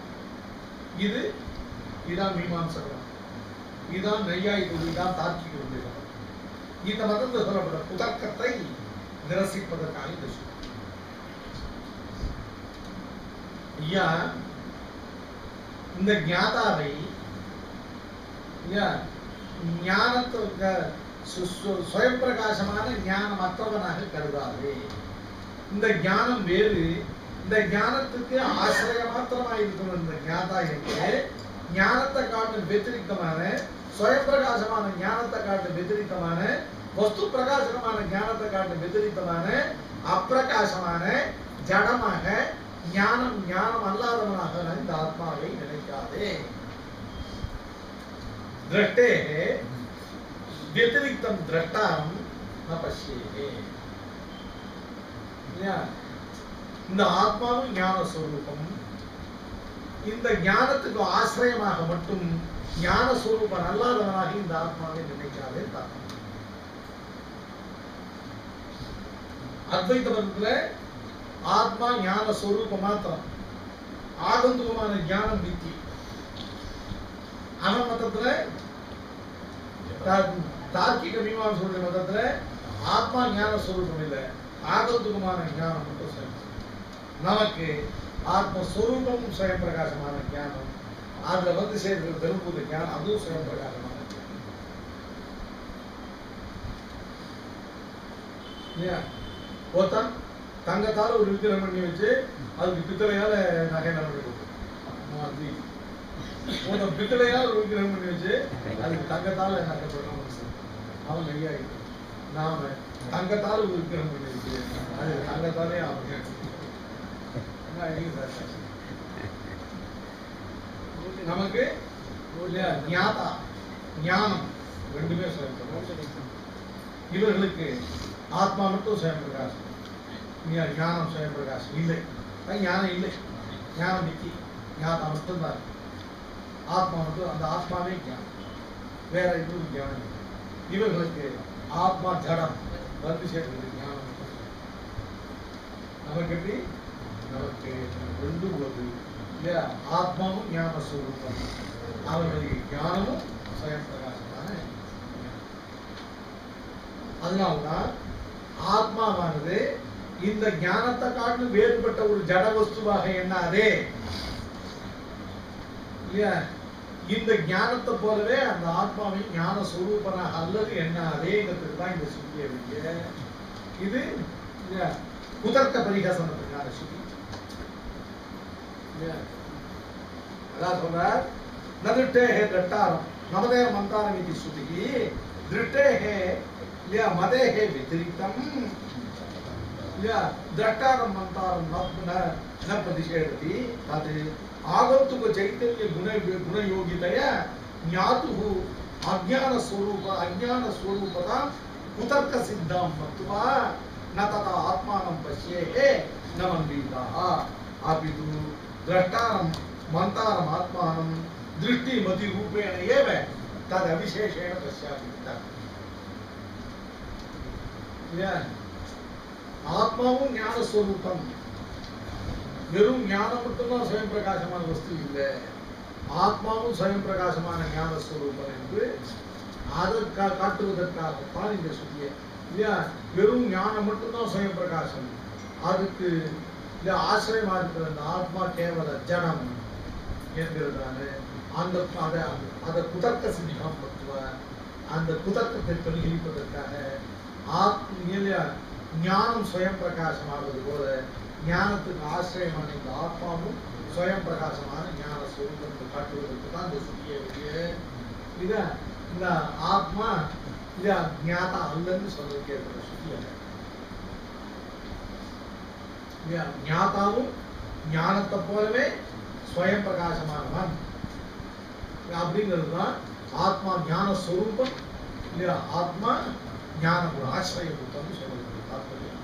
Speaker 1: இதுதான் மீமாம்சகம், இதுதான் நையாயிகம், இதுதான் தார்க்கிக. இந்த மதத்தில் சொல்லப்பட்ட புதர்க்கத்தை நிரசிப்பதற்காக இந்த சொல்லு. ஐயா இந்த ஞாதாவை ஞானத்துக்கு சுயம் பிரகாசமான ஞானம் அற்றவனாக கருதாது. இந்த ஞானம் வேறு, இந்த ஞானத்துக்கு ஆசிரிய மாத்திரமா இருக்கணும். இந்த ஞாதா என்று ஞானத்தை காட்டும் வெத்திரிக்கமான சுயம் பிரகாசமான ஞானத்தை காட்டும் வெத்திரிக்கமான வஸ்து பிரகாசமான ஞானத்தை காட்டும் வெத்திரிக்கமான அப்பிரகாசமான ஜடமாக ஞானம் ஞானம் அல்லாதவனாக இந்த ஆத்மாவை நினைக்காதே. திரஷ்டே व्यतिरिक्तम द्रष्टारम न पश्येहे. இந்த ஆத்மாவும் ஞான ஸ்வரூபம், இந்த ஞானத்துக்கு ஆசிரியமாக மட்டும் ஞான ஸ்வரூபம் அல்லாதவனாக இந்த ஆத்மாவை நினைக்காதே. அத்வைத மதத்துல ஆத்மா ஞான ஸ்வரூபம் மாத்திரம், ஆகந்துகமான ஞானம் நித்தி. அவன் மதத்துல தார்க்கிக மீமாம்சையுடைய மதத்துல ஆத்மா ஞான ஸ்வரூபம் இல்லை, ஆகந்துகமான ஞானம் மட்டும் சரி. நமக்கு ஆத்மஸ்வரூபம் சுயம் பிரகாசமான ஞானம், அதுல வந்து சேர்க்கிற தெரும்புத ஞானம் அதுவும் சுயம் பிரகாசமான ஞானம். ஒருத்தன் தங்கத்தால ஒரு விக்கிரம் பண்ணி வச்சு அதுக்கு பித்தளையால நகை நடந்து பித்தளையால் ஒரு விக்கிரம் பண்ணி வச்சு அதுக்கு தங்கத்தால நகை சொல்லணும் அவன் நெய்யா இருக்கு. நாம தங்கத்தால ஒரு விக்கிரம் பண்ணி வச்சு அது தங்கத்தாலே அவன் நமக்கு ஞாதா ஞானம் ரெண்டுமே சுயம். இவர்களுக்கு ஆத்மா மட்டும் சுயம் பிரகாசம், ஞானம் சுயம் பிரகாசம் இல்லை. ஞானம் இல்லை, ஞானம் நிக்கி, ஞானம் மட்டும்தான். ஆத்மா மட்டும், அந்த ஆத்மாவே ஞானம், வேற எதுவும் ஞானம் இல்லை. இவர்களுக்கு ஆத்மா ஜடம் வந்து சேர்க்கிறது ஞானம். நமக்கு எப்படி நமக்கு ரெண்டு போது இல்லையா, ஆத்மாவும் ஞான ஸ்வரூபம், அவர்களுக்கு ஞானமும் சுயம் பிரகாசமான. அதனால்தான் ஆத்மாவானது இந்த ஞானத்தை காட்டு வேறுபட்ட ஒரு ஜட வஸ்துவாக எண்ணாதே இல்லையா. இந்த ஞானத்தை போலவே அந்த ஆத்மாவை ஞான ஸ்வரூபனாக அல்லது எண்ணாதேங்கிறதுக்கு தான் இந்த சுத்திய வேண்டிய. இது குதர்க்க பரிகாசனத்துக்கான சுத்தி. அதான் சொல்றார், நதிருட்டேஹே திரட்டாரம் நமதே மந்தாரம் இது சுத்தி திருட்டேஹே இல்லையா மதேஹே व्यतिरिक्तम இல்லையா திரட்டாரம் மந்தாரம் न प्रतिषेधति तद् आगन्तुक चैतन्य गुणयोगितया ज्ञातुः अज्ञान स्वरूपता कुतर्क सिद्धां मत्वा न तथा आत्मानं पश्येहे न मन्दिताः अपितु द्रष्टारं मन्तारम् आत्मानं दृष्टिमति रूपेण एव तद् अविशेषेण पश्यामि. ஆத்மாவும் ஞான ஸ்வரூபம், வெறும் ஞானம் மட்டும்தான் சுயம் பிரகாசமான வஸ்து இல்லை, ஆத்மாவும் சுயம் பிரகாசமான ஞான ஸ்வரூபம் என்று அதை காட்டுவதற்காகத்தான் இந்த சுத்தியை இல்லையா. வெறும் ஞானம் மட்டும்தான் சுயம் பிரகாசம், அதுக்கு இல்ல ஆசிரியமா இருக்கிற அந்த ஆத்மா கேவல ஜனம் என்கிறதான அந்த அதை குதர்க்க சித்திகம் படுத்துவார். அந்த குதர்க்கத்தை பரிகரிப்பதற்காக இல்லையா ஞானம் சுயம் பிரகாசமானது போல ஞானத்துக்கு ஆசிரியமான இந்த ஆத்மாவும் சுயம் பிரகாசமான ஞான ஸ்வரூபத்தை காட்டுவதற்கு தான் இந்த சுத்தியை. இத இந்த ஆத்மா இத ஞாதா அல்லன்னு சொல்றதுக்கு ஏற்பட்ட சுத்தி அல்ல. ஞாதாவும் ஞானத்தை போலவே ஸ்வயம் பிரகாசமானவன் அப்படிங்கிறது தான் ஆத்மா ஞான ஸ்வரூபம் இல்லையா. ஆத்மா ஞான ஆசிரிய புத்தம் சொல்றது தாற்பயம்.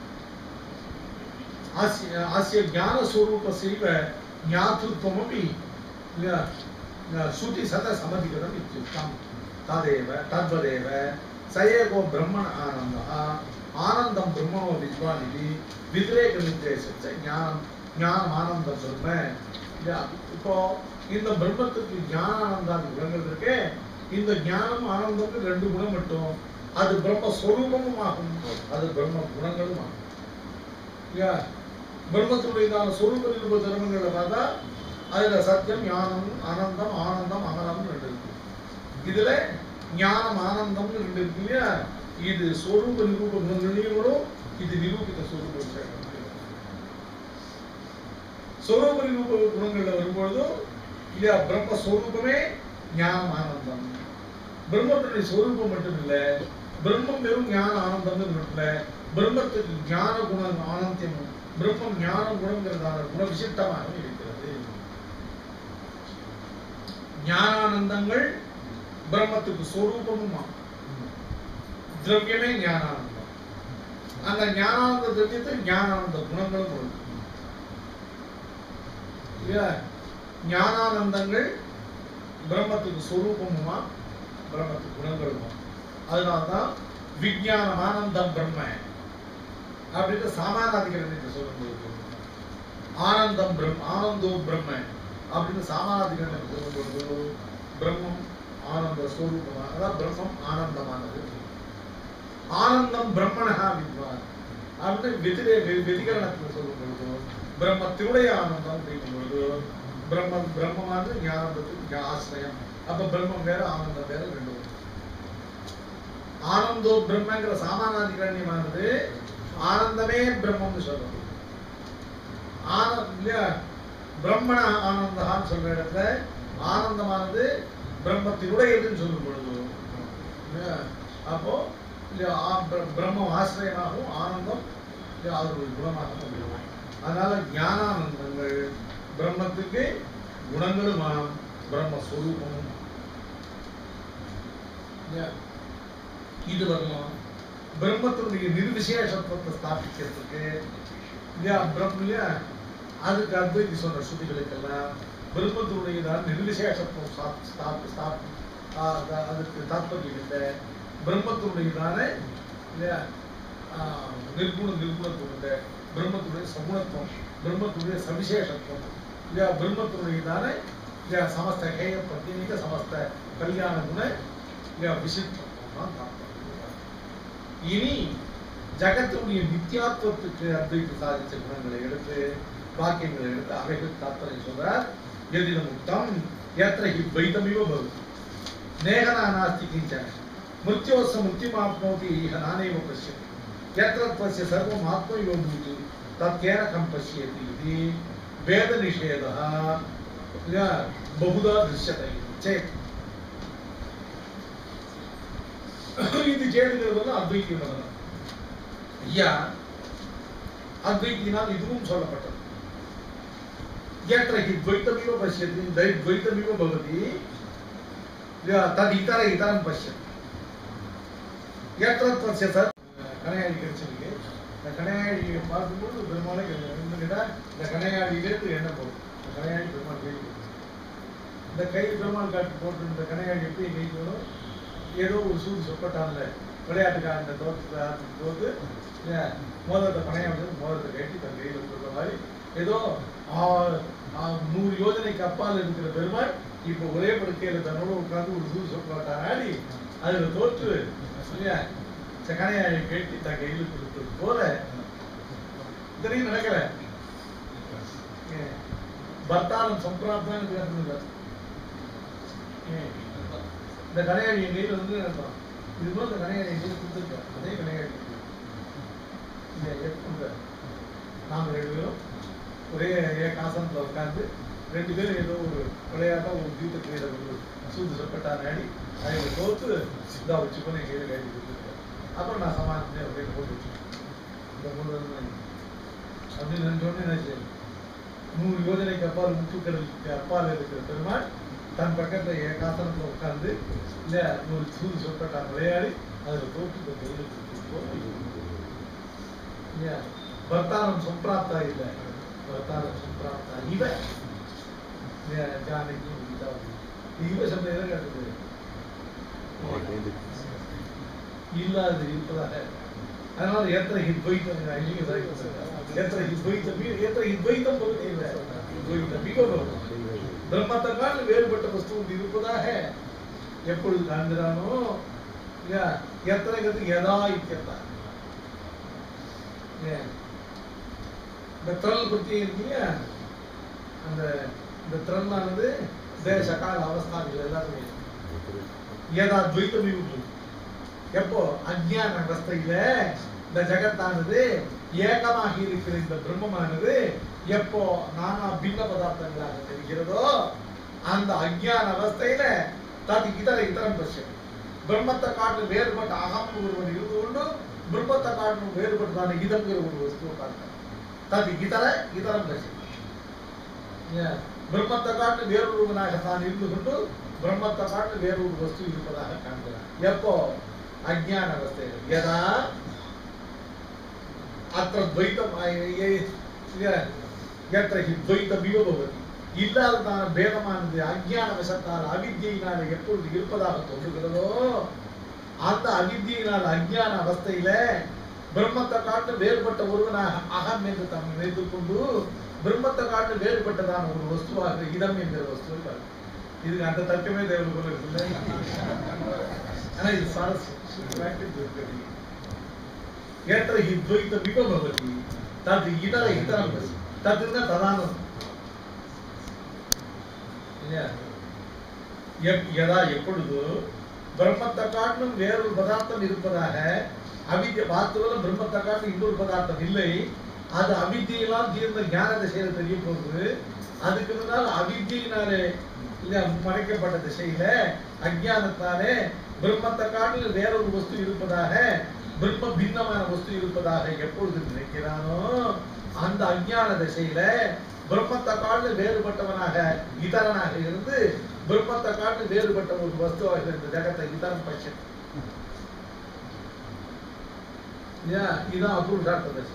Speaker 1: ஆசிய ஞான ஸ்வரூப செய்வ ஞாத்ருத்வமபி இல்லையா ஸ்ருதி சத சமதிகரம் இத்யுக்தம் ததேவ தத்வதேவ சயேகோ பிரம்மண ஆனந்தः ஆனந்தம் பிரம்மணோ வித்வானிதி விதிரேக நிர்தேசச்ச ஞானம் ஞானம் ஆனந்தம் பிரம்ம. இப்போ இந்த பிரம்மத்துக்கு ஞான ஆனந்தாதி குணங்கள் இருக்கு. இந்த ஞானம் ஆனந்தம் ரெண்டு குணம் மட்டும், அது பிரம்ம ஸ்வரூபமும் ஆகும், அது பிரம்ம குணங்களும் ஆகும். பிரம்மத்துடையதான ஸ்வரூப நிரூப தர்மங்களை பார்த்தா அதுல சத்தியம் ஞானம் ஆனந்தம் ஆனந்தம் அமரம் ரெண்டு இருக்கு. இதுல ஞானம் ஆனந்தம் ரெண்டு இருக்கு இல்லையா. இது ஸ்வரூப நிரூப குணங்களையும் வரும், இது நிரூபித்த ஸ்வரூப விஷயம். ஸ்வரூப நிரூப குணங்கள்ல வரும்பொழுதும் இல்லையா பிரம்மஸ்வரூபமே ஞானம் ஆனந்தம். பிரம்மத்துடைய ஸ்வரூபம் மட்டும் இல்ல, பிரம்மம் வெறும் ஞான ஆனந்தம் இல்ல, பிரம்மத்துக்கு ஞான குணம் ஆனந்தம், பிரம்மம் ஞான குணங்கிறதான குண விசிஷ்டமாக இருக்கிறது. ஞானானந்தங்கள் பிரம்மத்துக்கு ஸ்வரூபமும், திரவியமே ஞானானந்தம். அந்த ஞானானந்த திரவியத்தில் ஞானானந்த குணங்களும் இருக்கு. ஞானானந்தங்கள் பிரம்மத்துக்கு ஸ்வரூபமுமா பிரம்மத்துக்கு குணங்களுமா. அதனால்தான் விஞ்ஞானம் ஆனந்தம் பிரம்ம அப்படின்னு சாமானாதிகரணத்தை சொல்லும்போது, ஆனந்தம் பிரம்ம ஆனந்தோ பிரம்ம அப்படின்னு சாமானாதிகரணத்தை சொல்லும்போது பிரம்மம் ஆனந்த ஸ்வரூபமா, அதான் பிரம்மம் ஆனந்தமானது. ஆனந்தம் பிரம்மணஹா வித்வான் அப்படின்னு வெதிகரணத்தில் சொல்லும்போது பிரம்மத்தினுடைய ஆனந்தம் அப்படிங்கும்போது பிரம்மமானது ஞானத்துக்கு ஆசிரியம். அப்ப பிரம்மம் வேற ஆனந்தம் வேற ரெண்டு. ஆனந்தோ பிரம்மங்கிற சாமானாதிகரண்யமானது ஆனந்தமே பிரம்மம்னு சொல்றது. இல்லையா பிரம்மண ஆனந்தான்னு சொல்ற இடத்துல ஆனந்தமானது பிரம்மத்தினுடையதுன்னு சொல்லும் பொழுது அப்போ பிரம்மம் ஆசிரியமாகவும் ஆனந்தம் அதனுடைய குணமாகவும் இருக்கும். அதனால ஞானானந்தங்கள் பிரம்மத்துக்கு குணங்களுமாம் பிரம்மஸ்வரூபமும். இது வரலாம் பிரம்மத்தினுடைய நிர்விசேஷத்துவத்தை ஸ்தாபிக்கிறதுக்கு இல்லையா இல்லையா அதுக்கு அத்வைதி சொன்ன ஸ்ருதிகளுக்கெல்லாம் பிரம்மத்தினுடையதான் நிர்விசேஷத்துவம் அதுக்கு தாற்பயம் இல்லை. பிரம்மத்தினுடையதான இல்லையா நிர்குணத்துவம், பிரம்மத்துடைய சகுணத்துவம், பிரம்மத்துடைய சவிசேஷத்துவம் இல்லையா பிரம்மத்தினுடையதான இல்லையா சமஸ்த ஹேய பிரத்யேக சமஸ்த கல்யாண குண இல்லையா விசிஷ்டம் தான். இனி ஜகத்தினுடைய நித்தியாத்வத்துக்கு அத்வைத்து சாதிச்ச குணங்களை எடுத்து வாக்கியங்களை எடுத்து அவைகள் தாத்பரியம் சொல்றார். எதிலும் முக்தம் எத்திர ஹி துவைதமிவ பவதி நேகனா நாஸ்தி கிஞ்சன மிருத்யோஸ்ஸ மிருத்யுமாப்னோதி இஹ நானேவ பஷ்யதி यत्र तस्य सर्वम् आत्मैव भूति तत्केन कं पश्यति इति वेदनिषेधः बहुधा दृश्यते चेत् இது சேதுங்கிறது அத்வைத்திய மதம். ஐயா அத்வைத்தினால் இதுவும் சொல்லப்பட்டது. यत्र हि द्वैतमिव पश्यति द्वैतमिव भवति तद् इतर इतरं पश्यति यत्र तस्य கணையாழி கிடைச்சிருக்கு. இந்த கணையாழியை பார்க்கும்போது பெருமாளை கேட்டா இந்த கணையாழியிலேருந்து என்ன போகும், இந்த கணையாழி பெருமாள் கை இந்த கை பெருமாள் காட்டு போட்டு இந்த கணையாழி எப்படி கை போடும், ஏதோ ஒரு சூடு சொப்பட்டான்ல விளையாட்டுக்காக இந்த தோத்து மோதிரத்தை பணையாளி மோதிரத்தை கட்டி தன் கையில் சொல்ற மாதிரி ஏதோ 100 யோஜனைக்கு அப்பால் இருக்கிற பெருமாள் இப்போ ஒரே படுக்கையில தன்னோட உட்கார்ந்து ஒரு தூள் சொல்லாட்டான் ஆடி அதுல தோற்று இல்லையா கணையாயை கேட்டி தன் கையில் கொடுத்தது போல இத்தனையும் நடக்கல. பர்த்தானம் சம்பிராப்தான் இந்த கணையாடி என் கையில் வந்து இது போல இந்த கணையாடி என் கையில் கொடுத்துருக்கேன். அதே கணையாடி நாம 2 பேரும் ஒரே காசனத்துல உட்கார்ந்து 2 பேரும் ஏதோ ஒரு விளையாட்டா ஒரு தீர்த்த கையில ஒரு சூது சொப்பட்டா நாடி அதை தோத்து இதா வச்சு போய் என் கையில கைடி கொடுத்துருக்கேன். அப்புறம் நான் சமாளிச்சு அப்படின்னு போட்டு வச்சுக்கேன். இந்த 3 அப்படின்னு நினைச்சோடனே என்னாச்சு 100 யோஜனைக்கு அப்பால் முத்துக்கடலுக்கு அப்பால் இருக்கிற பெருமாள் தன் பக்கத்துல என் காசனத்துல உட்கார்ந்து இல்ல ஒரு சூது சொப்பட்டா விளையாடி அதுல தோற்று இந்த கையில கொடுத்துருக்கோம். பர்த்தானம் சம்பிராப்தா இல்ல பர்த்தானம் சம்பிராப்தா இவ ஜானகி இவ சப்தம் எதை காட்டுது இல்லாது இருப்பதாக. அதனால எத்தனை ஹித்வைத்தம் பிரம்மத்தை காட்டு வேறுபட்ட வஸ்து இருப்பதாக எப்பொழுது காண்கிறானோ எத்தனை கத்து எதா இத்தியத்தான் இந்த திரள் பத்தி இருக்கீங்க. அந்த இந்த திரளானது தேச கால அவஸ்தாவில் எல்லாருமே ஏதா துவைத்தம் இருக்கும். எப்போ அஞ்ஞான அவஸ்தையில இந்த ஜகத்தானது ஏகமாக இருக்கிற இந்த பிரம்மமானது எப்போ நானா பின்ன பதார்த்தங்களாக தெரிகிறதோ அந்த அஞ்ஞான அவஸ்தையில தது இதரம் பட்சம் பிரம்மத்தை காட்டு வேறுபட்ட அகம் ஒருவன் இருந்து கொண்டு பிரம்மத்தை காட்டும் வேறுபட்டதான இதங்கிற ஒரு வஸ்துவை பார்க்க தது இதரம் பட்சம் பிரம்மத்தை காட்டு வேறொருவனாக தான் இருந்து கொண்டு பிரம்மத்தை காட்டு வேறொரு வஸ்து இருப்பதாக காண்கிறான். எப்போ அஜ்ஞான அவஸ்தையில் ஏதா அத்த துவைத்தம் இல்லாததான பேதமானது அஜ்ஞான வசத்தால் அவித்யினால் எப்பொழுது இருப்பதாக தோன்றுகிறதோ அந்த அவித்யினால் அஜ்ஞான அவஸ்தையில பிரம்மத்தை காட்டு வேறுபட்ட ஒருவனாக அகம் என்று தம்மை நினைத்துக் கொண்டு பிரம்மத்தை காட்டு வேறுபட்டதான ஒரு வஸ்துவாக இடம் என்கிற வஸ்து. இதுக்கு அந்த தர்க்கமே தேவையான போல இருக்குல்ல. ஆனா இது ஏற்ற துவைத்த விபவதி தது இதரம் ததுன்னா ததானம் எதா எப்பொழுது பிரம்மத்தை காட்டிலும் வேறொரு பதார்த்தம் இருப்பதாக அவித்ய வாஸ்துவல பிரம்மத்தை காட்டிலும் இன்னொரு பதார்த்தம் இல்லை. அது அவித்தியெல்லாம் தீர்ந்த ஞான திசையில தெரிய போகுது. அதுக்கு முன்னால் அவித்தியினாலே மறைக்கப்பட்ட திசையில அஜ்ஞானத்தாலே பிரம்மத்தை காட்டில் வேறொரு வஸ்து இருப்பதாக பிரம்ம பின்னமான வஸ்து இருப்பதாக எப்பொழுது நினைக்கிறானோ அந்த அஜ்ஞான திசையில பிரம்மத்தை காட்டில் வேறுபட்டவனாக இதரனாக இருந்து பிரம்மத்தை காட்டில் வேறுபட்ட ஒரு வஸ்துவாக இருந்த ஜகத்தை இதரம் பட்சம் இதான் அபூர்வார்த்த தசை.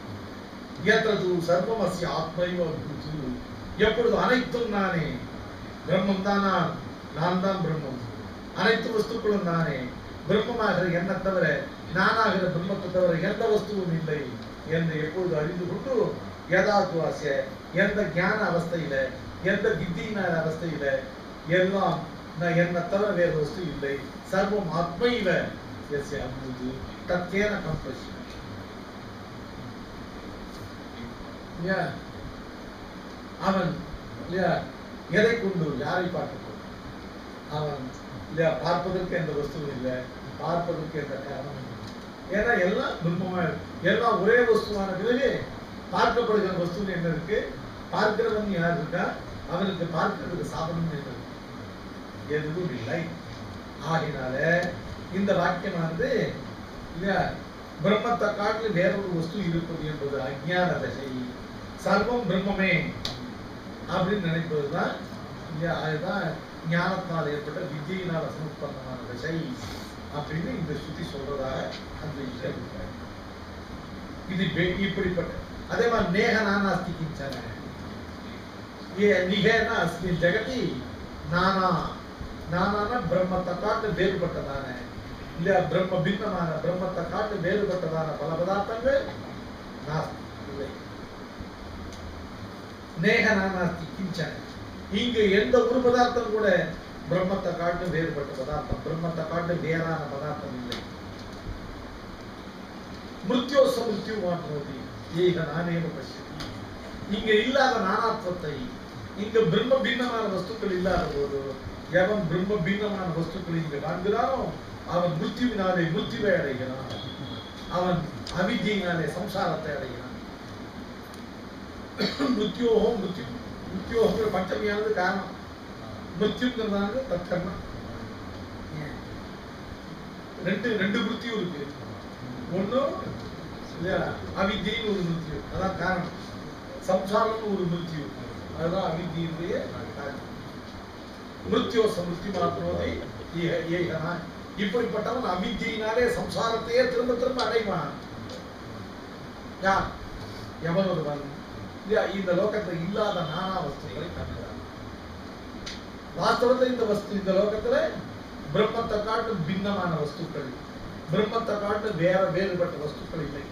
Speaker 1: சர்வமஸ்ய ஆத்மைவ எப்பொழுது அனைத்தும் நானே பிரம்மம் தான் நான் தான் பிரம்மம் அனைத்து வஸ்துக்களும் நானே பிரம்மமாகிற என்ன தவிர நானாகிற பிரம்மத்தை தவிர எந்த வஸ்துவும் இல்லை என்று எப்பொழுது அறிந்து கொண்டு யதாத்வாசிய எந்த ஞான அவஸ்தையில எந்த வித்தியின அவஸ்தையில எல்லாம் நான் என்ன தவிர வேறு வஸ்து இல்லை சர்வம் ஆத்மைவ தத்கேன கம்பஷன். அவன் எதை கொண்டு யாரை பார்க்க அவன் இல்லையா பார்ப்பதற்கு எந்த வஸ்துவும் இல்லை பார்ப்பதற்கு எந்த காரணம் இல்லை. ஏன்னா எல்லாம் பிரம்மமா எல்லாம் ஒரே வஸ்துவான பிறகு பார்க்கப்படுகிற வஸ்து என்ன இருக்கு பார்க்கிறவன் யார் இருக்கா அவனுக்கு பார்க்கிறதுக்கு சாதனம் என்ன இருக்கு எதுவும் இல்லை. ஆகினால இந்த வாக்கியமானது இல்லையா பிரம்மத்தை காட்டில் வேறொரு வஸ்து இருப்பது என்பது அஜ்ஞான தசை. சர்வம் பிரம்மமே அப்படின்னு நினைப்பதுதான் அதுதான் ஞானத்தால் ஏற்பட்ட வித்தியினால் சமுத்பன்னமான தசை அப்படின்னு இந்த ஸ்ருதி சொல்றதாக அந்த இது இப்படிப்பட்ட அதே மாதிரி நேக நானாஸ்தி கிஞ்சன நிகேனா அஸ்மின் ஜெகதி நானா நானான பிரம்மத்தை காட்டு வேறுபட்டதான இல்ல பிரம்ம பின்னமான பிரம்மத்தை காட்டு வேறுபட்டதான பல பதார்த்தங்கள் நாஸ்தி இல்லை. நேகநானாஸ்தி கிஞ்சன. இங்கு எந்த ஒரு பதார்த்தம் கூட பிரம்மத்தை காட்டு வேறுபட்ட பதார்த்தம், பிரம்மத்தை காட்டு வேறான பதார்த்தம் இல்லை. மிருத்யோச மிருத்யு மாற்றோதி ஏக நானேவ பஷ்யதி. இங்க இல்லாத நானாத்வத்தை, இங்க பிரம்ம பின்னமான வஸ்துக்கள் இல்லாத போது எவன் பிரம்ம பின்னமான வஸ்துக்கள் இங்கு காண்கிறானோ அவன் மிருத்யுவினாலே மிருத்யுவை அடைகிறான், அவன் அவித்யினாலே சம்சாரத்தை அடைகிறான். மிருத்யோகம் மிருத்யு, மிருத்யோகங்கிற பஞ்சமியானது காரணம், மிருத்யுங்கிறதானது தற்கர்மம். ரெண்டு மிருத்யு இருக்கு. ஒண்ணு அவித்யின்னு ஒரு மிருத்யு, அதான் காரணம். சம்சாரம்னு ஒரு மிருத்யு, அதுதான் அவித்யினுடைய காரணம். மிருத்யோச மிருத்யு மாத்திரோதி ஏகனா. இப்படிப்பட்டவன் அவித்யினாலே சம்சாரத்தையே திரும்ப திரும்ப அடைவான். யார்? எவன் ஒருவன் இந்த லோகத்துல இல்லாத நானா வஸ்துக்களை காண்கிறான். வாஸ்தவத்தில் இந்த லோகத்துல பிரம்மத்தை காட்டு பின்னமான வஸ்துக்கள், பிரம்மத்தை காட்டு வேறுபட்ட வஸ்துக்கள் இல்லை.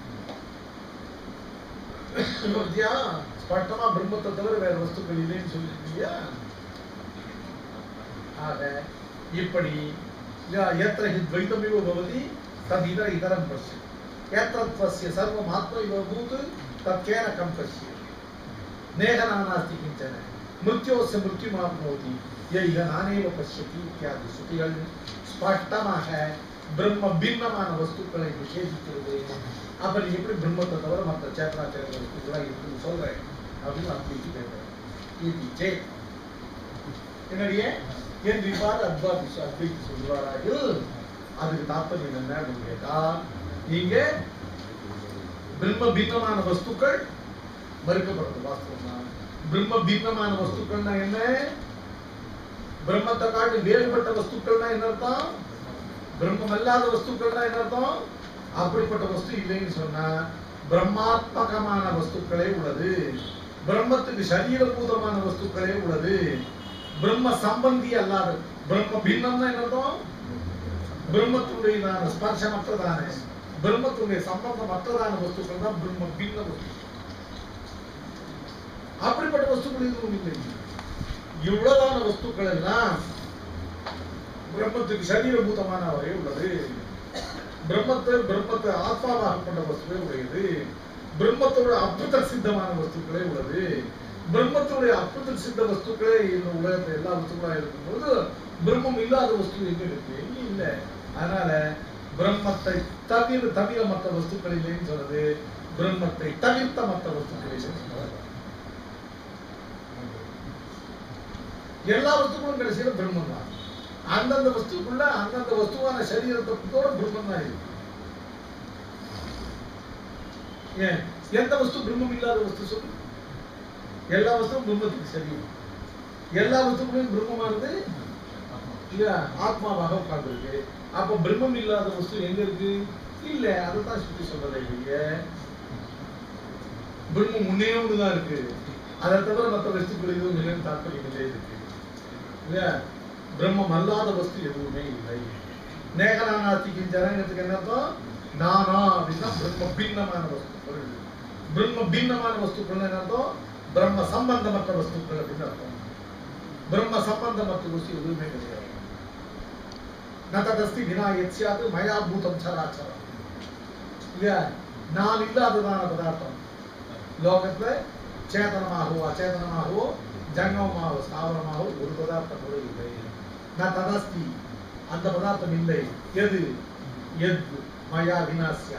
Speaker 1: ஸ்பஷ்டமா பிரம்மத்தை தவிர வேற வஸ்துக்கள் இல்லைன்னு சொல்லிருக்கீங்க. ஆக இப்படி எத்திர ஹி துவைதமிவ பவதி தத் இதரம் பஷ்ய ஏத்ரத்வஸ்ய சர்வம் ஆத்மைவ பூத் தத் கேனகம் பஷ்ய நேகநானாஸ்தி கிஞ்சன மிருத்யோஸ்ய மிருத்யுமாப்னோதி யைக நானேவ பஷ்யதி இத்தியாதி ஸ்ருதிகள் ஸ்பஷ்டமாக பிரம்ம பின்னமான வஸ்துக்களை நிஷேதிக்கிறது. அப்ப நீ எப்படி பிரம்மத்தை தவிர மற்ற சேத்தனா சேத்தன வஸ்துக்களை இருக்குன்னு சொல்றேன் அப்படின்னு அத்வைதி கேட்கிறேன். இது ஜே என்னடியே என்று இவ்வாறு அத்வைதி சொல்வாராயில் அதுக்கு தாற்பயம் என்ன அப்படின்னு கேட்டா, நீங்க பிரம்ம பின்னமான வஸ்துக்கள் மறுக்கப்படுறது வாஸ்தவம் தான். பிரம்ம பின்னமான வஸ்துக்கள்னா என்ன? பிரம்மத்தை காட்டு வேறுபட்ட வஸ்துக்கள்னா என்ன அர்த்தம்? பிரம்மம் அல்லாத வஸ்துக்கள்னா என்ன அர்த்தம்? அப்படிப்பட்ட வஸ்து இல்லைன்னு சொன்னா பிரம்மாத்மகமான வஸ்துக்களே உள்ளது, பிரம்மத்துக்கு சரீரபூதமான வஸ்துக்களே உள்ளது, பிரம்ம சம்பந்தி அல்லாத. பிரம்ம பின்னம்னா என்ன அர்த்தம்? பிரம்மத்துடைய ஸ்பர்சமற்றதான, பிரம்மத்துடைய சம்பந்தமற்றதான வஸ்துக்கள் தான் பிரம்ம பின்ன வஸ்து. அப்படிப்பட்ட வஸ்துக்கள் எதுவும் இல்லை. இவ்வளவான வஸ்துக்கள் எல்லாம் பிரம்மத்துக்கு சரீரபூதமான வரை உள்ளது, பிரம்மத்தை ஆத்மாவாக கொண்ட வஸ்துவே உடையது, பிரம்மத்தோட அற்புத சித்தமான வஸ்துக்களே உள்ளது. பிரம்மத்துடைய அற்புத சித்த வஸ்துக்களே இந்த உலகத்துல எல்லா வஸ்துக்களா இருக்கும்போது பிரம்மம் இல்லாத வஸ்து எங்க இருக்கு? இல்லை. அதனால பிரம்மத்தை தவிர மற்ற வஸ்துக்கள் இல்லைன்னு சொல்றது பிரம்மத்தை தவிர்த்த மற்ற வஸ்துக்களை சொல்றது. எல்லா வஸ்துக்களும் கடைசியில பிரம்மம் தான். அந்தந்த வஸ்துக்குள்ள அந்தந்த வஸ்துவான சரீரத்தோட பிரம்மம் தான் இருக்கு. ஏன் எந்த வஸ்து பிரம்மம் இல்லாத வஸ்து சொல்லு? எல்லா வஸ்துவும் பிரம்மத்துக்கு சரீரம், எல்லா வஸ்துக்களையும் பிரம்மமானது ஆத்மாவாக உட்கார்ந்துருக்கு. அப்ப பிரம்மம் இல்லாத வஸ்து எங்க இருக்கு? இல்ல. அதைத்தான் சுத்தி சொல்றதே இல்லைய. பிரம்மம் முன்னே ஒண்ணுதான் இருக்கு, அதை தவிர மற்ற வஸ்துக்கள் எதுவும் இல்லைன்னு தாற்பயம் இல்லை இருக்கு. இல்லையா? பிரம்மம் அல்லாத வஸ்து எதுவுமே இல்லை. நேகநானாஸ்திக்கு ஜனங்கத்துக்கு என்ன அர்த்தம்? நானா அப்படின்னா பிரம்ம பின்னமான வஸ்துக்கள். பிரம்ம பின்னமான வஸ்துக்கள் என்ன அர்த்தம்? பிரம்ம சம்பந்தமற்ற வஸ்துக்கள் அப்படின்னு அர்த்தம். பிரம்ம சம்பந்தமற்ற வஸ்து எதுவுமே கிடையாது. நதஸ்தி வினா யத்ஸ்யாது மயா பூதம் சராச்சரம். இல்லையா? நான் இல்லாததான பதார்த்தம் லோகத்துல சேதனமாகவோ அச்சேதனமாகவோ ஜங்கமாகவோ ஸ்தாவரமாகவோ ஒரு பதார்த்தம் கூட இல்லை. நதஸ்தி அந்த பதார்த்தம் இல்லை. எது? எது மயா வினாஸ்யா.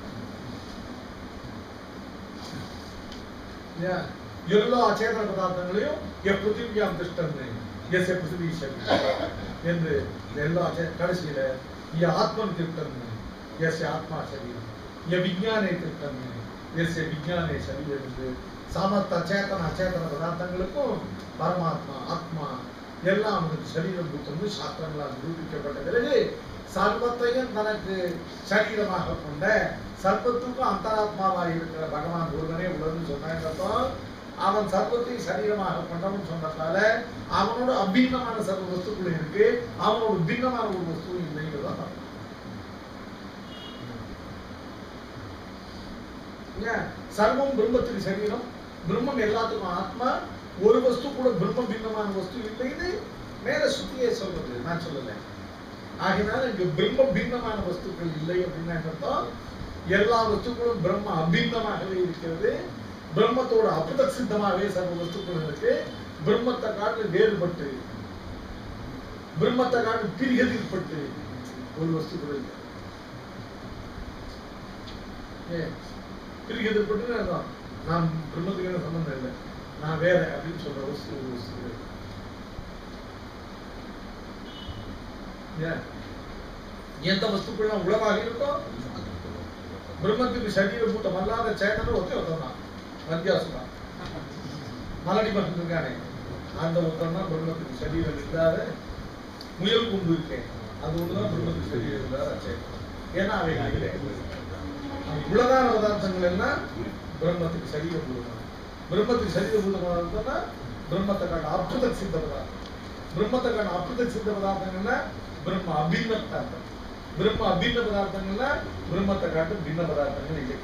Speaker 1: எல்லா அச்சேதன பதார்த்தங்களையும் பிருத்திவியாம் திஷ்டன்னு எஸ் பிருத்திவி என்று எல்லா கடைசியில ஆத்மன் திருத்தன்னு எஸ் ஆத்மா சரீரம், விஞ்ஞானே திருத்தன்னு எஸ் விஞ்ஞானே சரீரம் என்று சமஸ்த அச்சேதன அச்சேதன பதார்த்தங்களுக்கும் பரமாத்மா ஆத்மா எல்லாம் அவனுக்கு சரீரம் கொடுத்து சாஸ்திரங்களால் நிரூபிக்கப்பட்ட பிறகு சர்வத்தையும் தனக்கு சரீரமாக கொண்ட சர்வத்துக்கும் அந்தராத்மாவாக இருக்கிற பகவான் ஒருவனே உள்ளதுன்னு சொன்னாங்க. அவன் சர்வத்தையும் சரீரமாக கொண்டவன் சொன்னதால அவனோட அபின்னமான சர்வ வஸ்துக்கள் இருக்கு, அவனோட பின்னமான ஒரு வஸ்து இல்லைங்கிறதான். சர்வம் பிரம்மத்துக்கு சரீரம், பிரம்மம் எல்லாத்துக்கும் ஆத்மா, ஒரு வஸ்து கூட பிரம்ம பின்னமான வஸ்து இல்லைன்னு மேல சுத்தியே சொல்றது, நான் சொல்லல. ஆகினால இங்க பிரம்ம பின்னமான வஸ்துக்கள் இல்லை அப்படின்னா அர்த்தம் எல்லா வஸ்துக்களும் பிரம்ம அபின்னமாகவே இருக்கிறது. பிரம்மத்தோட அபுத சித்தமாகவே சர்வ வஸ்துக்கள் இருக்கு. பிரம்மத்தை காட்டு வேறுபட்டு, பிரம்மத்தை காட்டு பிரிகதிப்பட்டு ஒரு வஸ்துக்கள் இல்லை. பிரிகதிப்பட்டு அர்த்தம் நான் பிரம்மத்துக்கு என்ன சம்பந்தம் இல்லை, நான் வேற அப்படின்னு சொல்ற வஸ்து. எந்த வஸ்துக்குள்ள உலகாக இருக்கோ பிரம்மத்துக்கு சரீரபூதம் அல்லாத சேதனம் ஒருத்தான் வித்தியாசம். மலடி பக்கம் இருக்கானே அந்த ஒருத்தன் தான் பிரம்மத்துக்கு சரீரம் இல்லாத முயல் கொண்டு இருக்கேன், அது ஒண்ணுதான் பிரம்மத்துக்கு சரீரம் இல்லாத சேதனம். ஏன்னா அவை உலகான பதார்த்தங்கள் எல்லாம் பிரம்மத்துக்கு சரீரபூதம். பிரம்மத்துக்கு சரீரபூதமாக இருந்தோம்னா பிரம்மத்தை காட்ட அற்புத சித்த பதார்த்தம். பிரம்மத்தை காட்ட அற்புத சித்த பதார்த்தங்கள்னா பிரம்ம அபின்னத்தார்த்தம். பிரம்ம அபின்ன பதார்த்தங்கள்ல பிரம்மத்தை காட்டும் பின்ன பதார்த்தங்கள் இல்லை.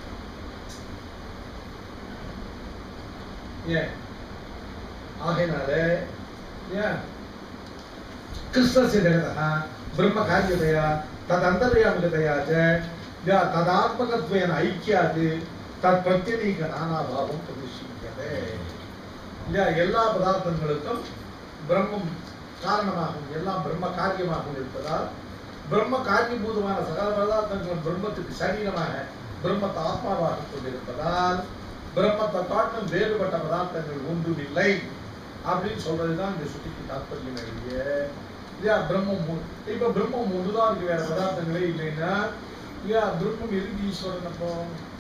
Speaker 1: ஏன் ஆகையினால கிருஷ்ணஸ்ய ஜெகதः பிரம்ம காரியதயா ததந்தர்யாமிகதயா ச ததாத்மகத்வேன ஐக்கியாத் தத் பிரத்யேக நானாபாவம் பிரதிஷ்டிக்கிறது. எல்லா பதார்த்தங்களுக்கும் பிரம்மம் காரணமாகவும் எல்லாம் பிரம்ம காரியமாகவும் இருப்பதால் பிரம்ம காரியபூதமான சகல பதார்த்தங்கள் பிரம்மத்துக்கு சரீரமாக பிரம்மத்தை ஆத்மாவாக கொண்டிருப்பதால் பிரம்மத்தை காட்டும் வேறுபட்ட பதார்த்தங்கள் ஒன்றும் இல்லை அப்படின்னு சொல்றதுதான் இந்த சுட்டிக்கு தாற்பயம். இல்லையா பிரம்மம் இப்ப பிரம்மம் ஒன்றுதான் இருக்கு, வேற பதார்த்தங்களே இல்லைன்னா இல்லையா பிரம்மம் எதுக்கு ஈஸ்வரன்? அப்போ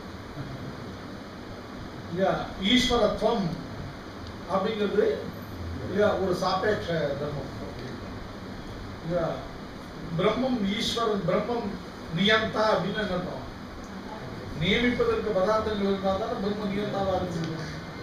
Speaker 1: இல்லையா ஈஸ்வரத்துவம் அப்படிங்கிறது இல்லையா ஒரு சாபேட்ச தர்மம். இல்லையா பிரம்மம் ஈஸ்வரன், பிரம்மம் நியந்தா அப்படின்னு அர்த்தம். நியமிப்பதற்கு பதார்த்தங்கள் இருந்தால் தானே பிரம்ம நியந்தாவா இருக்கு.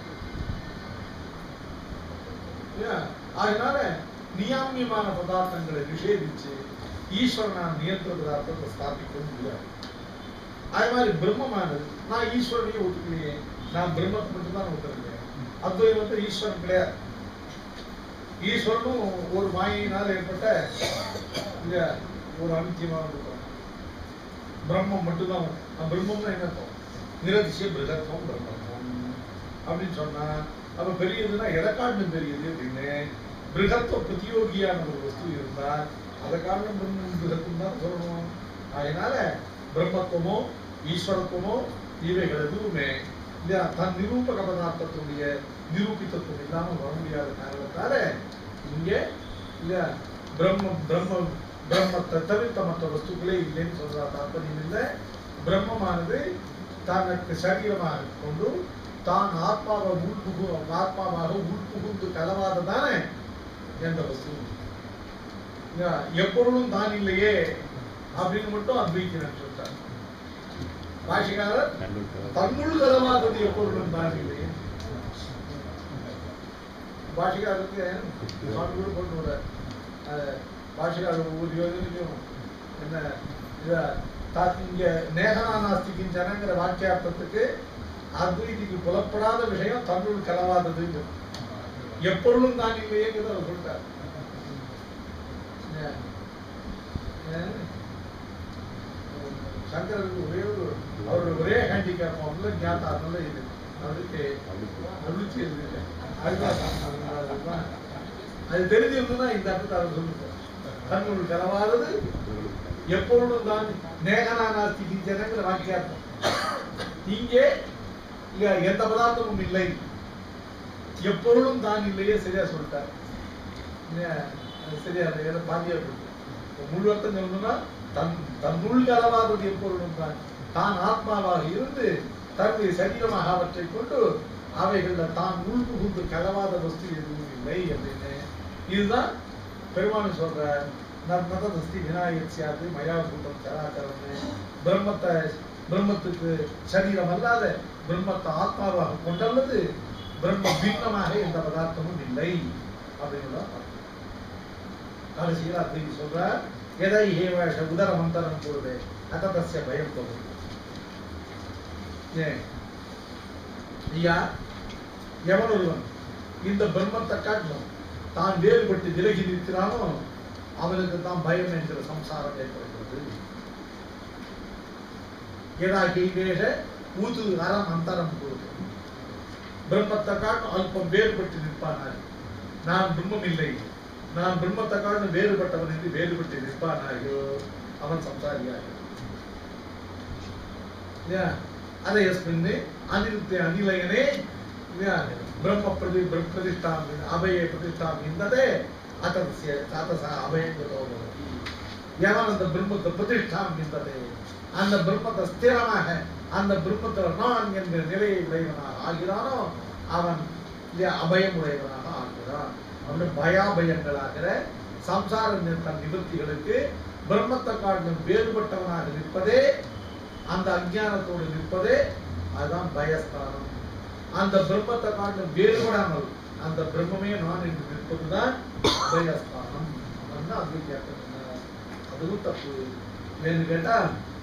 Speaker 1: அதனால நியாமியமான பதார்த்தங்களை நிஷேதிச்சு ஈஸ்வரனான நியந்திர பதார்த்தத்தை ஸ்தாபிக்க முடியாது. அது மாதிரி பிரம்மமானது நான் ஈஸ்வரனையே ஒத்துக்கலையே, நான் பிரம்மத்தை மட்டும்தான் ஒத்துக்கிறேன். அத்வைதம் வந்து ஈஸ்வரன் கிடையாது. ஈஸ்வரனும் ஒரு மாயினால் ஏற்பட்ட ஒரு அனித்தியமான பிரம்மம் மட்டும்தான். பிரம்மம்னா என்ன நிரதிசய பிரதத்துவம் பிரம்மத்துவம் அப்படின்னு சொன்னா அப்ப பெரியதுன்னா எதை காரணம் பெரியது அப்படின்னு பிருகத்துவ பிரதியோகியான ஒரு வஸ்து இருந்தால் அதை காரணம் பிரம்மம் பிருகத்துவம் தான் சொல்லணும். அதனால பிரம்மத்துவமோ ஈஸ்வரத்துவமோ இவைகள் எதுவுமே இல்லையா தன் நிரூபக பதார்த்தத்துடைய நிரூபித்தத்துவம் இல்லாமல் வர முடியாத காரணத்தால இங்கே இல்லையா பிரம்மத்தை தவிர்த்த மற்ற வஸ்துக்களே இல்லைன்னு சொல்ற தாற்பயம் இல்லை. பிரம்மமானது தனக்கு சரீரமாக கொண்டு தான் ஆத்மாவை ஆத்மாவாக உள்புகுந்து கலவாததானே எந்த வஸ்து. எப்பொருளும் தான் இல்லையே அப்படின்னு மட்டும் அத்வைக்கிறேன் சொல்றார் பாஷிகாரர். தன்னுள் கலவாதது எப்பொருளும் தான் இல்லையே. பாஷிகாரருக்கு சுவாமி கூட கொண்டு வர பாஷிகாரர் ஒவ்வொரு யோஜனைக்கும் என்ன இங்க நேகனா நாஸ்திக்கின் ஜனங்கிற வாக்கியார்த்தத்துக்கு அத்வைதிக்கு புலப்படாத விஷயம் தன்னுள் கலவாதது. எப்பொருளும் தான் இல்லையேங்கிறத அவர் சொல்லிட்டார். சங்கருக்கு ஒரே ஒரு அவரோட ஒரே ஹேண்டிகேப் நல்ல ஞாபகம் அதனால இது அவருக்கு அருளிச்சி இருக்கு. அது தெரிஞ்சிருந்ததுன்னா இந்த அர்த்தத்தை அவர் சொல்லிட்டார். தன்னுள் கலவாதது எப்பொருளும் தான் நேகனா நாஸ்திக்கு ஜனங்கிற வாக்கியார்த்தம். இங்கே எந்த பதார்த்தமும் இல்லை, எப்பொருளும் தான் இல்லையே சரியா சொல்லிட்டார். சரியா பாதியா முழு அர்த்தம் சொல்லணும்னா தன்னுள் கலவாதது எப்பொருளும் தான் தான் ஆத்மாவாக இருந்து தன்னுடைய சரீரமாக அவற்றை கொண்டு அவைகள்ல தான் உள் புகுந்து கலவாத வஸ்து எதுவும் இல்லை அப்படின்னு. இதுதான் பெருமாள் சொல்ற நர்மதஸ்தி விநாயகசியாது மயாபூதம் சராச்சரம். பிரம்மத்துக்கு சரீரம் அல்லாத பிரம்மத்தை ஆத்மாவாக கொண்டல்லது பிரம்ம பின்னமாக எந்த பதார்த்தமும் இல்லை அப்படின்னு கடைசியில் அத்வைதி சொல்ற எதை ஏவ உதர மந்தரம் கூறுது அத்ததஸ்ய பயம் தோணும். ஐயா எவன் ஒருவன் இந்த பிரம்மத்தை காட்டிலும் தான் வேறுபட்டு விலகி நிற்கிறானோ அவனுக்கு தான் பயம் என்கிற சம்சாரம் ஏற்படுகிறது. ஏதா கைவேஷ ஊது அறம் அந்தரம் போது பிரம்மத்தை காட்டும் அல்பம் வேறுபட்டு நிற்பானாய். நான் பிரம்மம் இல்லை, நான் பிரம்மத்தை காட்டும் வேறுபட்டவன் என்று வேறுபட்டு நிற்பானாயோ அவன் சம்சாரியாக. அதை அனிருத்தே அனிலயனே ब्रह्म प्रतिष्ठा अभये प्रतिष्ठा विन्दते अतस्य तातसा अभयंगतो भवति यवनंद ब्रह्मत्व प्रतिष्ठा विन्दते அந்த பிரம்மத்தை ஸ்திரமாக அந்த பிரம்மத்துல நான் என்ற நிலையை உடையவனாக ஆகிறானோ அவன் அபயம் உடையவனாக ஆகிறான். அவனுடைய பயாபயங்களாகிற சம்சார நிவர்த்திகளுக்கு பிரம்மத்தை காட்டிலும் வேறுபட்டவனாக நிற்பதே, அந்த அஞ்ஞானத்தோடு நிற்பதே அதுதான் பயஸ்தானம். அந்த பிரம்மத்தை காட்டிலும் வேறுபடாமல் அந்த பிரம்மே நான் என்று நிற்பதுதான் பயஸ்தானம். அதுவும் தப்பு. ஏன்னு கேட்டா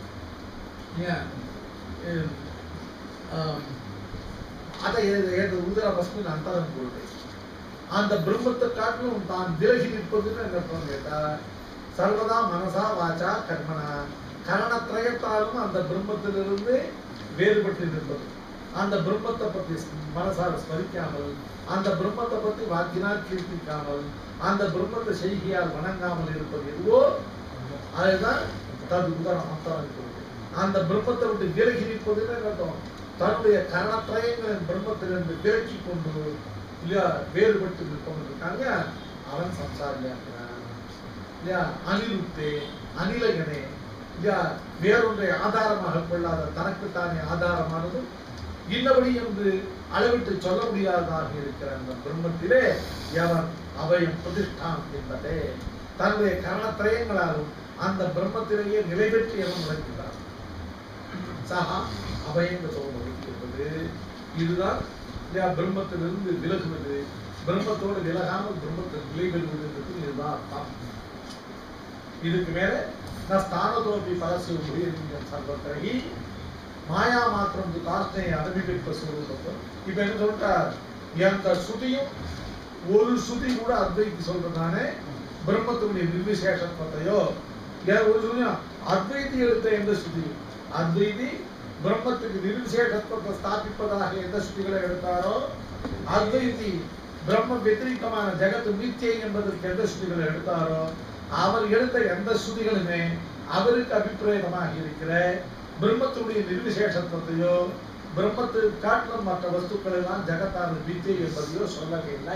Speaker 1: அதை உதர பஸ்மின் அந்தரம் கொள்கை அந்த பிரம்மத்தை காட்டிலும் தான் விலகி நிற்பதுன்னு என்ன கேட்டா சர்வதா மனசா வாச்சா கர்மனா கரணத்திரயத்தாலும் அந்த பிரம்மத்திலிருந்து வேறுபட்டு நிற்பது, அந்த பிரம்மத்தை பற்றி மனசார ஸ்மரிக்காமல், அந்த பிரம்மத்தை பற்றி வாக்கினால் கீர்த்திக்காமல், அந்த பிரம்மத்தை செய்கையால் வணங்காமல் இருப்பது எதுவோ அதுதான் தது உதாரணம் அந்தரம் கொள்கை. அந்த பிரம்மத்தை விட்டு விலகி நிற்பதுன்னு அர்த்தம். தன்னுடைய கரணத்திரயங்களின் பிரம்மத்திலிருந்து விலக்கி கொண்டு இல்லையா வேறுபட்டு நிற்பவன் இருக்காங்க, அவன் சம்சாரியா இருக்கிறான். இல்லையா அனிருத்தே அனிலகனே இல்லையா வேறொன்றை ஆதாரமாக கொள்ளாத தனக்குத்தானே ஆதாரமானது இன்னபடி என்று அளவிட்டு சொல்ல முடியாததாக இருக்கிற அந்த பிரம்மத்திலே எவன் அபயம் பிரதிஷ்டாம் என்பதே தன்னுடைய கரணத்திரயங்களாலும் அந்த பிரம்மத்திலேயே நிலை பெற்று எவன் உழைக்கிறான் சகா அபயங்கத்தோடு இருப்பது. இதுதான் பிரம்மத்திலிருந்து விலகுவது, பிரம்மத்தோடு விலகாமல் பிரம்மத்தில் நிலை பெறுவது என்பது இதுதான் அர்த்தம். இதுக்கு மேல ஸ்தானத்தோப்பி பரசிய உபயோகிக்கும் சர்வத்திரகி மாயா மாத்திரம் காஷ்டை அனுபவிப்ப சொல்லுறது. இப்ப என்ன சொல்றார், எந்த சுதியும் ஒரு சுதி கூட அத்வைக்கு சொல்றதானே பிரம்மத்தினுடைய நிர்விசேஷத்தையோ ஒரு சுதியும் அத்வைதி எடுத்த எந்த சுதியும் அத்வைதி பிரம்மத்துக்கு நிர்விசேஷத்துவத்தை ஸ்தாபிப்பதாக எந்த ஸ்ருதிகளை எடுத்தாரோ, அத்வைதி பிரம்ம வெத்திரிகமான ஜெகத்து மித்யை என்பதற்கு எந்த ஸ்ருதிகளை எடுத்தாரோ, அவர் எடுத்த எந்த ஸ்ருதிகளுமே அவருக்கு அபிப்பிரேதமாக இருக்கிற பிரம்மத்துடைய நிர்விசேஷத்துவத்தையோ பிரம்மத்து காட்டிலும் மற்ற வஸ்துக்கள் எல்லாம் ஜெகத்தான மித்யை என்பதையோ சொல்லவில்லை.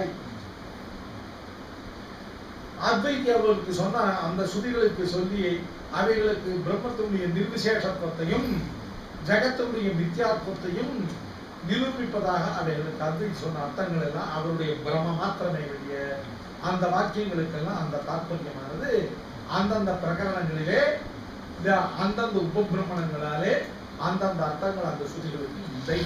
Speaker 1: அத்வைதி அவர்களுக்கு சொன்ன அந்த ஸ்ருதிகளுக்கு சொல்லி அவைகளுக்கு பிரம்மத்துடைய நிர்விசேஷத்துவத்தையும் ஜகத்துடைய மித்யாத்வத்தையும் நிரூபிப்பதாக அவைகளுக்கு அத்வைதி சொன்ன அர்த்தங்கள் எல்லாம் அவருடைய பிரம்ம மாத்திரமே வெளிய அந்த வாக்கியங்களுக்கெல்லாம் அந்த தாற்பயமானது அந்தந்த பிரகரணங்களிலே அந்தந்த உபபிரமணங்களாலே அந்தந்த அர்த்தங்கள் அந்த ஸ்ருதிகளுக்கு இல்லை.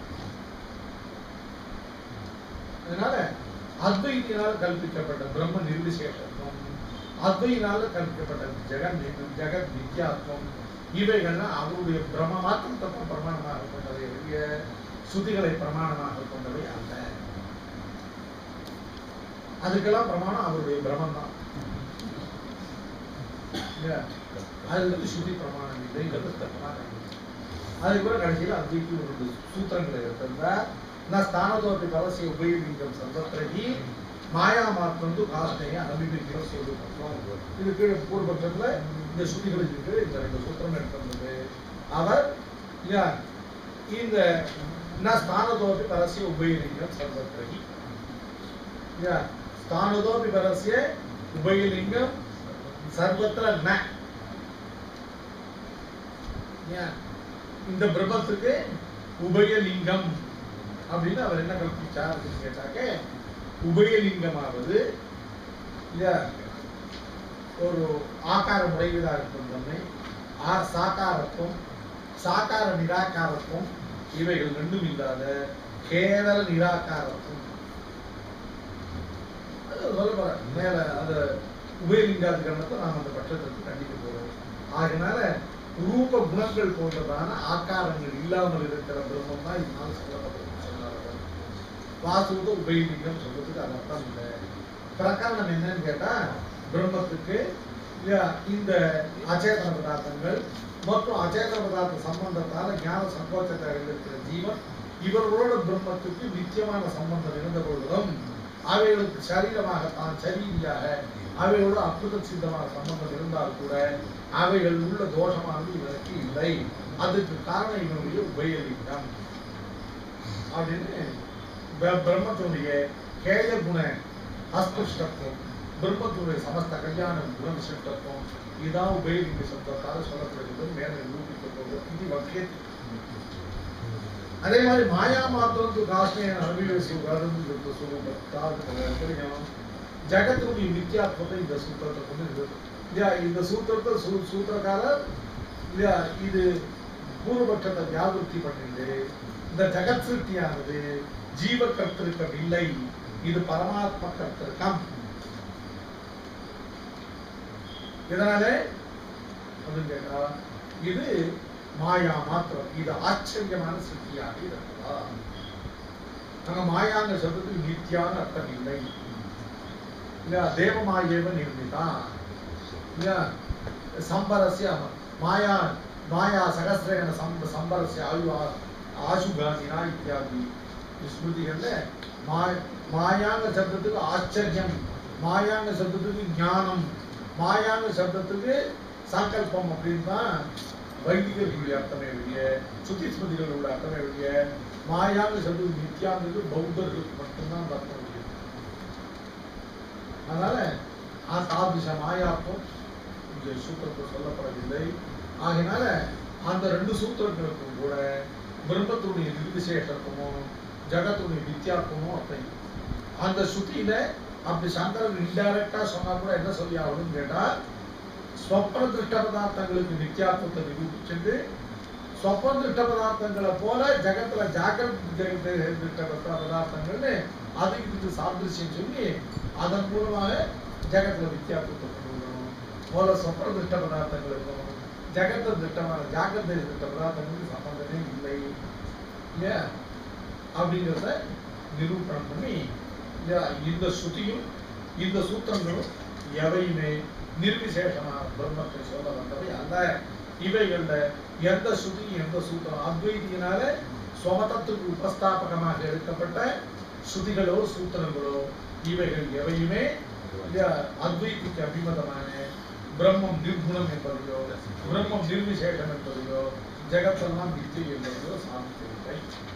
Speaker 1: அதனால அத்வைத்தினால் கல்பிக்கப்பட்ட பிரம்ம நிர்விசேஷத்துவம், அத்வையினால கல்பிக்கப்பட்ட ஜெகத் மித்யாத்வம் இவைகள்லாம் அவருடைய பிரம்ம மாத்திரத்தை பிரமாணமாக கொண்டவை வெளிய ஸ்ருதிகளை பிரமாணமாக கொண்டவை அல்ல. அதுக்கெல்லாம் பிரமாணம் அவருடைய பிரம்மம் தான். அதுல இருந்து ஸ்ருதி பிரமாணம் இல்லை, பிரமாணம். அதுக்கு கூட கடைசியில் அத்வைக்கு ஒரு சூத்திரங்களை எடுத்திருந்தா ஸ்தானத்தோப்பி பரசிய உபயோகிக்கும் சந்தர்ப்பி மாயா மாத்திரம் காஷ்டையை அனுபவிக்கிற சொல்லி இது கீழே பூர்வபட்சத்துல இந்த ஸ்ருதிகளுக்கு இந்த ரெண்டு சூத்திரம் எடுத்திருந்தது. அவர் இந்த ஸ்தானத்தோப்பி பரசிய உபயோகிக்கும் சந்தர்ப்பி ஸ்தானத்தோப்பி பரசிய உபயலிங்கம் சர்வத்திர ந இந்த பிரம்மத்துக்கு உபயலிங்கம் அப்படின்னு அவர் என்ன கல்பிச்சார் அப்படின்னு கேட்டாக்க, உபயலிங்கமாவது ஒரு ஆகாரம் உடையதாக இருக்கும் தன்மை, சாக்காரத்துவம் சாக்கார நிராகாரத்துவம் இவைகள் ரெண்டும் இல்லாத கேவல நிராகாரத்துவம் சொல்ல மேல அந்த உபயலிங்காதிகரணத்தை நாம் அந்த பட்சத்திற்கு கண்டிக்க போறோம். ஆகினால ரூப குணங்கள் போன்றதான ஆக்காரங்கள் இல்லாமல் இருக்கிற பிரம்மம் தான் இதனால் சொல்லப்பட்டது சொன்னார்கள். வாசுத உபயலிங்கம் சொல்றதுக்கு அது அர்த்தம் இல்லை. பிரகரணம் என்னன்னு கேட்டா பிரம்மத்துக்கு இந்த அச்சேதன பதார்த்தங்கள் மற்றும் அச்சேதன பதார்த்த சம்பந்தத்தால ஞான சங்கோச்சத்தை அடைந்திருக்கிற ஜீவன் இவர்களோட பிரம்மத்துக்கு நித்தியமான சம்பந்தம் இருந்த பொழுதும் அவைகளுக்கு சரீரமாகத்தான் சரீரியாக அவைகளோட அற்புத சித்தமான சம்பந்தம் இருந்தால் கூட அவைகள் உள்ள தோஷமானது இவனுக்கு இல்லை. அதுக்கு காரணம் இவனுடைய உபயலிங்கம் அப்படின்னு பிரம்மத்தினுடைய கேய குண அஸ்புஷ்டத்துவம், பிரம்மத்தினுடைய சமஸ்த கல்யாண குண விசிஷ்டத்துவம் இதுதான் உபயலிங்க சப்தத்தால் சொல்லப்படுகிறது. மேலே நிரூபிக்கப்படுகிறது. இது வக்கியத்தை அதே மாதிரி மாயா மாத்திரம் காஷ்மீர் அனுபவிச்சு தெரியும். ஜகத்துடைய நித்தியாத்வத்தை இந்த சூத்திரத்தை கொண்டு இந்த சூத்திரத்தை சூத்திரக்காரர் இது பூர்வபட்சத்தை வியாபுத்தி பண்ணிட்டு இந்த ஜகத் சிருஷ்டியானது ஜீவ கர்த்திருக்கம் இல்லை, இது பரமாத்ம கர்த்திருக்கம். இதனால கேட்டா இது மாயா மாத்திரம், இது ஆச்சரியமான சிருஷ்டியாக இருக்கிறதா? நாங்க மாயாங்க சொல்றதுக்கு நித்தியான அர்த்தம் இல்லை. தேவமாயேவ நிர்மிதான் சம்பரஸ்ய மாயா மாயா சகசிரேன சம்பரஸ்ய ஆயு ஆசுகாமினா இத்தியாதி ஸ்மிருதிகள்ல மாயாங்க சப்தத்துக்கு ஆச்சரியம், மாயாங்க சப்தத்துக்கு ஞானம், மாயாங்க சப்தத்துக்கு சங்கல்பம் அப்படின்னு தான் வைதிகர்களுடைய அர்த்தமே வெளிய, சுத்தி ஸ்மிருதிகள் உள்ள அர்த்தமே வெளிய. மாயாங்க சப்தத்துக்கு நித்தியாங்கிறது பௌத்தர்களுக்கு மட்டும்தான் அர்த்தம் முடியும். அதனால தாபிஷ மாயாத்வம் இந்த சூத்திரத்தில் சொல்லப்படவில்லை. ஆகினால அந்த ரெண்டு சூத்திரங்களுக்கும் கூட பிரம்மத்துடைய நிர்விசேஷத்துவமும் ஜகத்துடைய நித்தியாத்வமும் அப்படி அந்த சுத்தியில அப்படி சங்கரன் இன்டைரக்டா சொன்னா கூட என்ன சொல்லி ஆகணும்னு கேட்டா ஸ்வப்ன திருஷ்ட பதார்த்தங்களுக்கு நித்தியாத்வத்தை நிரூபிச்சுட்டு ஸ்வப்ன திருஷ்ட பதார்த்தங்களை போல ஜகத்துல ஜாகிரத திருஷ்ட பதார்த்தங்கள்னு அதுக்கு இதுக்கு சாதிருஷ்யம் சொல்லி அதன் மூலமாக ஜகத்துல வித்தியாசத்தை கொண்டு வரணும். போல சொப்பன திருஷ்ட பதார்த்தங்கள் இருக்கணும், ஜகத்த திட்டமான ஜாகிரத திருஷ்ட பதார்த்தங்களுக்கு சம்பந்தமே இல்லை இல்லையா அப்படிங்கிறத நிரூபணம் பண்ணி இந்த ஸ்ருதியும் இந்த சூத்திரங்களும் எவையுமே நிர்விசேஷமான பிரம்மத்தை சொல்ல வந்தவை அல்ல. இவைகள்ல எந்த ஸ்ருதி எந்த சூத்திரம் அத்வைதியினால ஸ்வமதத்துக்கு உபஸ்தாபகமாக எடுக்கப்பட்ட ஸ்ருதிகளோ சூத்திரங்களோ இவைகள் எவையுமே அத்வைதிக்கு அபிமதமான பிரம்மம் நிர்குணம் என்பதையோ பிரம்மம் நிர்விசேஷம் என்பதையோ ஜெகத்தெல்லாம் மித்தி என்பதையோ சாதிக்கவில்லை.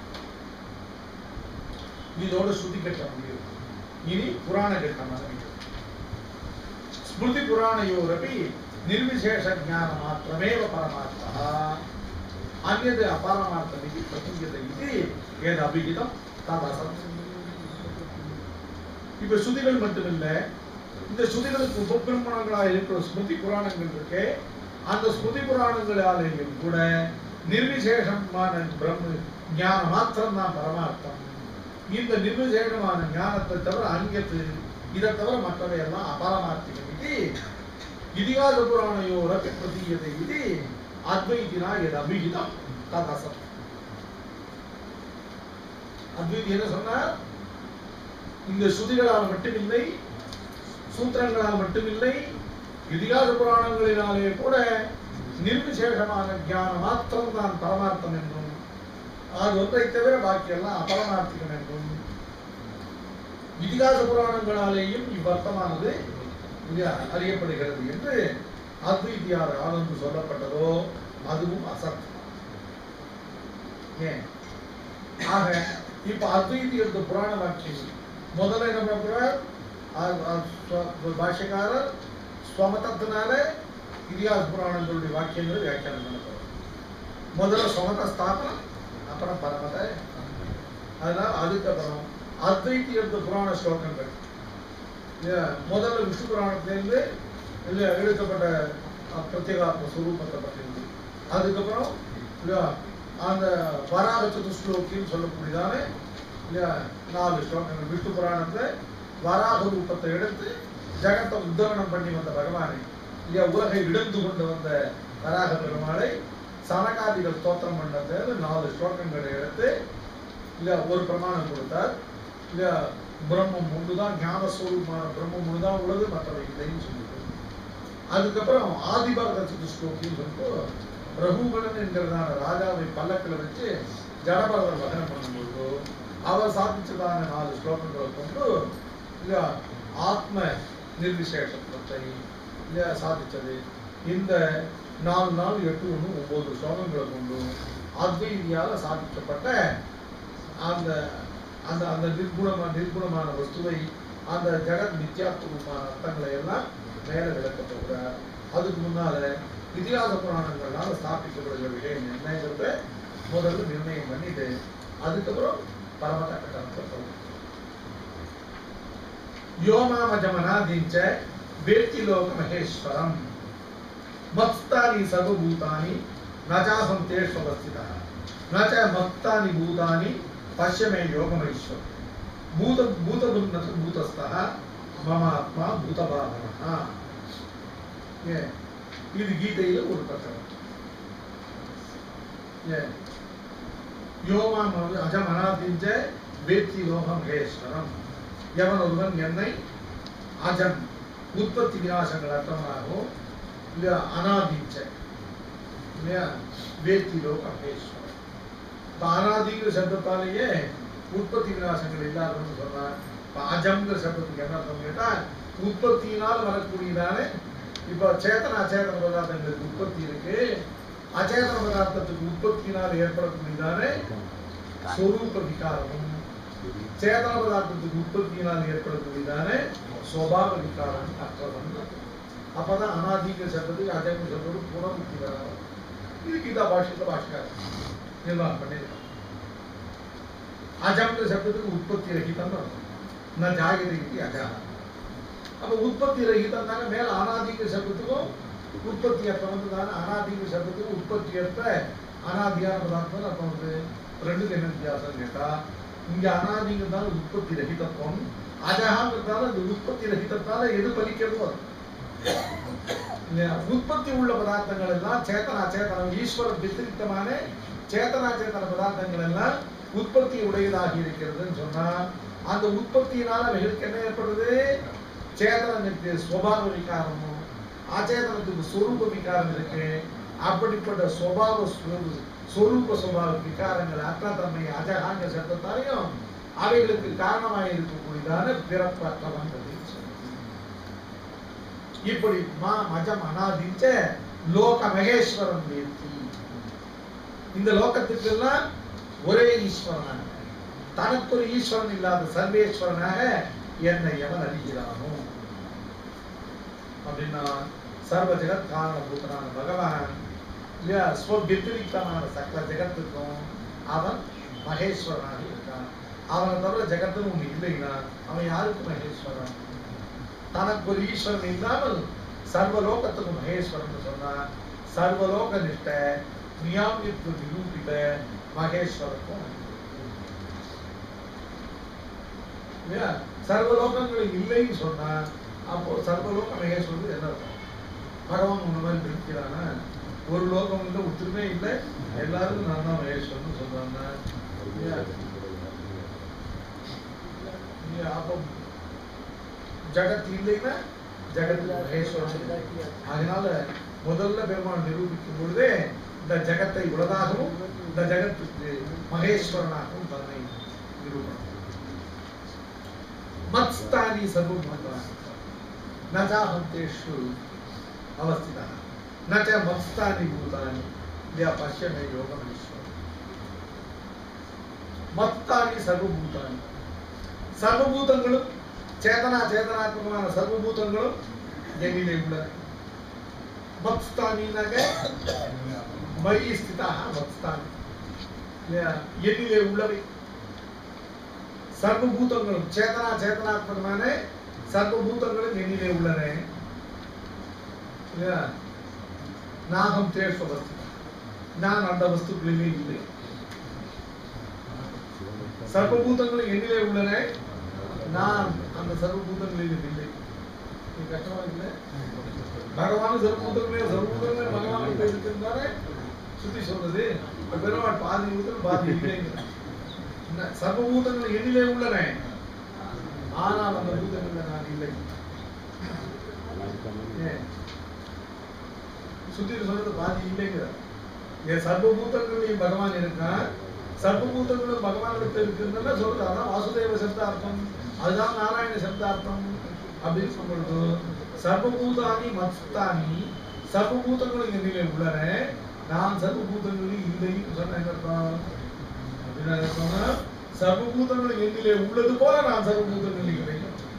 Speaker 1: இதோட ஸ்ருதி கட்டம் முடியும். இனி புராண கட்டம் ஆரம்பிக்கும். ஸ்மிருதி புராணயோரபி நிர்விசேஷ ஞான மாத்திரமேவ பரமார்த்தா அந்யது அபரமார்த்தம் இது பிரதியதை இது ஏது அபிகிதம் ததசம். இப்ப ஸ்ருதிகள் மட்டுமில்ல, இந்த ஸ்ருதிகளுக்கு உபபிரமணங்களாக இருக்கிற ஸ்மிருதி புராணங்கள் இருக்கு. அந்த ஸ்மிருதி புராணங்களாலேயும் கூட நிர்விசேஷமான பிரம்ம ஞான மாத்திரம் தான் பரமார்த்தம். இந்த நிர்விசேஷமான ஞானத்தை தவிர அந்யத்து இதை தவிர மற்றவை எல்லாம் அபரமார்த்திகம். இது இதிகாச புராணயோரபி பிரதீயதை இது அத்வைதினா எது அபிகிதம் ததசம். அத்வைதி என்ன சொன்னார்? இந்த ஸ்ருதிகளால் மட்டுமில்லை, சூத்திரங்களால் மட்டுமில்லை, இதிகாச புராணங்களினாலே கூட நிர்விசேஷமான ஞானம் மாத்திரம் தான் பரமார்த்தம் என்றும் அது ஒன்றை தவிர பாக்கியெல்லாம் அபரமார்த்திகம் என்றும் இதிகாச புராணங்களாலேயும் இவ்வர்த்தமானது அறியப்படுகிறது என்று அத்வைதியார் ஆனந்து சொல்லப்பட்டதோ அதுவும் அசத். ஏன் ஆக இப்ப அத்வைதி என்ற புராண வாக்கியம் முதல்ல என்ன பண்றார்? பாஷ்யக்காரர் ஸ்வமதத்தினால இதிகாச புராணங்களுடைய வாக்கியங்களை வியாக்கியானம் பண்ண போறார். முதல்ல ஸ்வமத ஸ்தாபனம், அப்புறம் பரமத. அதனால அதுக்கப்புறம் அத்வைதி என்ற புராண ஸ்லோகங்கள் முதல்ல விஷ்ணு புராணத்திலிருந்து எழுதப்பட்ட பிரத்யேகாத்ம ஸ்வரூபத்தை பற்றிருந்து, அதுக்கப்புறம் அந்த வராக சதுஸ்லோகின்னு சொல்லக்கூடியதான 4 ஸ்லோகங்கள். விஷ்ணு புராணத்துல வராக ரூபத்தை எடுத்து ஜகத்தை உத்தரணம் பண்ணி வந்த பகவானை இல்லையா உலகை இழந்து கொண்டு வந்த வராக பெருமாளை சனகாதிகள் ஸ்தோத்திரம் பண்ணது 4 ஸ்லோகங்களை எடுத்து இல்ல ஒரு பிரமாணம் கொடுத்தார். இல்ல பிரம்மம் ஒன்றுதான், ஞான ஸ்வரூபமான பிரம்மம் ஒன்றுதான் உள்ளது, மற்றவை இல்லைன்னு சொல்லிட்டு அதுக்கப்புறம் ஆதிபாரத சதுஷ்லோகின்னு சொல்லிட்டு ரகுகணன் என்கிறதான ராஜாவை பல்லக்கில் வச்சு ஜடபரதர் வதனம் பண்ணும்போது அவர் சாதிச்சதான 4 ஸ்லோகங்களை கொண்டு இல்ல ஆத்ம நிர்விசேஷத்தை இல்ல சாதிச்சது. இந்த 4 நாள் 8 1 9 ஸ்லோகங்களை கொண்டு அத்வைதியால சாதிக்கப்பட்ட அந்த அந்த அந்த நிர்குணமான வஸ்துவை, அந்த ஜெகத் மித்யாத்வமான அர்த்தங்களை எல்லாம் மேல விளக்கப்படுகிறார். அதுக்கு முன்னால இதிகாச புராணங்களால ஸ்தாபிக்கப்படுகிற விஷயம் என்னங்கிறத முதல்ல நிர்ணயம் பண்ணிட்டு அதுக்கப்புறம் பரமதக்கத்தை யோமாமஜமனாதிஞ்ச வேத்தி லோக மகேஸ்வரம் மத்ஸ்தானி சர்வபூதானி நஜாசம் தேஷ்வஸ்திதா நச்ச மத்தானி பூதானி பஷ்யமே யோகமேஸ்வரம் பூதபுன்னத பூதஸ்தः மமாத்மா பூதபாவனஹ. இது கீதையில ஒரு பிரகரணம். யோமாம் அஜம் அனாதிஞ்ச வேத்தி லோகம் மகேஸ்வரம். எவன் ஒருவன் என்னை அஜம் உற்பத்தி விநாசங்கள் அர்த்தமாகவும் இல்லையா அனாதிஞ்ச இல்லையா வேத்தி லோகம் மகேஸ்வரம். அனாதிங்கிற சப்தத்தாலேயே உற்பத்தி விநாசங்கள் இல்லாதன்னு சொன்னார். அஜம்ங்கிற சப்தத்துக்கு என்ன அர்த்தம் கேட்டா உற்பத்தியினால் வரக்கூடியதானே. இப்ப சேத்தன அச்சேதன பதார்த்தங்களுக்கு உற்பத்தி இருக்கு, அச்சேதன பதார்த்தத்துக்கு உற்பத்தியினால் ஏற்படக்கூடியதானே ஸ்வரூப விகாரமும், சேதன பதார்த்தத்துக்கு உற்பத்தியினால் ஏற்படக்கூடியதானே சுபாவ விகாரம் அர்த்தம். அப்பதான் அனாதிங்கிற சப்தத்துக்கு அஜம்ங்கிற சப்தத்துக்கு புனருக்தி வராது. இது கீதா பாஷ்யத்துல பாஷ்யக்காரர் நிர்வாகம் பண்ணிருக்காங்க. அஜம்ங்கிற சப்தத்துக்கு உற்பத்தி ரகிதம் ந ஜாகிரதி அஜா. அப்ப உற்பத்தி ரகிதம் தானே. மேல அனாதிங்கிற சப்தத்துக்கும் உற்பத்தி அர்த்தம் வந்து தானே. அனாதிங்கிற சப்தத்துக்கும் உற்பத்தி அர்த்த அனாதியான பதார்த்தம் அர்த்தம் வந்து ரெண்டுக்கு என்ன வித்தியாசம் கேட்டா, இங்க அனாதிங்கிறதால உற்பத்தி ரகிதத்துவம், அஜகாங்கிறதால இந்த உற்பத்தி ரகிதத்தால எது பலிக்கிறதோ உற்பத்தி உள்ள பதார்த்தங்கள் எல்லாம் சேத்தனா சேத்தனம் ஈஸ்வர வித்திரிக்தமான சேத்தனா சேத்தன பதார்த்தங்கள் எல்லாம் உற்பத்தி உடையதாகி இருக்கிறதுன்னு சொன்னா, அந்த உற்பத்தியினால அவைகளுக்கு என்ன ஏற்படுது? சேதனத்துக்கு சுபாவ விகாரமும் அச்சேதனத்துக்கு சொரூப விகாரம் இருக்கு. அப்படிப்பட்ட சொரூப சுபாவ விகாரங்கள் அற்றத்தன்மை அஜகாங்க சத்தத்தாலையும் அவைகளுக்கு காரணமாக இருக்கக்கூடியதான பிறப்பற்றவன். இப்படி மஜம் அனாதிச்ச லோக மகேஸ்வரன் வேத்தி. இந்த லோகத்துக்கு எல்லாம் ஒரே ஈஸ்வரனாக, தனக்கு ஒரு ஈஸ்வரன் இல்லாத சர்வேஸ்வரனாக என்னை எவன் அறிகிறானோ அப்படின்னா சர்வ ஜெகத் காரணபூதனான பகவான் இல்லையா ஸ்வவியதிரிக்தமான சகல ஜெகத்துக்கும் அவன் மகேஸ்வரனாக இருக்கான். அவனை தவிர ஜெகத்துன்னு ஒண்ணு இல்லைன்னா அவன் யாருக்கு மகேஸ்வரன்? தனக்கு ஒரு ஈஸ்வரன் இல்லாமல் சர்வலோகத்துக்கு மகேஸ்வரன் சொன்னா சர்வலோக நிஷ்ட நியாமித்து நிரூபித மகேஸ்வரக்கும் சர்வலோகங்கள் இல்லைன்னு சொன்னா அப்போ சர்வலோக மகேஸ்வரன் என்ன அர்த்தம்? பகவான் உன்ன மாதிரி இருக்கிறானா? ஒரு லோகம் வந்து ஒற்றுமே இல்லை, எல்லாருக்கும் நான் தான் மகேஸ்வரன் சொல்றாங்க. அப்போ ஜகத் இல்லைன்னா ஜகத்துக்கு மகேஸ்வரன். அதனால முதல்ல பெருமான் நிரூபிக்கும் பொழுதே இந்த ஜகத்தை உலகாகவும் இந்த ஜகத்துக்கு மகேஸ்வரனாகவும் தன்னை நிரூபணம். மத்ஸ்தானி சர்வபூதானி நஜாஹந்தேஷு அவஸ்திதா நச்ச மத்ஸ்தானி பூதானி பஷ்யமே யோகமேஸ்வரம். மத்ஸ்தானி சர்வபூதானி, சர்வபூதங்களும் சேதனா சேதனாத்மகமான சர்வபூதங்களும் என்னிலே உள்ளன. மத்ஸ்தானினாக மயி ஸ்திதாக மத்ஸ்தானி, என்னிலே உள்ளவை சர்வபூதங்களும் சேதனா சேதனாத்மகமான சர்வபூதங்களும் என்னிலே உள்ளன. நாகம் தேர்ஷ வஸ்து, நான் அந்த வஸ்துக்களிலே இல்லை. சர்வபூதங்களும் என்னிலே உள்ளன, நான் அந்த சர்வபூதங்களில் இல்லை. கஷ்டமா இல்லை? பகவான் சர்வபூதங்களே பகவான் இருக்கின்றாரே சுத்தி சொல்றது. பெருமாள் பாதி பூதம் பாதி இல்லை. சர்வபூதங்கள் என்னிலே உள்ளன, ஆனால் அந்த பூதங்கள்ல நான் இல்லை. சுத்தி சொல்றது பாதி இல்லைங்கிற. சர்வபூதங்களையும் பகவான் இருக்கான், சர்வபூதங்களும் பகவானிடத்தில் இருக்குன்னு சொல்றது. அதான் வாசுதேவ சப்தார்த்தம், அதுதான் நாராயண சப்தார்த்தம் அப்படின்னு சொல்றது. சர்வபூதானி மத்ஸ்தானி, சர்வபூதங்களும் என்னிலே உள்ளன, நான் சர்வபூதங்களில் இல்லைன்னு சொன்ன என்ன அர்த்தம்? அப்படின்னா சொன்னா சர்வபூதங்களும் என்னிலே உள்ளது போல நான் சர்வபூதங்களில் இல்லை.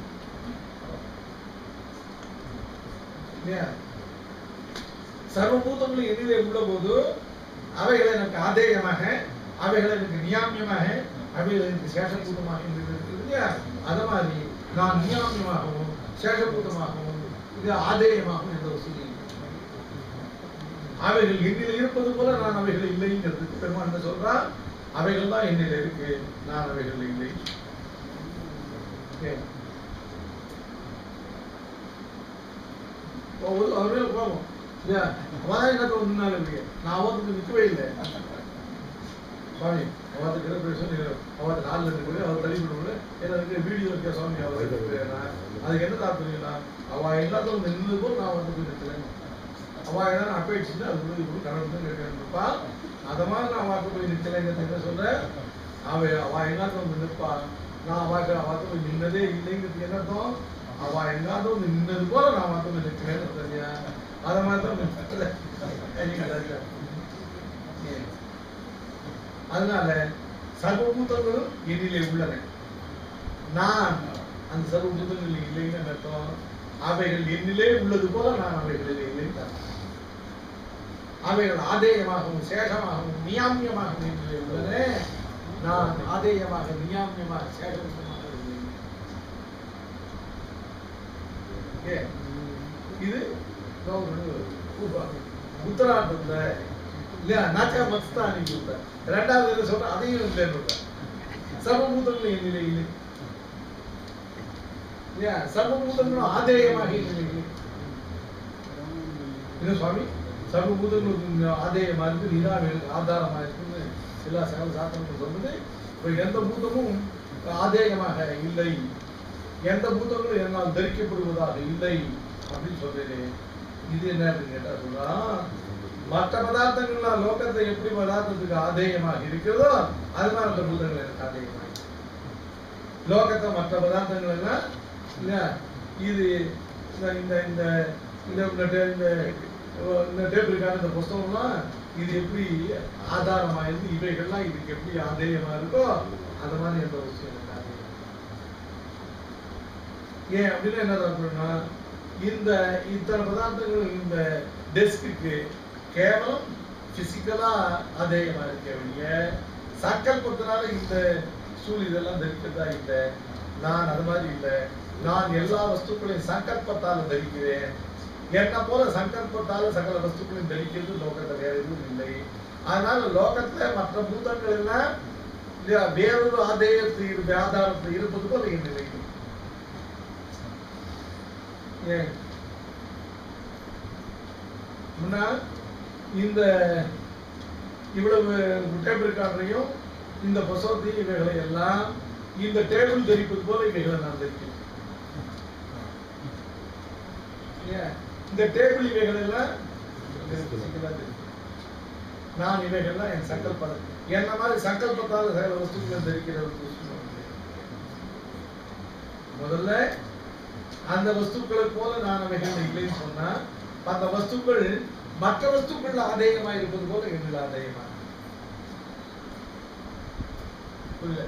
Speaker 1: சர்வபூதங்களும் என்னிலே உள்ள போது அவைகளை எனக்கு ஆதேயமாக, அவைகளை எனக்கு நியாமியமாக, அவைகளை எனக்கு சேஷபூதமாக இருக்குது இல்லையா? அத மாதிரி நான் நியாமியமாகவும் சேஷபூதமாகவும் இது ஆதேயமாகவும் என்ற ஒரு சூழ்நிலை. அவைகள் என்னில் இருப்பது போல நான் அவைகள் இல்லைங்கிறதுக்கு பெருமான் என்ன சொல்றா? அவைகள் தான் என்னில் இருக்கு, நான் அவைகள் இல்லை. அவரே கோபம் இல்லையா? அவதான் எனக்கு ஒன்றுனாலும் இருக்கு, நான் அவத்துக்கு நிற்கவே இல்லை. சுவாமி அவத்துக்கு சொல்லி அவத்து நாளில் இருக்குது, அவர் தள்ளி விடுவோம் எனக்கு வீடியோ இருக்கா சுவாமி, அவர் அதுக்கு என்ன தாற்பயம்னா அவ எல்லாத்தையும் நின்று போது நான் வந்து போய் நிற்கிறேன். அவ ஏதாவது அப்பேட்சிட்டு அது கூட கடவுள் கேட்கணும்ப்பா, அதை மாதிரி நான் வாக்கு போய் நிற்கலைங்கிறது என்ன சொல்றேன்? அவ எல்லாத்தையும் வந்து நிற்பா, நான் அவாக்கு போய் நின்னதே இல்லைங்கிறதுக்கு என்ன அர்த்தம்? அவ எல்லாத்தையும் வந்து நின்னது போல நான் வாக்கு போய் நிற்கிறேன்னு தெரியா? அதை மாதிரி தான். அதனால சர்வபூதங்களும் என்னிலே உள்ளன, நான் அந்த சர்வபூதங்கள் இல்லைன்னு அர்த்தம். அவைகள் என்னிலே உள்ளது போல நான் அவைகளிலே இல்லை. அவைகள் ஆதேயமாகவும் சேஷமாகவும் நியாமியமாகவும் என்னிலே உள்ளன, நான் ஆதேயமாக நியாமியமாக சேஷமாக இல்லை. இது உத்தராட்டத்துல இல்லையா? நாச்சா மத்ஸ்தானி கொடுத்த இரண்டாவது சொல்ற அதையும் இல்லைன்னு சர்வபூதங்களும் என்னிலே இல்லை இல்லையா? சர்வபூதங்களும் ஆதேயமாக என்னிலே இல்லை. என்ன சுவாமி சர்வபூதங்களுக்கு ஆதேயமா இருக்கு, நீராவிகளுக்கு ஆதாரமா இருக்குன்னு எல்லா சகல சாத்திரங்களும் சொல்றது. இப்போ எந்த பூதமும் ஆதேயமாக இல்லை, எந்த பூதங்களும் என்னால் தரிக்கப்படுவதாக இல்லை அப்படின்னு சொல்றேன். இது என்ன அப்படின்னு கேட்டா சொல்றா, மற்ற பதார்த்தங்கள்லாம் லோகத்தை எப்படி பதார்த்தத்துக்கு ஆதேயமாக இருக்கிறதோ அது மாதிரி அந்த பூதங்கள் எனக்கு ஆதேயமாக லோகத்தை மற்ற பதார்த்தங்கள் எல்லாம் இல்லையா? இது இந்த இந்த இந்த டேபிளுக்கான இந்த புஸ்தகம்லாம் இது எப்படி ஆதாரமா இருந்து இவைகள்லாம் இதுக்கு எப்படி ஆதேயமா இருக்கோ அந்த மாதிரி எந்த விஷயம் எனக்கு ஆதேயம். ஏன் அப்படின்னா என்ன தரப்படுனா, இந்த இத்தனை பதார்த்தங்கள் இந்த டெஸ்க்கு கேவலம் பிசிக்கலா ஆதேயமா இருக்க வேண்டிய சங்கல்பத்தினால இந்த சூழ் இதெல்லாம் தரிக்கிறதா இல்லை. நான் அது மாதிரி இல்லை, நான் எல்லா வஸ்துக்களையும் சங்கல்பத்தால தரிக்கிறேன். என்ன போல சங்கல்பத்தால சகல வஸ்துக்களையும் தரிக்கிறது லோகத்தை வேற எதுவும் இல்லை. அதனால லோகத்துல மற்ற பூதங்கள் எல்லாம் வேறொரு ஆதேயத்தில் ஆதாரத்தில் இருப்பது போல என் நிலை. முன்னா இந்த இவ்வளவு டேபிள் கார்டையும் இந்த புசத்தையும் இவைகளை எல்லாம் இந்த டேபிள் தரிப்பது போல இவைகளை நான் தரிக்கிறேன். இந்த டேபிள் இவைகள் எல்லாம் நான் இவைகள்லாம் என் சங்கல்பம் என்ன மாதிரி சங்கல்பத்தால் சகல வஸ்துக்களை தரிக்கிறது. முதல்ல அந்த வஸ்துக்களை போல நான் அவைகள் இல்லைன்னு சொன்னா அந்த வஸ்துக்கள் மற்ற வஸ்துக்கள் ஆதேயமா இருப்பது போல என்னில் ஆதேயமா புரியல.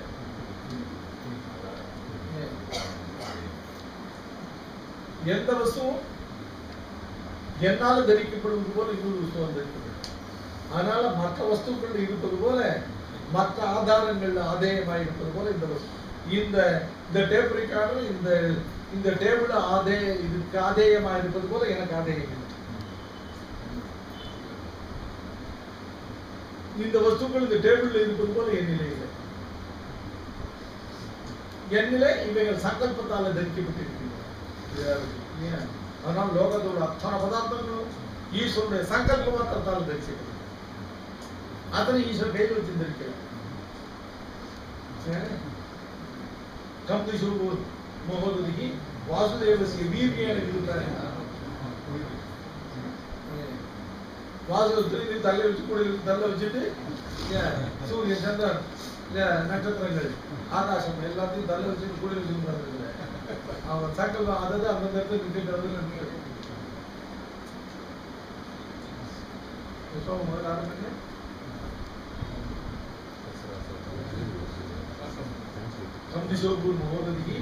Speaker 1: எந்த வஸ்துவும் என்னால தரிக்கப்படுவது போல இன்னொரு வஸ்துவம் தரிக்கப்படும். அதனால மற்ற வஸ்துக்கள் இருப்பது போல மற்ற ஆதாரங்கள் ஆதேயமாக இருப்பது போல இந்த வஸ்து இந்த டேபிளுக்கான இந்த டேபிள் இதுக்கு ஆதேயமா இருப்பது போல எனக்கு ஆதேயம் இல்லை. இந்த வஸ்துக்கள் இந்த டேபிள்ல இருப்பது போல என்னிலே இல்லை. என்னிலே இவைகள் சங்கல்பத்தால தரிக்கப்பட்டிருக்கின்றன. அதனால லோகத்தோட அத்தனை பதார்த்தங்களும் ஈஸ்வருடைய சங்கல்ப மாத்திரத்தால் தரிக்கப்படும். அதனை ஈஸ்வரன் கையில் வச்சு தரிக்கிறார். கம்பி சொல்லுவோம் महोदधिः वासुदेवस्य वीर्येण विरुद्धाय வாசுதேவத்துக்கு தள்ள வச்சு கூட தள்ள வச்சுட்டு சூரியன் சந்திரன் நட்சத்திரங்கள் ஆகாசம் எல்லாத்தையும் தள்ள வச்சுட்டு கூட வச்சுருந்தாங்க அவன் சக்கல் அதாவது அந்த இடத்துல நின்றுட்டு முதல்ல ஆரம்பிங்க சந்திசோபூர் மகோததிக்கு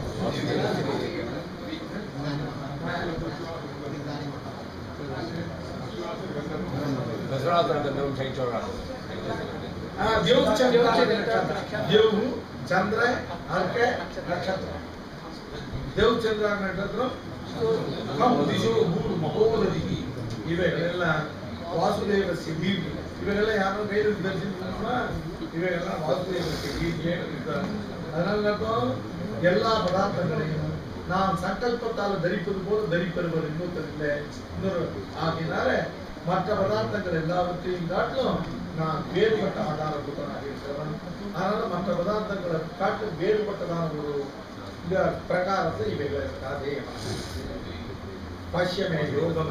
Speaker 1: चंद्र अर्क नक्षत्र देव चंद्र नक्षत्र महोदधि इवेगಳೆಲ್ಲ ವಾಸುದೇವಸ್ಯ ವೀರ್ಯ ಇವೆಲ್ಲ ಯಾರು ಕೈಯಲ್ಲಿ ದರ್ಶಿಸಿದ್ರಲ್ಲ ಇವೆಲ್ಲ ವಾಸುದೇವಸ್ಯ ವೀರ್ಯ அதனால எல்லா பதார்த்தங்களையும் நாம் சங்கல்பத்தால் தரிப்பது போல தரிப்பவர் இன்னொருத்தரில்லை இன்னொரு ஆகினால மற்ற பதார்த்தங்கள் எல்லாவற்றையும் காட்டிலும் நான் வேறுபட்ட ஆதாரபூதனாக இருக்கிறவன் அதனால மற்ற பதார்த்தங்களை காட்டும் வேறுபட்டதான ஒரு பிரகாரத்தை இவைகள் இருக்காதே பஷ்யமே யோகம்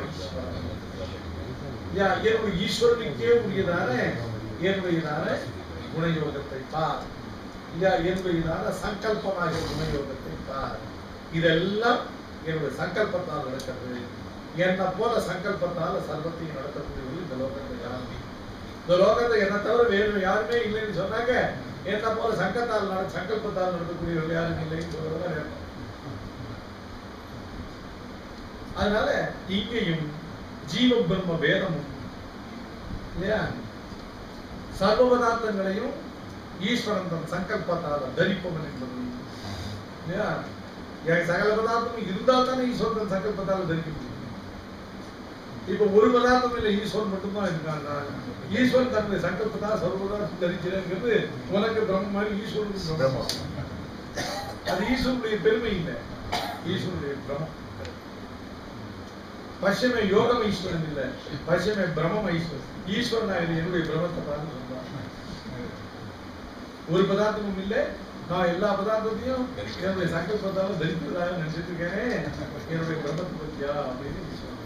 Speaker 1: என்னுடைய ஈஸ்வரனுக்கே என்னுடையதான குணயோகத்தை பார் என்னுடையதான சங்கல்பமாக குணயோகத்தை பார் இதெல்லாம் என்னுடைய சங்கல்பத்தால் நடக்கிறது என்ன போல சங்கல்பத்தால் சர்வத்தையும் நடத்தக்கூடியவர்கள் இந்த லோகத்தை யாருமே இந்த லோகத்தை என்ன தவிர வேறு யாருமே இல்லைன்னு சொன்னாங்க என்ன போல சங்கல்பத்தால் நடத்தக்கூடியவர்கள் யாரும் இல்லைன்னு சொல்றதுதான் நேரம் அதனால இங்கேயும் ஜீவ பிரம்ம வேதமும் இல்லையா சர்வ பதார்த்தங்களையும் ஈஸ்வரன் தன் சங்கல்பத்தால் தரிப்பவன் என்பது இல்லையா சகல பதார்த்தம் இருந்தால் தானே ஈஸ்வரன் சங்கல்பத்தால் தரிக்க முடியும் இப்ப ஒரு பதார்த்தம் இல்லை ஈஸ்வரன் மட்டும்தான் இருக்காங்க ஈஸ்வரன் தன்னுடைய சங்கல்பத்தால் சர்வ பதார்த்தம் தரிக்கிறேங்கிறது உனக்கு பிரம்ம மாதிரி ஈஸ்வரனுக்கு அது ஈஸ்வரனுடைய பெருமை இல்லை ஈஸ்வரனுடைய பிரம்மம் பஷ்யமே யோகம் ஈஸ்வரன் இல்லை பஷ்யமே பிரம்மம் ஈஸ்வரன் ஈஸ்வரன் என்னுடைய பிரம்மத்தை பார்த்து சொல்றான் ஒரு பதார்த்தமும் இல்லை நான் எல்லா பதார்த்தத்தையும் என்னுடைய சங்கல்பத்தாலும் தரிப்பதாக நினைச்சிட்டு இருக்கேன் என்னுடைய பிரம்மத்தை பத்தியா அப்படின்னு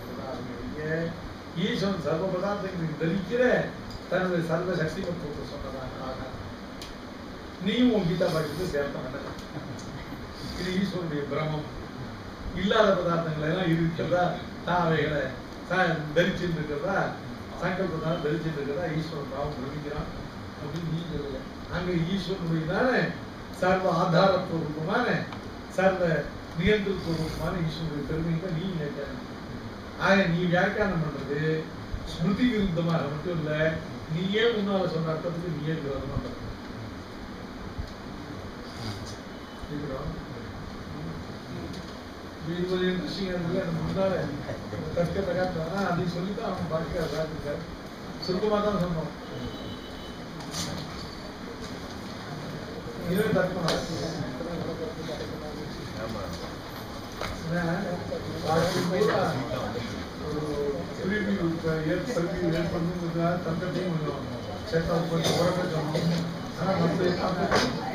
Speaker 1: ஈஸ்வரன் சர்வ பதார்த்தங்களுக்கு தரிக்கிற தன்னுடைய சர்வ சக்தி மத்துவத்தை சொன்னதாக நீயும் உன் கீதா பாக்கியத்தை சேர்த்த இது ஈஸ்வரனுடைய பிரம்மம் இல்லாத பதார்த்தங்கள் எல்லாம் இருக்கிறதா தாவைகளை தரிச்சுட்டு இருக்கிறதா சங்கல்பத்தாலும் தரிச்சுட்டு இருக்கிறதா ஈஸ்வரன் பாவம் பிரமிக்கிறான் அப்படின்னு நீ சொல்லல அங்க ஈஸ்வரனுடைய தானே சர்வ ஆதாரப்பூர்வமான சர்வ நியந்திரப்பூர்வமான ஈஸ்வரனுடைய பெருமைகளை நீ வியாக்கியானம் ஆக நீ வியாக்கியானம் பண்றது ஸ்மிருதி விருத்தமாக மட்டும் இல்ல நீயே முன்னால சொன்ன அர்த்தத்துக்கு நீயே விரோதமா பண்ற முன்னால கற்க அதை சொல்லிதான் அவன் பார்க்க சுருக்கமா தான் சொன்னோம் இதுவே தர்க்கம் ஏற்படுறதுக்காக தர்க்கத்தையும் கொஞ்சம் சேர்த்தா கொஞ்சம் உறக்க சொன்னோம் ஆனா மற்ற